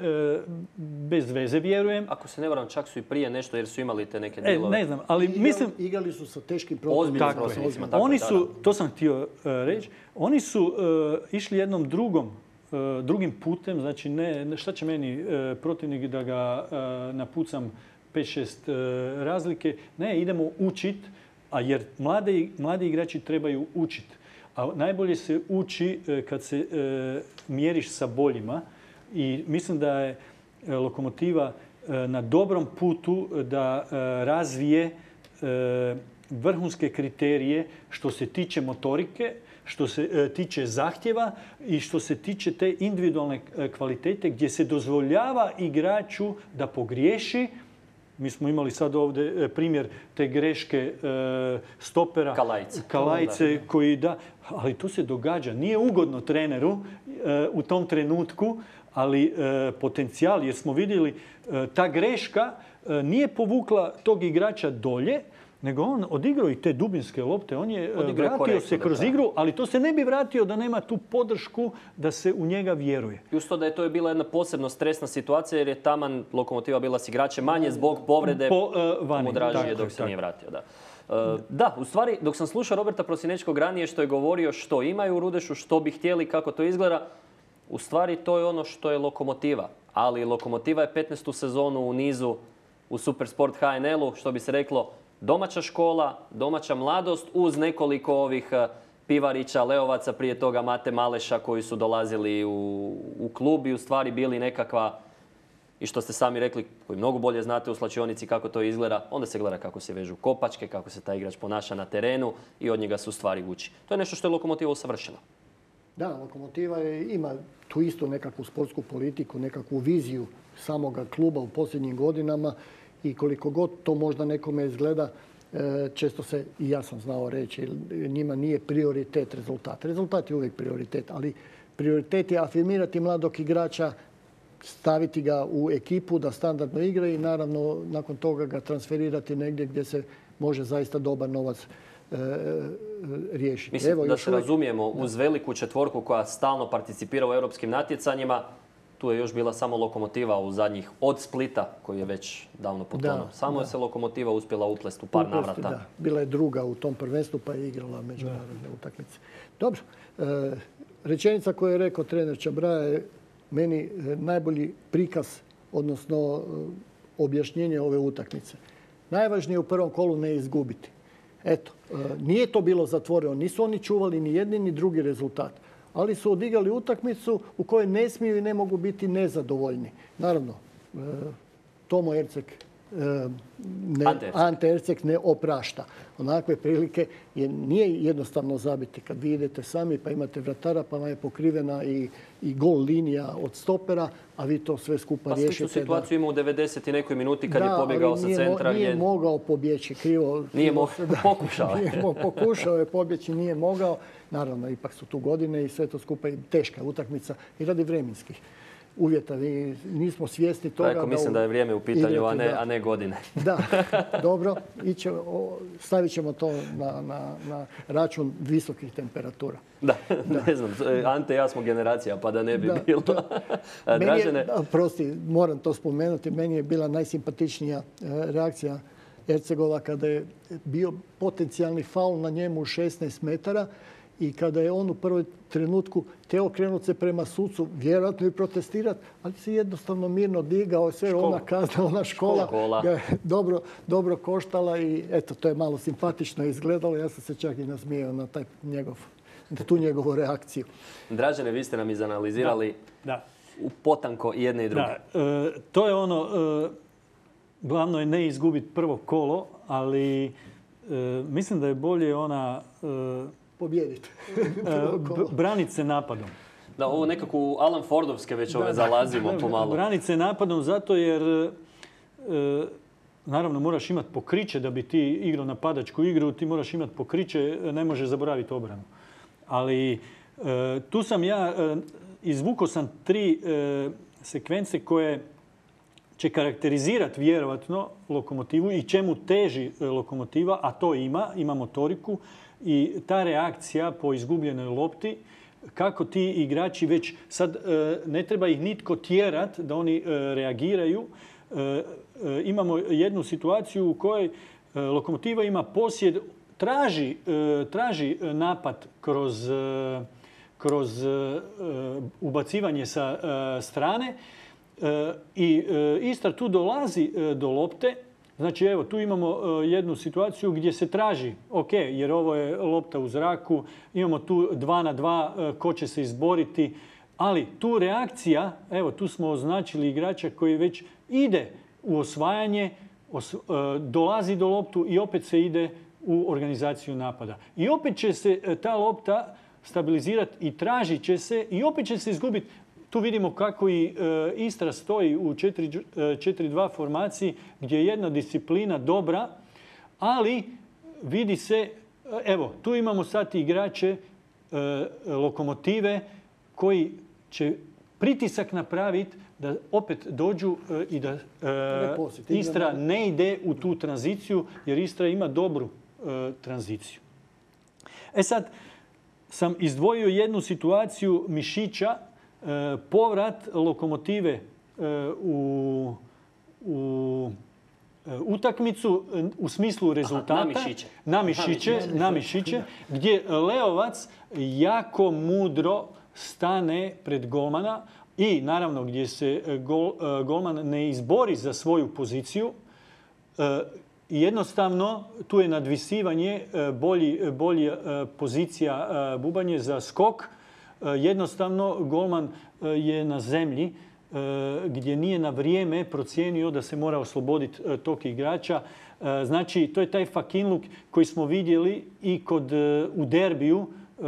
bez veze, vjerujem. Ako se ne varam, čak su i prije nešto jer su imali te neke dijelove. E, ne znam, ali igrali, mislim... Igrali su sa teškim protivnicima. Oni su, to sam htio uh, reći, oni su uh, išli jednom drugom, uh, drugim putem, znači ne, šta će meni uh, protivnik da ga uh, napucam pet šest uh, razlike. Ne, idemo učit, a jer mlade, mladi igrači trebaju učit. A najbolje se uči uh, kad se uh, mjeriš sa boljima i mislim da je uh, Lokomotiva uh, na dobrom putu da uh, razvije uh, vrhunske kriterije što se tiče motorike, što se e, tiče zahtjeva i što se tiče te individualne e, kvalitete gdje se dozvoljava igraču da pogriješi. Mi smo imali sad ovdje e, primjer te greške e, stopera Kalajce, Kalajce koji da, ali to se događa. Nije ugodno treneru e, u tom trenutku, ali e, potencijal, jer smo vidjeli e, ta greška e, nije povukla tog igrača dolje, nego on odigrao i te dubinske lopte. On je odigrao vratio se kroz da, igru, ali to se ne bi vratio da nema tu podršku da se u njega vjeruje. I uz to da je to je bila jedna posebno stresna situacija jer je taman Lokomotiva bila s igračem manje zbog povrede po, uh, vani, Mudražije dok se tak. nije vratio. Da. Uh, da, u stvari, dok sam slušao Roberta Prosinečkog ranije što je govorio što imaju u Rudešu, što bi htjeli, kako to izgleda, u stvari to je ono što je Lokomotiva. Ali Lokomotiva je petnaestu sezonu u nizu u Supersport H N L-u, što bi se reklo, domaća škola, domaća mladost uz nekoliko ovih Pivarića, Leovaca, prije toga Mate Maleša koji su dolazili u, u klub i u stvari bili nekakva, i što ste sami rekli, koji mnogo bolje znate u slačionici kako to izgleda, onda se gleda kako se vežu kopačke, kako se taj igrač ponaša na terenu i od njega su stvari uči. To je nešto što je Lokomotiva usavršila. Da, Lokomotiva je, ima tu isto nekakvu sportsku politiku, nekakvu viziju samoga kluba u posljednjim godinama. I koliko god to možda nekome izgleda, često se, i ja sam znao reći, njima nije prioritet rezultat. Rezultat je uvijek prioritet, ali prioritet je afirmirati mladog igrača, staviti ga u ekipu da standardno igra i naravno nakon toga ga transferirati negdje gdje se može zaista dobar novac e, riješiti. Mislim Evo, da se uvijek razumijemo, uz veliku četvorku koja stalno participira u europskim natjecanjima, tu je još bila samo Lokomotiva u zadnjih od Splita, koji je već davno potonuo. Samo da. je se Lokomotiva uspjela uplest u par uplesti, navrata. Da. Bila je druga u tom prvenstvu pa je igrala međunarodne utakmice. Dobro, e, rečenica koju je rekao trener Čabraja je meni najbolji prikaz, odnosno objašnjenje ove utakmice. Najvažnije je u prvom kolu ne izgubiti. Eto, e, nije to bilo zatvoreno. Nisu oni čuvali ni jedni ni drugi rezultat. Ali su odigrali utakmicu u kojoj ne smiju i ne mogu biti nezadovoljni. Naravno, e, Tomo Erceg, e, ne, Ante, Erceg. Ante Erceg ne oprašta. Onakve prilike je, nije jednostavno zabiti. Kad vi idete sami pa imate vratara pa vam je pokrivena i, i gol linija od stopera, a vi to sve skupa pa riješite. Pa sličnu situaciju ima u devedeset i nekoj minuti kad da, je pobjegao sa centra. Nije gdje... mogao pobjeći krivo. Nije mo... pokušao. Nije mo... pokušao je pobjeći, nije mogao. Naravno, ipak su tu godine i sve to skupa i teška utakmica i radi vremenskih uvjeta. Mi nismo svjesni toga. Tako, mislim da, u... da je vrijeme u pitanju, igrati, a, ne, da. a ne godine. Da, dobro. Iće, o, stavit ćemo to na, na, na račun visokih temperatura. Da, da, ne znam. Ante i ja smo generacija, pa da ne bi da, bilo. Dražene... je, prosti, moram to spomenuti. Meni je bila najsimpatičnija reakcija Ercegova kada je bio potencijalni faul na njemu u šesnaest metara i kada je on u prvom trenutku teo krenuti se prema sucu, vjerojatno i protestirati, ali se jednostavno mirno digao, sve ona kazna, ona škola, škola. Ga je dobro, dobro koštala i eto, to je malo simpatično izgledalo. Ja sam se čak i nasmijao na taj njegov, na tu njegovu reakciju. Dražene, vi ste nam izanalizirali da. Da. u potanko i jedne i druge. Da. E, to je ono, e, glavno je ne izgubiti prvo kolo, ali e, mislim da je bolje ona... E, pobijediti. Braniti se napadom. Da, ovo nekako u Alan Fordovske već ove zalazimo pomalo. Braniti se napadom zato jer e, naravno moraš imati pokriće da bi ti igrao napadačku igru, ti moraš imati pokriće, ne možeš zaboraviti obranu. Ali e, tu sam ja, e, izvukao sam tri e, sekvence koje će karakterizirati vjerovatno Lokomotivu i čemu teži Lokomotiva, a to ima, ima motoriku. I ta reakcija po izgubljenoj lopti kako ti igrači već sad ne treba ih nitko tjerat da oni reagiraju. Imamo jednu situaciju u kojoj Lokomotiva ima posjed, traži, traži napad kroz, kroz ubacivanje sa strane i Istra tu dolazi do lopte. Znači, evo, tu imamo jednu situaciju gdje se traži, ok, jer ovo je lopta u zraku, imamo tu dva na dva, ko će se izboriti, ali tu reakcija, evo, tu smo označili igrača koji već ide u osvajanje, os, dolazi do loptu i opet se ide u organizaciju napada. I opet će se ta lopta stabilizirati i tražit će se i opet će se izgubiti. Tu vidimo kako i Istra stoji u četiri dva formaciji gdje je jedna disciplina dobra, ali vidi se, evo, tu imamo sad igrače Lokomotive koji će pritisak napraviti da opet dođu i da Istra ne ide u tu tranziciju, jer Istra ima dobru tranziciju. E sad sam izdvojio jednu situaciju Mišića, povrat Lokomotive u, u utakmicu u smislu rezultata. Aha, na Mišiće. Na Mišiće, na Mišiće, gdje Leovac jako mudro stane pred golmana i naravno gdje se gol, golman ne izbori za svoju poziciju. Jednostavno, tu je nadvisivanje, bolji, bolji pozicija bubanje za skok. Jednostavno, golman je na zemlji gdje nije na vrijeme procijenio da se mora osloboditi tog igrača. Znači, to je taj fakinluk koji smo vidjeli i kod, u derbiju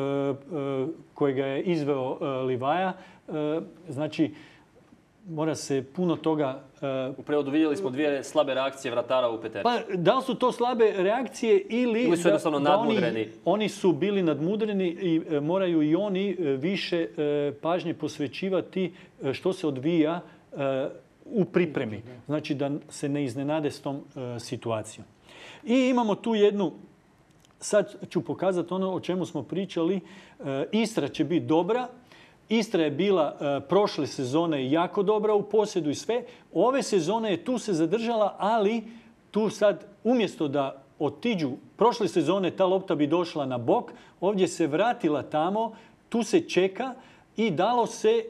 kojega je izveo Livaja. Znači, mora se puno toga... U prevodu vidjeli smo dvije slabe reakcije vratara u peterci. Pa, da li su to slabe reakcije ili... Ili su jednostavno da, nadmudreni? Oni, oni su bili nadmudreni i e, moraju i oni više e, pažnje posvećivati e, što se odvija e, u pripremi. Znači da se ne iznenade s tom e, situacijom. I imamo tu jednu... Sad ću pokazati ono o čemu smo pričali. E, Istra će biti dobra. Istra je bila e, prošle sezone jako dobra u posjedu i sve. Ove sezone je tu se zadržala, ali tu sad umjesto da otiđu, prošle sezone ta lopta bi došla na bok, ovdje se vratila tamo, tu se čeka i dalo se e,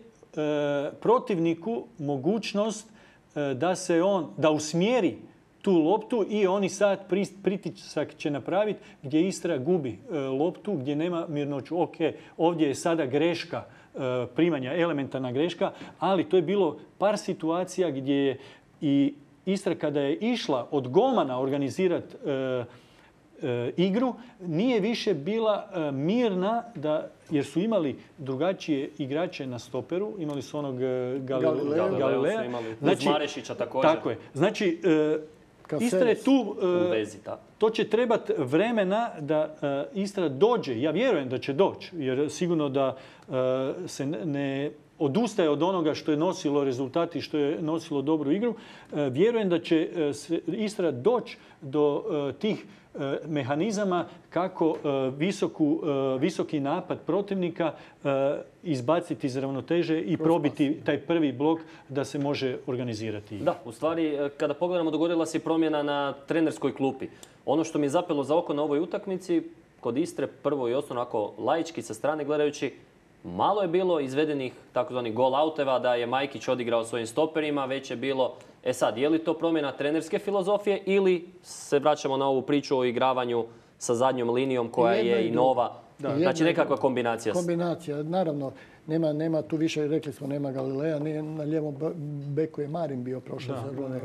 protivniku mogućnost e, da se on, da usmjeri tu loptu i oni sad pritisak će napraviti gdje Istra gubi e, loptu, gdje nema mirnoću. Ok, ovdje je sada greška, primanja, elementarna greška, ali to je bilo par situacija gdje je i Istra kada je išla od golmana organizirati e, e, igru, nije više bila e, mirna, da, jer su imali drugačije igrače na stoperu, imali su onog e, Galilea. Galilea. Znači, Marešića također. Tako je. Znači, e, Istra je tu, vezi, to će trebati vremena da Istra dođe. Ja vjerujem da će doći, jer sigurno da se ne odustaje od onoga što je nosilo rezultati, što je nosilo dobru igru. Vjerujem da će Istra doći do tih mehanizama kako visoku, visoki napad protivnika izbaciti iz ravnoteže i probiti taj prvi blok da se može organizirati. Da, u stvari, kada pogledamo, dogodila se i promjena na trenerskoj klupi. Ono što mi je zapelo za oko na ovoj utakmici, kod Istre, prvo i osnovno, ako laički sa strane gledajući, malo je bilo izvedenih takozvanih gol-outeva, da je Majkić odigrao svojim stoperima, već je bilo... E sad, je li to promjena trenerske filozofije ili se vraćamo na ovu priču o igravanju sa zadnjom linijom koja je i nova? Da. Znači nekakva kombinacija. Kombinacija, naravno. Nema, nema tu više, rekli smo, nema Galilea, na lijevom beku je Marin bio prošle sezone.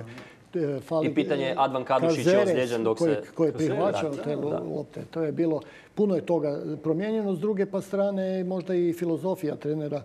I pitanje je Advan Kadušić je ozlijeđen dok se... Koji je prihvaćao te lopte. To je bilo, puno je toga promijenjeno. S druge pa strane možda i filozofija trenera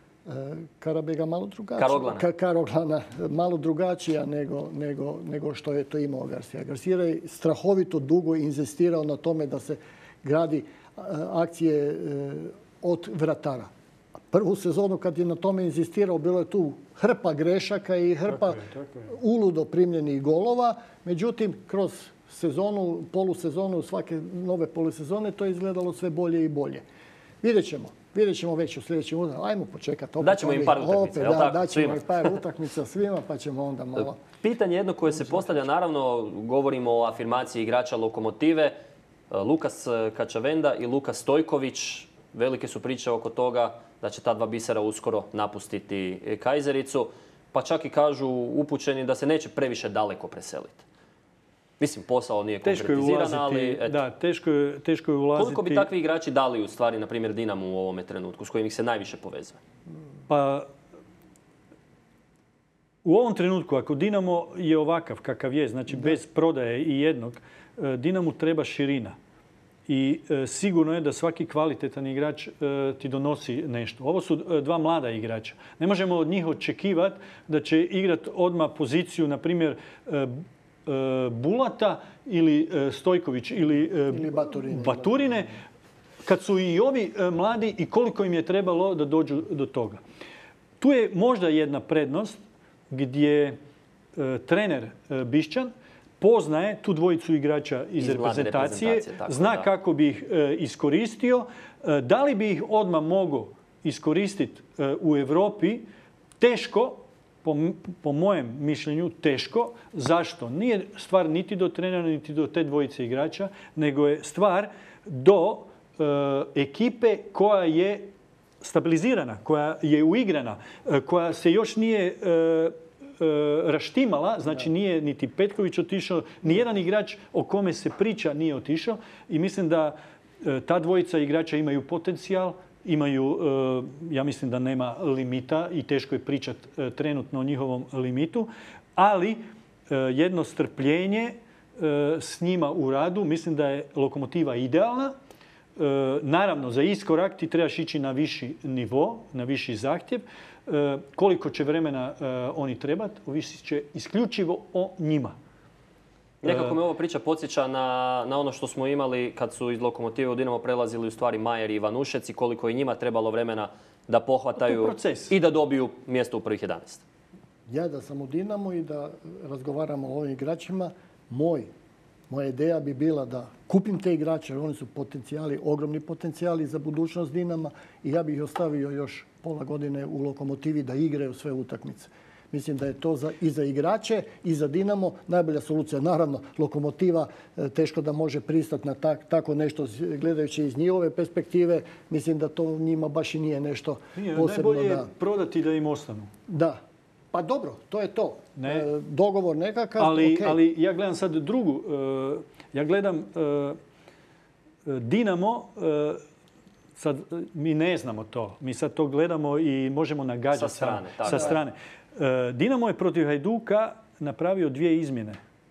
Karabega malo drugačija. Karoglana. Ka, Karoglana malo drugačija nego, nego, nego što je to imao Garcia. Garcia je strahovito dugo inzistirao na tome da se gradi akcije od vratara. Prvu sezonu kad je na tome inzistirao, bilo je tu hrpa grešaka i hrpa tako je, tako je. uludo primljenih golova. Međutim, kroz sezonu, polusezonu, svake nove polusezone, to je izgledalo sve bolje i bolje. Vidjet ćemo. Vidjet ćemo već u sljedećim utakmicama. Ajmo počekati. Daćemo im par utakmica, je li tako? Daćemo im par utakmica svima, pa ćemo onda malo... Pitanje jedno koje se postavlja, naravno, govorimo o afirmaciji igrača Lokomotive, Lukas Kačavenda i Luka Stojković. Velike su priče oko toga da će ta dva bisera uskoro napustiti Kajzericu. Pa čak i kažu upućeni da se neće previše daleko preseliti. Mislim, posao nije konkretiziran, ali... Eto. Da, teško je, teško je ulaziti... Koliko bi takvi igrači dali u stvari, na primjer, Dinamu u ovome trenutku, s kojim ih se najviše povezuje? Pa, u ovom trenutku, ako Dinamo je ovakav kakav je, znači da. bez prodaje i jednog, Dinamu treba širina. I e, sigurno je da svaki kvalitetan igrač e, ti donosi nešto. Ovo su e, dva mlada igrača. Ne možemo od njih očekivati da će igrati odmah poziciju, na primjer, e, e, Bulata ili e, Stojković ili, e, ili Baturine. Baturine, kad su i ovi e, mladi i koliko im je trebalo da dođu do toga. Tu je možda jedna prednost gdje e, trener e, Bišćan poznaje tu dvojicu igrača iz, iz reprezentacije, reprezentacije tako, zna da. kako bi ih e, iskoristio. E, da li bi ih odmah mogao iskoristiti e, u Europi? Teško, po, po mojem mišljenju, teško. Zašto? Nije stvar niti do trenera, niti do te dvojice igrača, nego je stvar do e, ekipe koja je stabilizirana, koja je uigrana, e, koja se još nije... E, raštimala, znači nije niti Petković otišao, nijedan igrač o kome se priča nije otišao i mislim da ta dvojica igrača imaju potencijal, imaju, ja mislim da nema limita i teško je pričati trenutno o njihovom limitu, ali jedno strpljenje s njima u radu, mislim da je Lokomotiva idealna. Naravno, za iskorak ti trebaš ići na viši nivo, na viši zahtjev. Koliko će vremena oni trebati, ovisit će isključivo o njima. Nekako me ova priča podsjeća na, na ono što smo imali kad su iz Lokomotive u Dinamo prelazili u stvari Majer i Ivanušec i koliko je njima trebalo vremena da pohvataju i da dobiju mjesto u prvih jedanaest. Ja da sam u Dinamo i da razgovaramo o ovim igračima, moj, moja ideja bi bila da kupim te igrače, jer oni su potencijali, ogromni potencijali za budućnost Dinama i ja bih ih ostavio još pola godine u Lokomotivi da igraju sve utakmice. Mislim da je to za, i za igrače i za Dinamo najbolja solucija. Naravno, Lokomotiva teško da može pristati na tak, tako nešto gledajući iz njihove perspektive. Mislim da to njima baš i nije nešto nije, posebno. Najbolje je da... prodati da im ostanu. Da. Pa dobro, to je to. Ne. E, dogovor nekakav. Ali, okay. ali ja gledam sad drugu. E, ja gledam e, Dinamo... E, sad mi ne znamo to. Mi sad to gledamo i možemo nagađati sa strane. Tako, sa strane. E, Dinamo je protiv Hajduka napravio dvije izmjene.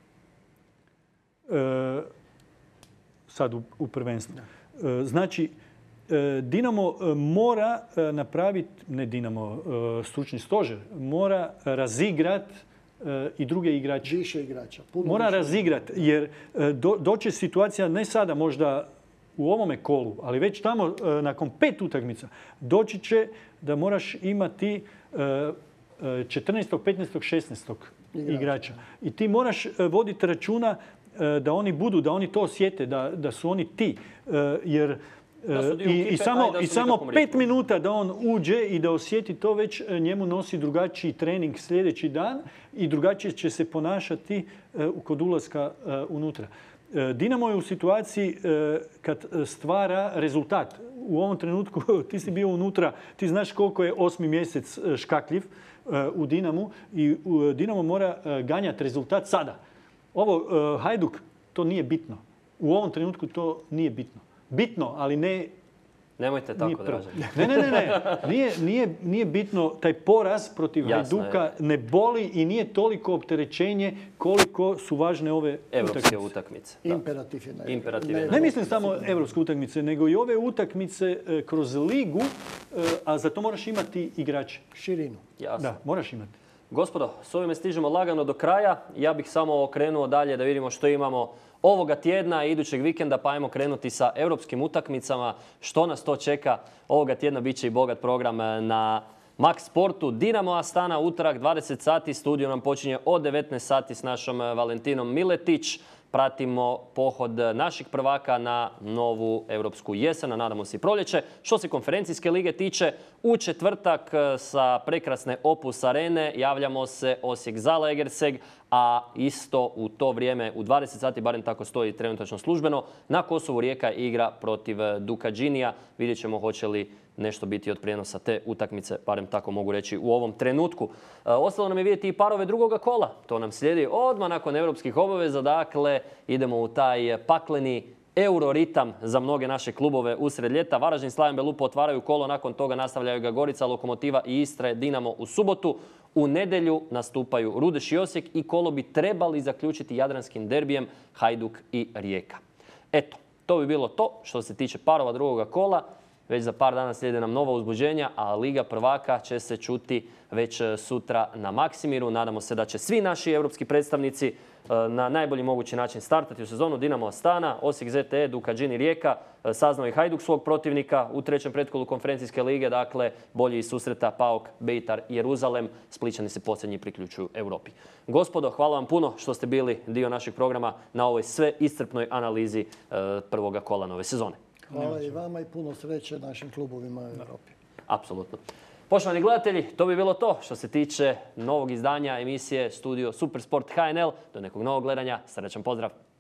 E, sad u, u prvenstvu. E, znači, e, Dinamo mora napraviti, ne Dinamo, e, stručni stožer, mora razigrat e, i druge igrače. Više igrača. Puno mora više. razigrat, jer e, do, doće situacija ne sada možda u ovome kolu, ali već tamo nakon pet utakmica doći će da moraš imati četrnaestog, petnaestog, šesnaestog igrača. igrača. I ti moraš voditi računa da oni budu, da oni to osjete, da, da su oni ti. Jer i, i samo, i samo pet minuta da on uđe i da osjeti to, već njemu nosi drugačiji trening sljedeći dan i drugačije će se ponašati kod ulaska unutra. Dinamo je u situaciji kad stvara rezultat. U ovom trenutku ti si bio unutra, ti znaš koliko je osmi mjesec škakljiv u Dinamu i Dinamo mora ganjati rezultat sada. Ovo Hajduk, to nije bitno. U ovom trenutku to nije bitno. Bitno, ali ne... Nemojte tako, Dražen. Ne, ne, ne. ne. Nije, nije, nije bitno. Taj poraz protiv Jasno, Hajduka je. ne boli i nije toliko opterećenje koliko su važne ove evropske utakmice. Imperativ je. Ne, Imperativ je. Ne mislim samo evropske utakmice, nego i ove utakmice kroz ligu, a za to moraš imati igrače. Širinu. Jasno. Da, moraš imati. Gospodo, s ovime stižemo lagano do kraja. Ja bih samo okrenuo dalje da vidimo što imamo ovoga tjedna i idućeg vikenda, pa ajmo krenuti sa europskim utakmicama. Što nas to čeka? Ovoga tjedna bit će i bogat program na Max Sportu. Dinamo Astana, utorak dvadeset sati. Studio nam počinje od devetnaest sati s našom Valentinom Miletić. Pratimo pohod naših prvaka na novu europsku jesen, a nadamo se i proljeće. Što se konferencijske lige tiče, u četvrtak sa prekrasne Opus arene javljamo se Osijek Zalaegerseg, a isto u to vrijeme u dvadeset sati, barem tako stoji trenutačno službeno, na Kosovu Rijeka igra protiv Dukađinija. Vidjet ćemo hoće li nešto biti od prijenosa te utakmice, barem tako mogu reći u ovom trenutku. E, ostalo nam je vidjeti i parove drugoga kola. To nam slijedi odmah nakon europskih obaveza. Dakle, idemo u taj pakleni euroritam za mnoge naše klubove usred ljeta. Varaždin, Slaven Belupo otvaraju kolo, nakon toga nastavljaju ga Gorica, Lokomotiva i Istra, Dinamo u subotu. U nedjelju nastupaju Rudeš i Osijek i kolo bi trebali zaključiti jadranskim derbijem Hajduk i Rijeka. Eto, to bi bilo to što se tiče parova drugoga kola. Već za par dana slijede nam nova uzbuđenja, a Liga prvaka će se čuti već sutra na Maksimiru. Nadamo se da će svi naši europski predstavnici na najbolji mogući način startati u sezonu. Dinamo Astana, Osijek Z T E, Dukađini Rijeka, saznao i Hajduk svog protivnika u trećem pretkolu konferencijske lige. Dakle, bolji iz susreta Paok, Beitar, Jeruzalem. Splićani se posljednji priključuju Europi. Gospodo, hvala vam puno što ste bili dio našeg programa na ovoj sve iscrpnoj analizi prvoga kola nove sezone. Hvala i vama i puno sreće našim klubovima u Europi. Apsolutno. Poštovani gledatelji, to bi bilo to što se tiče novog izdanja emisije Studio Supersport H N L. Do nekog novog gledanja. Srećan pozdrav!